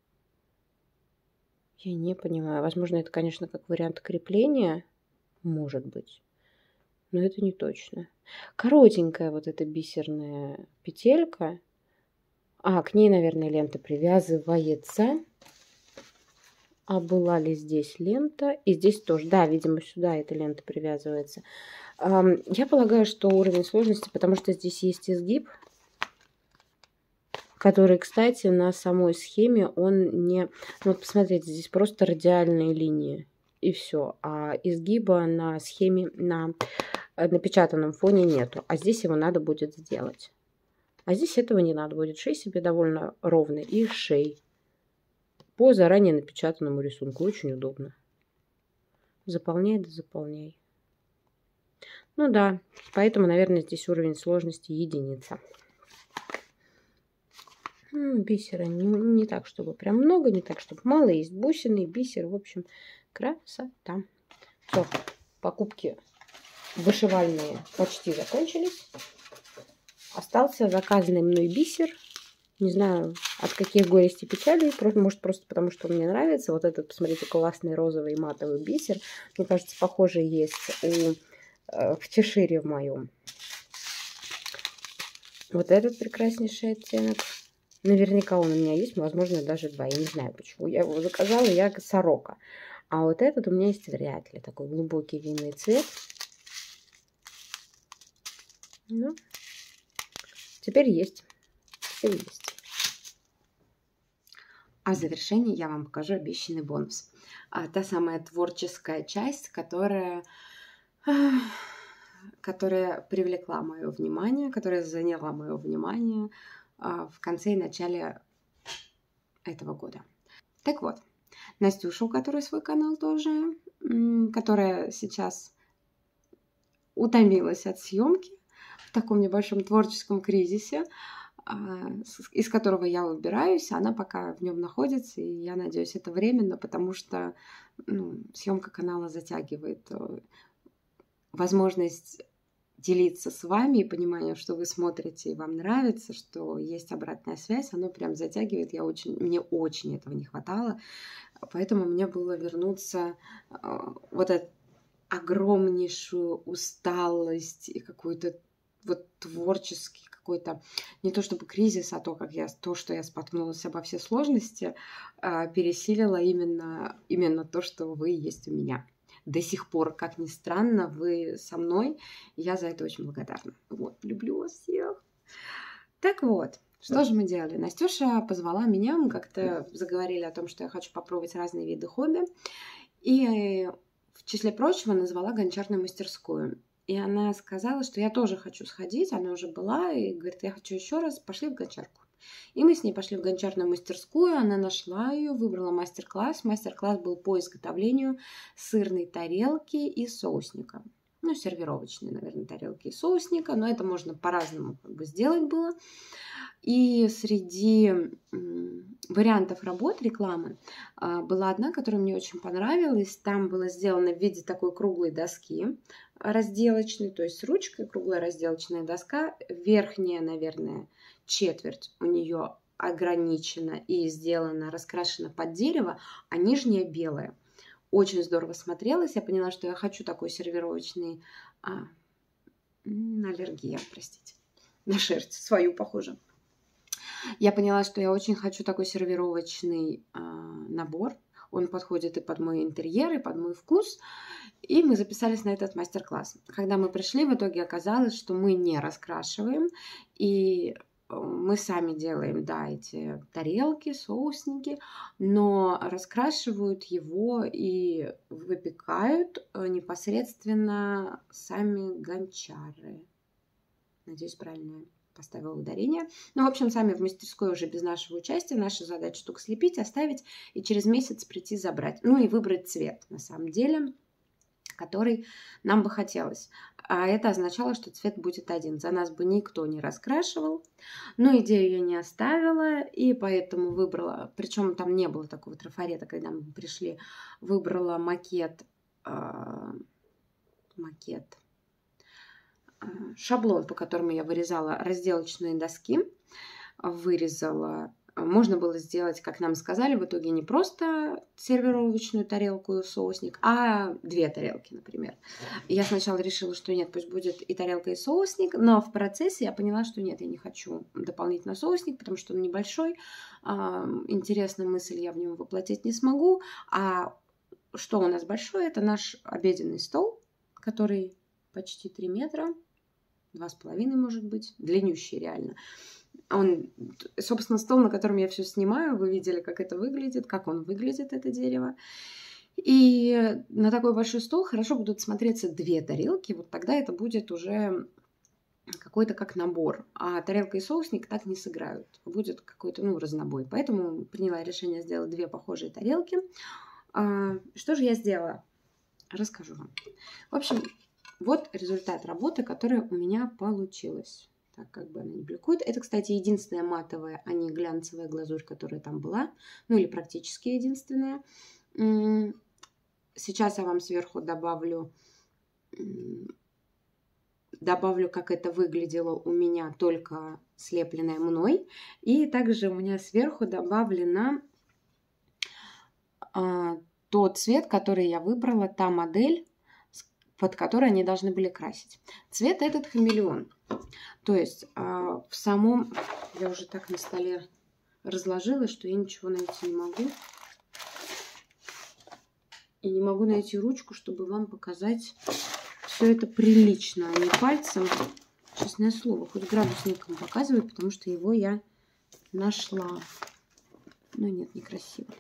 Я не понимаю. Возможно, это, конечно, как вариант крепления. Может быть. Но это не точно. Коротенькая вот эта бисерная петелька. А, к ней, наверное, лента привязывается. А была ли здесь лента? И здесь тоже. Да, видимо, сюда эта лента привязывается. Я полагаю, что уровень сложности, потому что здесь есть изгиб, который, кстати, на самой схеме он не... Ну, вот посмотрите, здесь просто радиальные линии. И все. А изгиба на схеме, на напечатанном фоне нету. А здесь его надо будет сделать. А здесь этого не надо будет. Шей себе довольно ровный. И шей. По заранее напечатанному рисунку. Очень удобно. Заполняй, да заполняй. Ну да, поэтому, наверное, здесь уровень сложности единица. Бисера не, не так, чтобы прям много, не так, чтобы мало. Есть бусины, бисер. В общем, красота. Все, покупки вышивальные почти закончились. Остался заказанный мной бисер. Не знаю, от каких горестей печалей. Может, просто потому, что мне нравится. Вот этот, посмотрите, классный розовый матовый бисер. Мне кажется, похожий есть у... в чешире в моем. Вот этот прекраснейший оттенок. Наверняка он у меня есть, возможно, даже два. Я не знаю, почему. Я его заказала, я сорока. А вот этот у меня есть вряд ли. Такой глубокий винный цвет. Ну, теперь есть. Теперь есть. А в завершении я вам покажу обещанный бонус. А, та самая творческая часть, которая... которая привлекла мое внимание, которая заняла мое внимание в конце и начале этого года. Так вот, Настюша, у которой свой канал тоже, которая сейчас утомилась от съемки в таком небольшом творческом кризисе, из которого я выбираюсь, она пока в нем находится, и я надеюсь, это временно, потому что ну, съемка канала затягивает возможность делиться с вами и понимание, что вы смотрите и вам нравится, что есть обратная связь, оно прям затягивает. Я очень, мне очень этого не хватало, поэтому мне было вернуться э, вот эту огромнейшую усталость и какую-то вот творческий какой-то, не то чтобы кризис, а то, как я, то, что я споткнулась обо все сложности, э, пересилило именно, именно то, что вы есть у меня. До сих пор, как ни странно, вы со мной. Я за это очень благодарна. Вот, люблю вас всех. Так вот, что же мы делали? Настюша позвала меня, мы как-то заговорили о том, что я хочу попробовать разные виды хобби. И в числе прочего назвала гончарную мастерскую. И она сказала, что я тоже хочу сходить. Она уже была и говорит, я хочу еще раз, пошли в гончарку. И мы с ней пошли в гончарную мастерскую, она нашла ее, выбрала мастер-класс. Мастер-класс был по изготовлению сырной тарелки и соусника. Ну, сервировочные, наверное, тарелки и соусника, но это можно по-разному как бы сделать было. И среди вариантов работ рекламы была одна, которая мне очень понравилась. Там было сделано в виде такой круглой доски разделочной, то есть с ручкой, круглая разделочная доска. Верхняя, наверное, четверть у нее ограничена и сделана, раскрашена под дерево, а нижняя белая. Очень здорово смотрелась. Я поняла, что я хочу такой сервировочный... А, аллергия, простите. На шерсть свою, похоже. Я поняла, что я очень хочу такой сервировочный а, набор. Он подходит и под мой интерьер, и под мой вкус. И мы записались на этот мастер-класс. Когда мы пришли, в итоге оказалось, что мы не раскрашиваем. И мы сами делаем, да, эти тарелки, соусники, но раскрашивают его и выпекают непосредственно сами гончары. Надеюсь, правильно поставила ударение. Ну, в общем, сами в мастерской уже без нашего участия. Наша задача только слепить, оставить и через месяц прийти забрать. Ну и выбрать цвет, на самом деле, который нам бы хотелось. А это означало, что цвет будет один. За нас бы никто не раскрашивал. Но идею я не оставила, и поэтому выбрала, причем там не было такого трафарета, когда мы пришли, выбрала макет, э, макет, э, шаблон, по которому я вырезала разделочные доски, вырезала. Можно было сделать, как нам сказали, в итоге не просто сервировочную тарелку и соусник, а две тарелки, например. Я сначала решила, что нет, пусть будет и тарелка, и соусник, но в процессе я поняла, что нет, я не хочу дополнительно соусник, потому что он небольшой, интересную мысль я в нем воплотить не смогу. А что у нас большое, это наш обеденный стол, который почти три метра, два с половиной, может быть, длиннющий реально. Он, собственно, стол, на котором я все снимаю, вы видели, как это выглядит, как он выглядит, это дерево. И на такой большой стол хорошо будут смотреться две тарелки, вот тогда это будет уже какой-то как набор. А тарелка и соусник так не сыграют, будет какой-то, ну, разнобой. Поэтому приняла решение сделать две похожие тарелки. Что же я сделала? Расскажу вам. В общем, вот результат работы, которая у меня получилась. Так, как бы она не бликует. Это, кстати, единственная матовая, а не глянцевая глазурь, которая там была. Ну, или практически единственная. Сейчас я вам сверху добавлю, добавлю, как это выглядело у меня, только слепленное мной. И также у меня сверху добавлена а, тот цвет, который я выбрала, та модель, под которой они должны были красить. Цвет этот хамелеон. То есть а, в самом... Я уже так на столе разложила, что я ничего найти не могу. И не могу найти ручку, чтобы вам показать все это прилично, а не пальцем. Честное слово, хоть градусником показываю, потому что его я нашла. Но нет, некрасиво.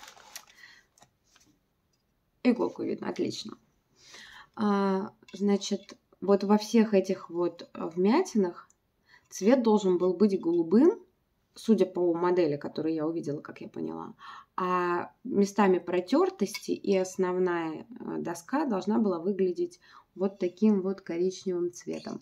Иголку видно, отлично. А, значит, вот во всех этих вот вмятинах цвет должен был быть голубым, судя по модели, которую я увидела, как я поняла. А местами протертости и основная доска должна была выглядеть вот таким вот коричневым цветом.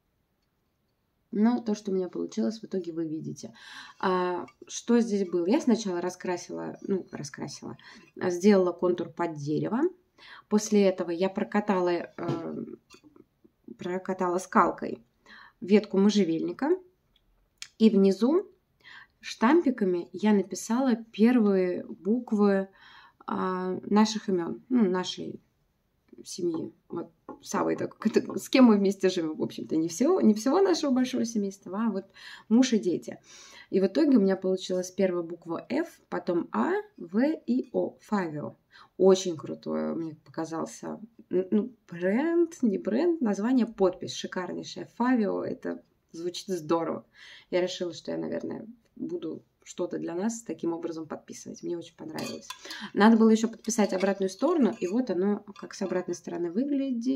Но то, что у меня получилось, в итоге вы видите. А, что здесь было? Я сначала раскрасила, ну, раскрасила, сделала контур под дерево. После этого я прокатала, э, прокатала скалкой ветку можжевельника. И внизу штампиками я написала первые буквы э, наших имен, ну, нашей семьи. Вот Савой, так, с кем мы вместе живем, в общем-то, не всего, не всего нашего большого семейства, а вот муж и дети. И в итоге у меня получилась первая буква F, потом А, В и О. Favio. Очень крутой мне показался, ну, бренд, не бренд, название, подпись шикарнейшая. Favio, это звучит здорово. Я решила, что я, наверное, буду что-то для нас таким образом подписывать. Мне очень понравилось. Надо было еще подписать обратную сторону, и вот оно как с обратной стороны выглядит.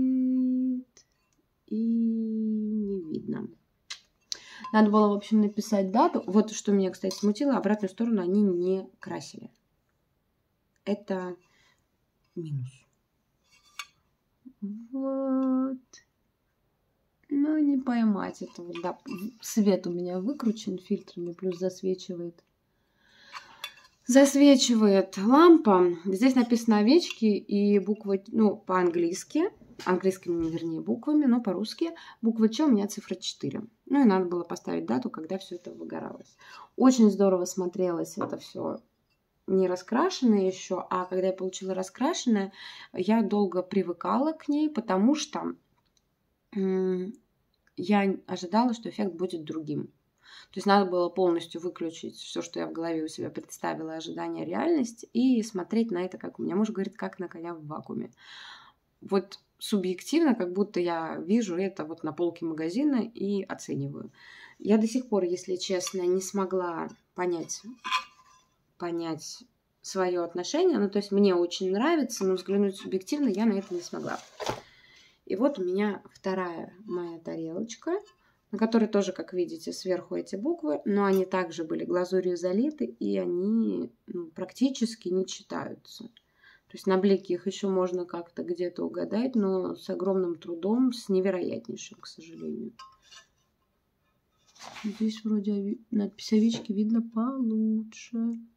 И не видно. Надо было, в общем, написать дату. Вот что меня, кстати, смутило. Обратную сторону они не красили. Это минус. Вот. Ну, не поймать этого. Да, свет у меня выкручен фильтрами, плюс засвечивает. Засвечивает лампа. Здесь написано овечки и буква, ну, по-английски. Английскими, вернее, буквами, но по-русски. Буква Ч у меня цифра четыре. Ну, и надо было поставить дату, когда все это выгоралось. Очень здорово смотрелось это все не раскрашенное еще. А когда я получила раскрашенное, я долго привыкала к ней, потому что я ожидала, что эффект будет другим. То есть надо было полностью выключить все, что я в голове у себя представила, ожидание, реальность, и смотреть на это, как у меня муж говорит, как на коня в вакууме. Вот субъективно, как будто я вижу это вот на полке магазина и оцениваю. Я до сих пор, если честно, не смогла понять, понять свое отношение. Ну, то есть мне очень нравится, но взглянуть субъективно я на это не смогла. И вот у меня вторая моя тарелочка. на которой тоже, как видите, сверху эти буквы, но они также были глазурью залиты, и они ну, практически не читаются. То есть на блике их еще можно как-то где-то угадать, но с огромным трудом, с невероятнейшим, к сожалению. Здесь вроде надпись овечки видно получше.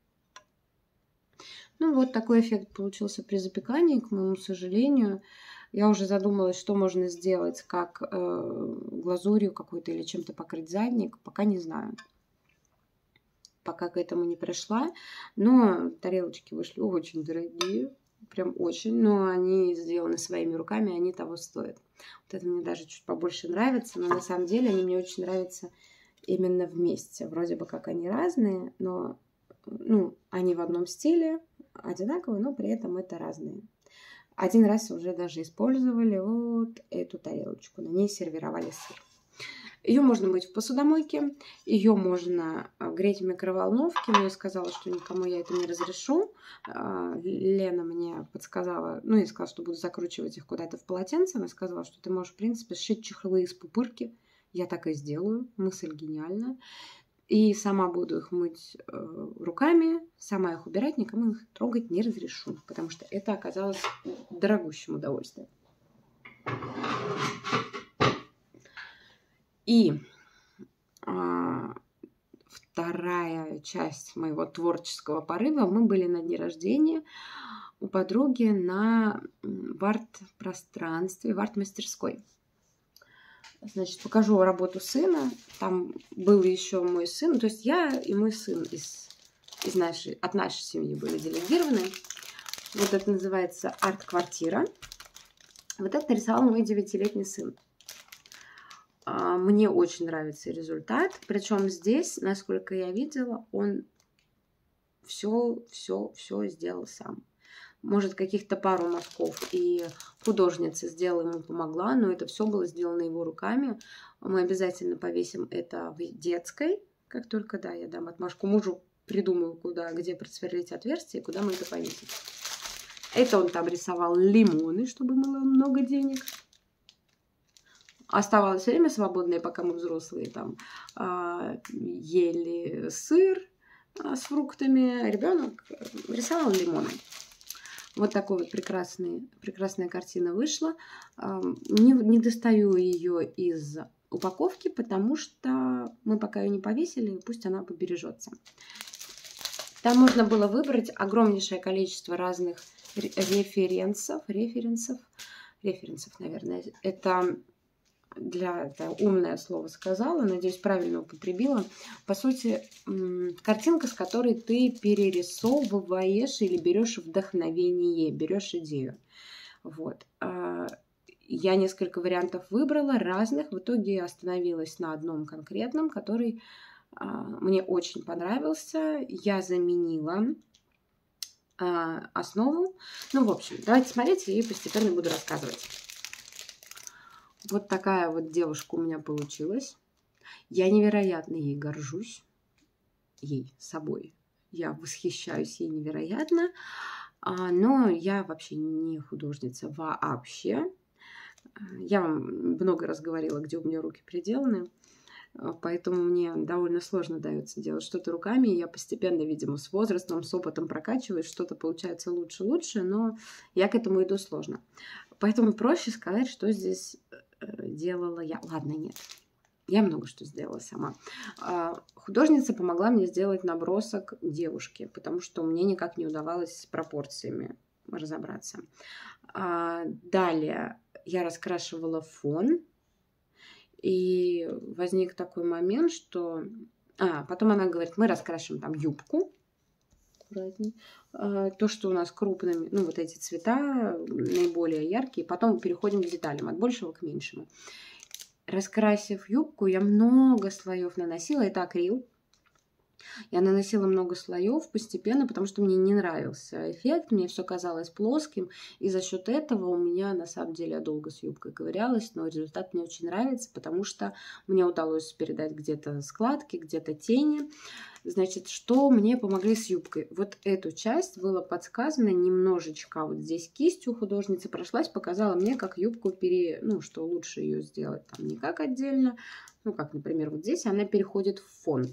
Ну вот такой эффект получился при запекании, к моему сожалению. Я уже задумалась, что можно сделать, как э, глазурью какой-то или чем-то покрыть задник. Пока не знаю. Пока к этому не пришла. Но тарелочки вышли очень дорогие. Прям очень. Но они сделаны своими руками, они того стоят. Вот это мне даже чуть побольше нравится. Но на самом деле они мне очень нравятся именно вместе. Вроде бы как они разные, но ну, они в одном стиле, одинаковые, но при этом это разные. Один раз уже даже использовали вот эту тарелочку. На ней сервировали сыр. Ее можно мыть в посудомойке, ее можно греть в микроволновке, но я сказала, что никому я это не разрешу. Лена мне подсказала, ну, я сказала, что буду закручивать их куда-то в полотенце. Она сказала, что ты можешь, в принципе, сшить чехлы из пупырки. Я так и сделаю, мысль гениальная. И сама буду их мыть э, руками, сама их убирать, никому их трогать не разрешу, потому что это оказалось дорогущим удовольствием. И э, вторая часть моего творческого порыва. Мы были на дне рождения у подруги на, в арт-пространстве, в арт-мастерской. Значит, покажу работу сына. Там был еще мой сын. То есть я и мой сын из, из нашей, от нашей семьи были делегированы. Вот это называется арт-квартира. Вот это рисовал мой девятилетний сын. Мне очень нравится результат. Причем здесь, насколько я видела, он все, все, все сделал сам. Может, каких-то пару мазков и художница сделала, ему помогла, но это все было сделано его руками. Мы обязательно повесим это в детской, как только, да, я дам отмашку мужу, придумаю, куда, где просверлить отверстие, куда мы это повесим. Это он там рисовал лимоны, чтобы было много денег. Оставалось время свободное, пока мы взрослые там а, ели сыр а, с фруктами. Ребенок рисовал лимоны. Вот такой вот прекрасный, прекрасная картина вышла. Не, не достаю ее из упаковки, потому что мы пока ее не повесили, пусть она побережется. Там можно было выбрать огромнейшее количество разных референсов. Референсов, референсов, наверное. Это для это умное слово сказала, надеюсь, правильно употребила. По сути, картинка, с которой ты перерисовываешь или берешь вдохновение, берешь идею. Вот. Я несколько вариантов выбрала, разных. В итоге остановилась на одном конкретном, который мне очень понравился. Я заменила основу. Ну, в общем, давайте смотреть и постепенно буду рассказывать. Вот такая вот девушка у меня получилась. Я невероятно ей горжусь. Ей, собой. Я восхищаюсь ей невероятно. Но я вообще не художница вообще. Я вам много раз говорила, где у меня руки приделаны. Поэтому мне довольно сложно дается делать что-то руками. Я постепенно, видимо, с возрастом, с опытом прокачиваюсь. Что-то получается лучше-лучше, но я к этому иду сложно. Поэтому проще сказать, что здесь делала я. Ладно, нет. Я много что сделала сама. Художница помогла мне сделать набросок девушки, потому что мне никак не удавалось с пропорциями разобраться. Далее я раскрашивала фон. И возник такой момент, что... А, потом она говорит, мы раскрашиваем там юбку. Аккуратней. То, что у нас крупными, ну, вот эти цвета наиболее яркие. Потом переходим к деталям, от большего к меньшему. Раскрасив юбку, я много слоев наносила. Это акрил. Я наносила много слоев постепенно, потому что мне не нравился эффект. Мне все казалось плоским. И за счет этого у меня, на самом деле, я долго с юбкой ковырялась. Но результат мне очень нравится, потому что мне удалось передать где-то складки, где-то тени. Значит, что мне помогли с юбкой? Вот эту часть было подсказано немножечко. Вот здесь кистью художница прошлась, показала мне, как юбку пере... Ну, что лучше ее сделать. Там не как отдельно Ну, как, например, вот здесь она переходит в фон.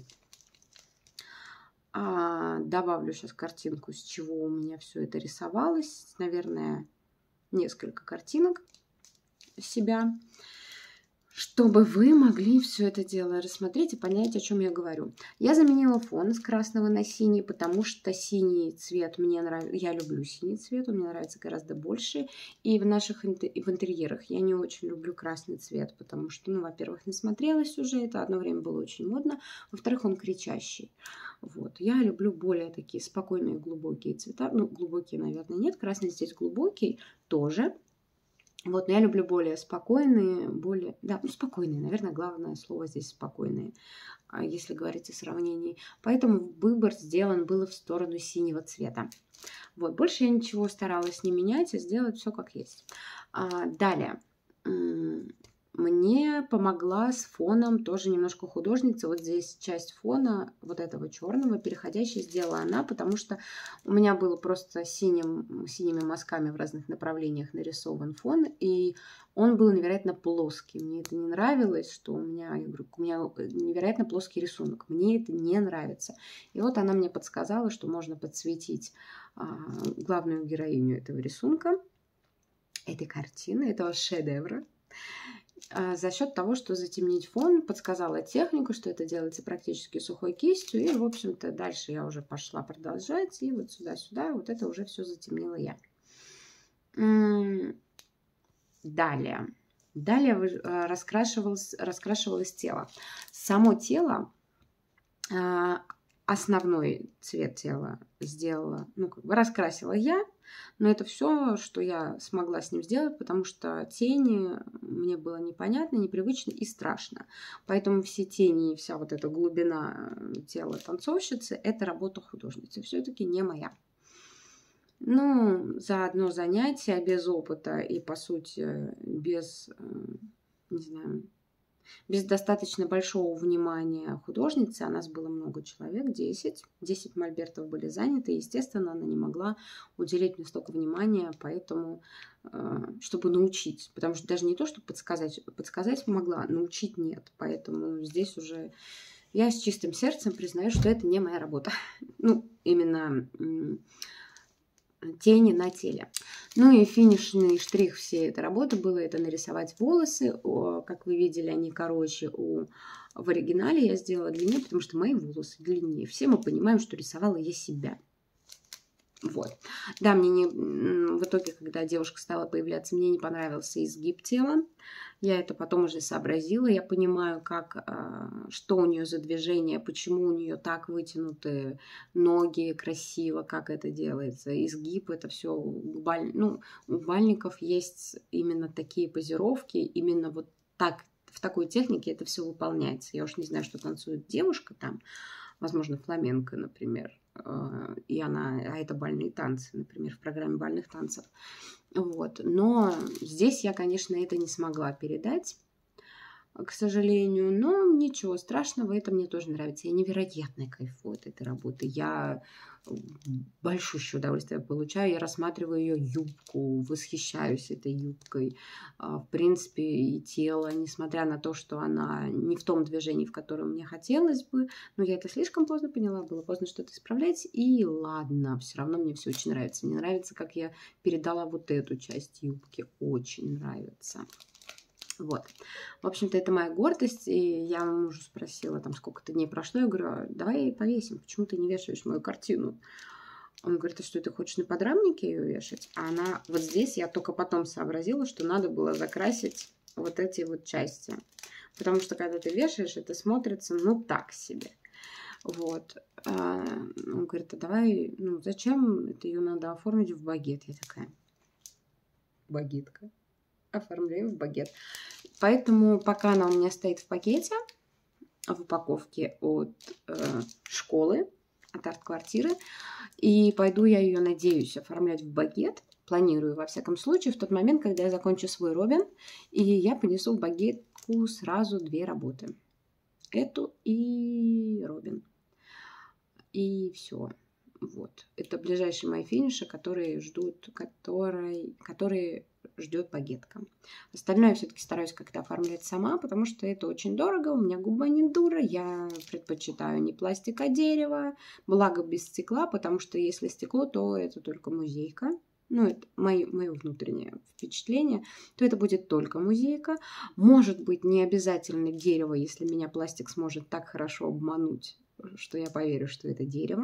А, добавлю сейчас картинку, с чего у меня все это рисовалось. Наверное, несколько картинок себя, чтобы вы могли все это дело рассмотреть и понять, о чем я говорю. Я заменила фон с красного на синий, потому что синий цвет мне нравится. Я люблю синий цвет, он мне нравится гораздо больше. И в наших интер... в интерьерах я не очень люблю красный цвет, потому что, ну, во-первых, насмотрелась уже, это одно время было очень модно, во-вторых, он кричащий. Вот. Я люблю более такие спокойные глубокие цвета. Ну, глубокие, наверное, нет. Красный здесь глубокий тоже. Вот, но я люблю более спокойные, более, да, ну, спокойные, наверное, главное слово здесь спокойные, если говорить о сравнении. Поэтому выбор сделан был в сторону синего цвета. Вот, больше я ничего старалась не менять, а сделать все как есть. А, далее. Мне помогла с фоном тоже немножко художница. Вот здесь часть фона вот этого черного, переходящей, сделала она, потому что у меня было просто синим, синими мазками в разных направлениях нарисован фон, и он был невероятно плоский. Мне это не нравилось, что у меня, я говорю, у меня невероятно плоский рисунок. Мне это не нравится. И вот она мне подсказала, что можно подсветить а, главную героиню этого рисунка, этой картины, этого шедевра, за счет того, что затемнить фон, подсказала технику, что это делается практически сухой кистью. И, в общем-то, дальше я уже пошла продолжать. И вот сюда-сюда, вот это уже все затемнила я. Далее. Далее раскрашивалось, раскрашивалось тело. Само тело, основной цвет тела сделала, ну, как бы раскрасила я. Но это все, что я смогла с ним сделать, потому что тени мне было непонятно, непривычно и страшно. Поэтому все тени и вся вот эта глубина тела танцовщицы – это работа художницы, все-таки не моя. Ну, за одно занятие, без опыта и, по сути, без, не знаю, без достаточно большого внимания художницы, а нас было много человек, десять. десять мольбертов были заняты, и, естественно, она не могла уделить мне столько внимания, поэтому, чтобы научить. Потому что даже не то, чтобы подсказать, подсказать могла, научить нет. Поэтому здесь уже я с чистым сердцем признаю, что это не моя работа. Ну, именно тени на теле. Ну и финишный штрих всей этой работы было это нарисовать волосы. Как вы видели, они короче у... в оригинале я сделала длиннее, потому что мои волосы длиннее. Все мы понимаем, что рисовала я себя. Вот. Да, мне не... в итоге, когда девушка стала появляться, мне не понравился изгиб тела. Я это потом уже сообразила. Я понимаю, как, что у нее за движение, почему у нее так вытянуты ноги, красиво, как это делается. Изгиб, это все... Баль... Ну, у бальников есть именно такие позировки, именно вот так, в такой технике это все выполняется. Я уж не знаю, что танцует девушка там. Возможно, фламенко, например. И она, а это бальные танцы, например, в программе бальных танцев. Вот. Но здесь я, конечно, это не смогла передать, к сожалению. Но ничего страшного, это мне тоже нравится. Я невероятно кайфую от этой работы. Я большущее удовольствие получаю. Я рассматриваю ее юбку, восхищаюсь этой юбкой. В принципе, и тело, несмотря на то, что она не в том движении, в котором мне хотелось бы. Но я это слишком поздно поняла, было поздно что-то исправлять. И ладно, все равно мне все очень нравится. Мне нравится, как я передала вот эту часть юбки. Очень нравится. Вот. В общем-то, это моя гордость. И я мужу спросила, там, сколько-то дней прошло. Я говорю, давай повесим. Почему ты не вешаешь мою картину? Он говорит, а что, ты хочешь на подрамнике ее вешать? А она вот здесь, я только потом сообразила, что надо было закрасить вот эти вот части. Потому что, когда ты вешаешь, это смотрится, ну, так себе. Вот. Он говорит, а давай, ну, зачем? Это ее надо оформить в багет. Я такая, багетка. Оформляем в багет. Поэтому пока она у меня стоит в пакете, в упаковке от э, школы, от арт-квартиры, и пойду я ее, надеюсь, оформлять в багет. Планирую, во всяком случае, в тот момент, когда я закончу свой Робин, и я понесу в багетку сразу две работы. Эту и Робин. И все. Вот. Это ближайшие мои финиши, которые ждут, которые, которые ждет багетка. Остальное я все-таки стараюсь как-то оформлять сама, потому что это очень дорого, у меня губа не дура, я предпочитаю не пластик, а дерево, благо без стекла, потому что если стекло, то это только музейка. Ну, это мое, мое внутреннее впечатление, то это будет только музейка. Может быть, не обязательно дерево, если меня пластик сможет так хорошо обмануть, что я поверю, что это дерево.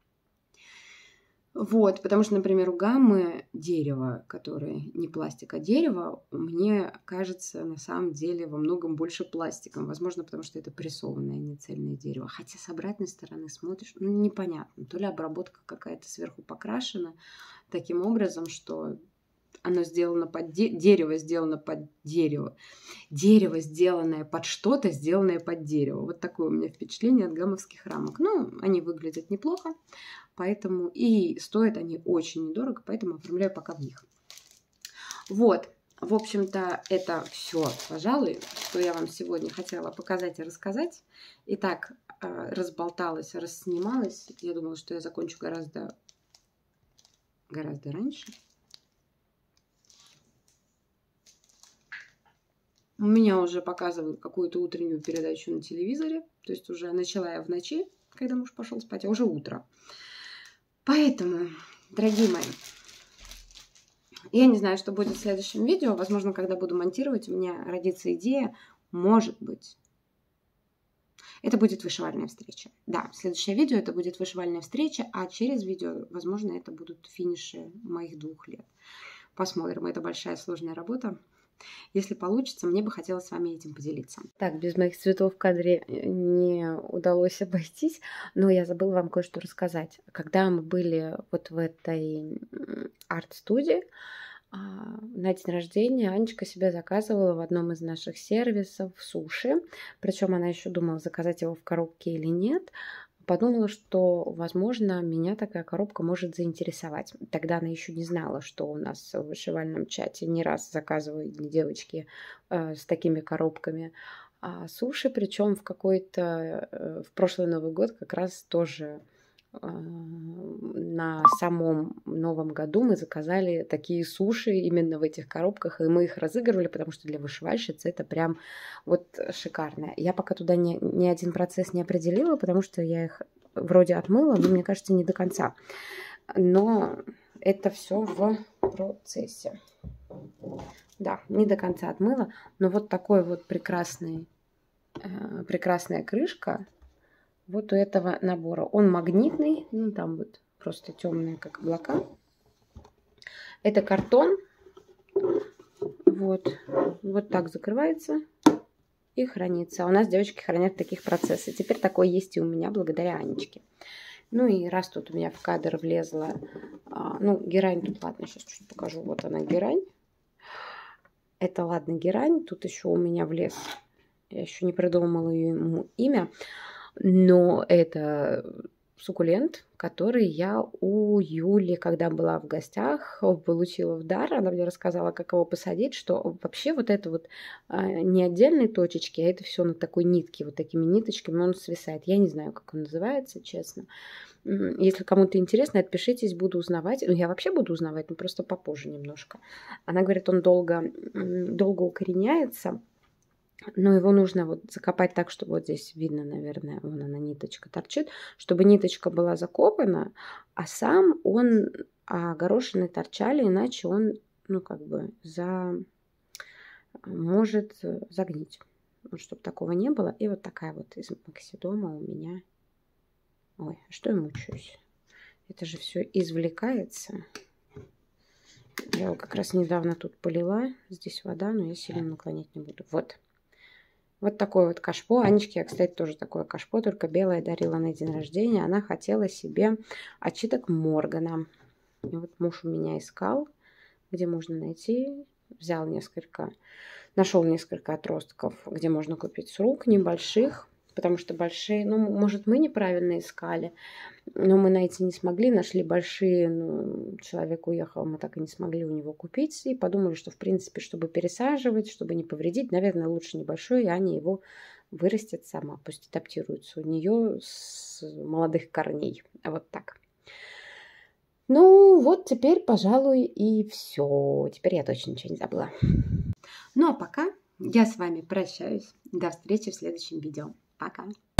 Вот, потому что, например, у гаммы дерево, которое не пластик, а дерево, мне кажется, на самом деле во многом больше пластиком. Возможно, потому что это прессованное, не цельное дерево. Хотя с обратной стороны смотришь, ну, непонятно. То ли обработка какая-то сверху покрашена таким образом, что оно сделано под де... дерево, сделано под дерево. Дерево, сделанное под что-то, сделанное под дерево. Вот такое у меня впечатление от гаммовских рамок. Ну, они выглядят неплохо, поэтому и стоят они очень недорого, поэтому оформляю пока в них. Вот, в общем-то, это все, пожалуй, что я вам сегодня хотела показать и рассказать. Итак, разболталась, расснималась. Я думала, что я закончу гораздо, гораздо раньше. У меня уже показывают какую-то утреннюю передачу на телевизоре. То есть уже начала я в ночи, когда муж пошел спать, а уже утро. Поэтому, дорогие мои, я не знаю, что будет в следующем видео. Возможно, когда буду монтировать, у меня родится идея. Может быть, это будет вышивальная встреча. Да, следующее видео это будет вышивальная встреча, а через видео, возможно, это будут финиши моих двух лет. Посмотрим. Это большая сложная работа. Если получится, мне бы хотелось с вами этим поделиться. Так, без моих цветов в кадре не удалось обойтись, но я забыла вам кое-что рассказать. Когда мы были вот в этой арт-студии, на день рождения Анечка себе заказывала в одном из наших сервисов суши. Причем она еще думала, заказать его в коробке или нет. Подумала, что, возможно, меня такая коробка может заинтересовать. Тогда она еще не знала, что у нас в вышивальном чате не раз заказывают девочки э, с такими коробками а суши. Причем в какой-то, э, в прошлый Новый год как раз тоже э, на самом Новом году мы заказали такие суши именно в этих коробках, и мы их разыгрывали, потому что для вышивальщицы это прям вот шикарно. Я пока туда ни, ни один процесс не определила, потому что я их вроде отмыла, но мне кажется, не до конца. Но это все в процессе. Да, не до конца отмыла, но вот такой вот прекрасный, э, прекрасная крышка вот у этого набора. Он магнитный, ну там вот просто темные, как облака. Это картон. Вот, вот так закрывается и хранится. А у нас девочки хранят таких процессов. Теперь такой есть и у меня, благодаря Анечке. Ну и раз тут у меня в кадр влезла, а, ну герань тут, ладно, сейчас чуть покажу. Вот она герань. Это, ладно, герань. Тут еще у меня влез. Я еще не придумала ему имя. Но это суккулент, который я у Юли, когда была в гостях, получила в дар. Она мне рассказала, как его посадить, что вообще вот это вот а, не отдельные точечки, а это все на такой нитке, вот такими ниточками он свисает. Я не знаю, как он называется, честно. Если кому-то интересно, отпишитесь, буду узнавать. Ну, я вообще буду узнавать, но просто попозже немножко. Она говорит, он долго, долго укореняется. Но его нужно вот закопать так, чтобы вот здесь видно, наверное, вон она ниточка торчит, чтобы ниточка была закопана, а сам он, а горошины торчали, иначе он, ну, как бы, за, может загнить. Вот, чтобы такого не было. И вот такая вот из максидома у меня. Ой, а что я мучаюсь? Это же все извлекается. Я его как раз недавно тут полила. Здесь вода, но я сильно наклонять не буду. Вот. Вот такое вот кашпо. Анечке я, кстати, тоже такое кашпо, только белое дарила на день рождения. Она хотела себе отчиток Моргана. И вот муж у меня искал, где можно найти. Взял несколько, нашел несколько отростков, где можно купить с рук, небольших. Потому что большие, ну, может, мы неправильно искали, но мы найти не смогли. Нашли большие, ну, человек уехал, мы так и не смогли у него купить. И подумали, что, в принципе, чтобы пересаживать, чтобы не повредить, наверное, лучше небольшой, и Аня его вырастет сама. Пусть адаптируется у нее с молодых корней. Вот так. Ну, вот теперь, пожалуй, и все. Теперь я точно ничего не забыла. Ну, а пока я с вами прощаюсь. До встречи в следующем видео. Пока!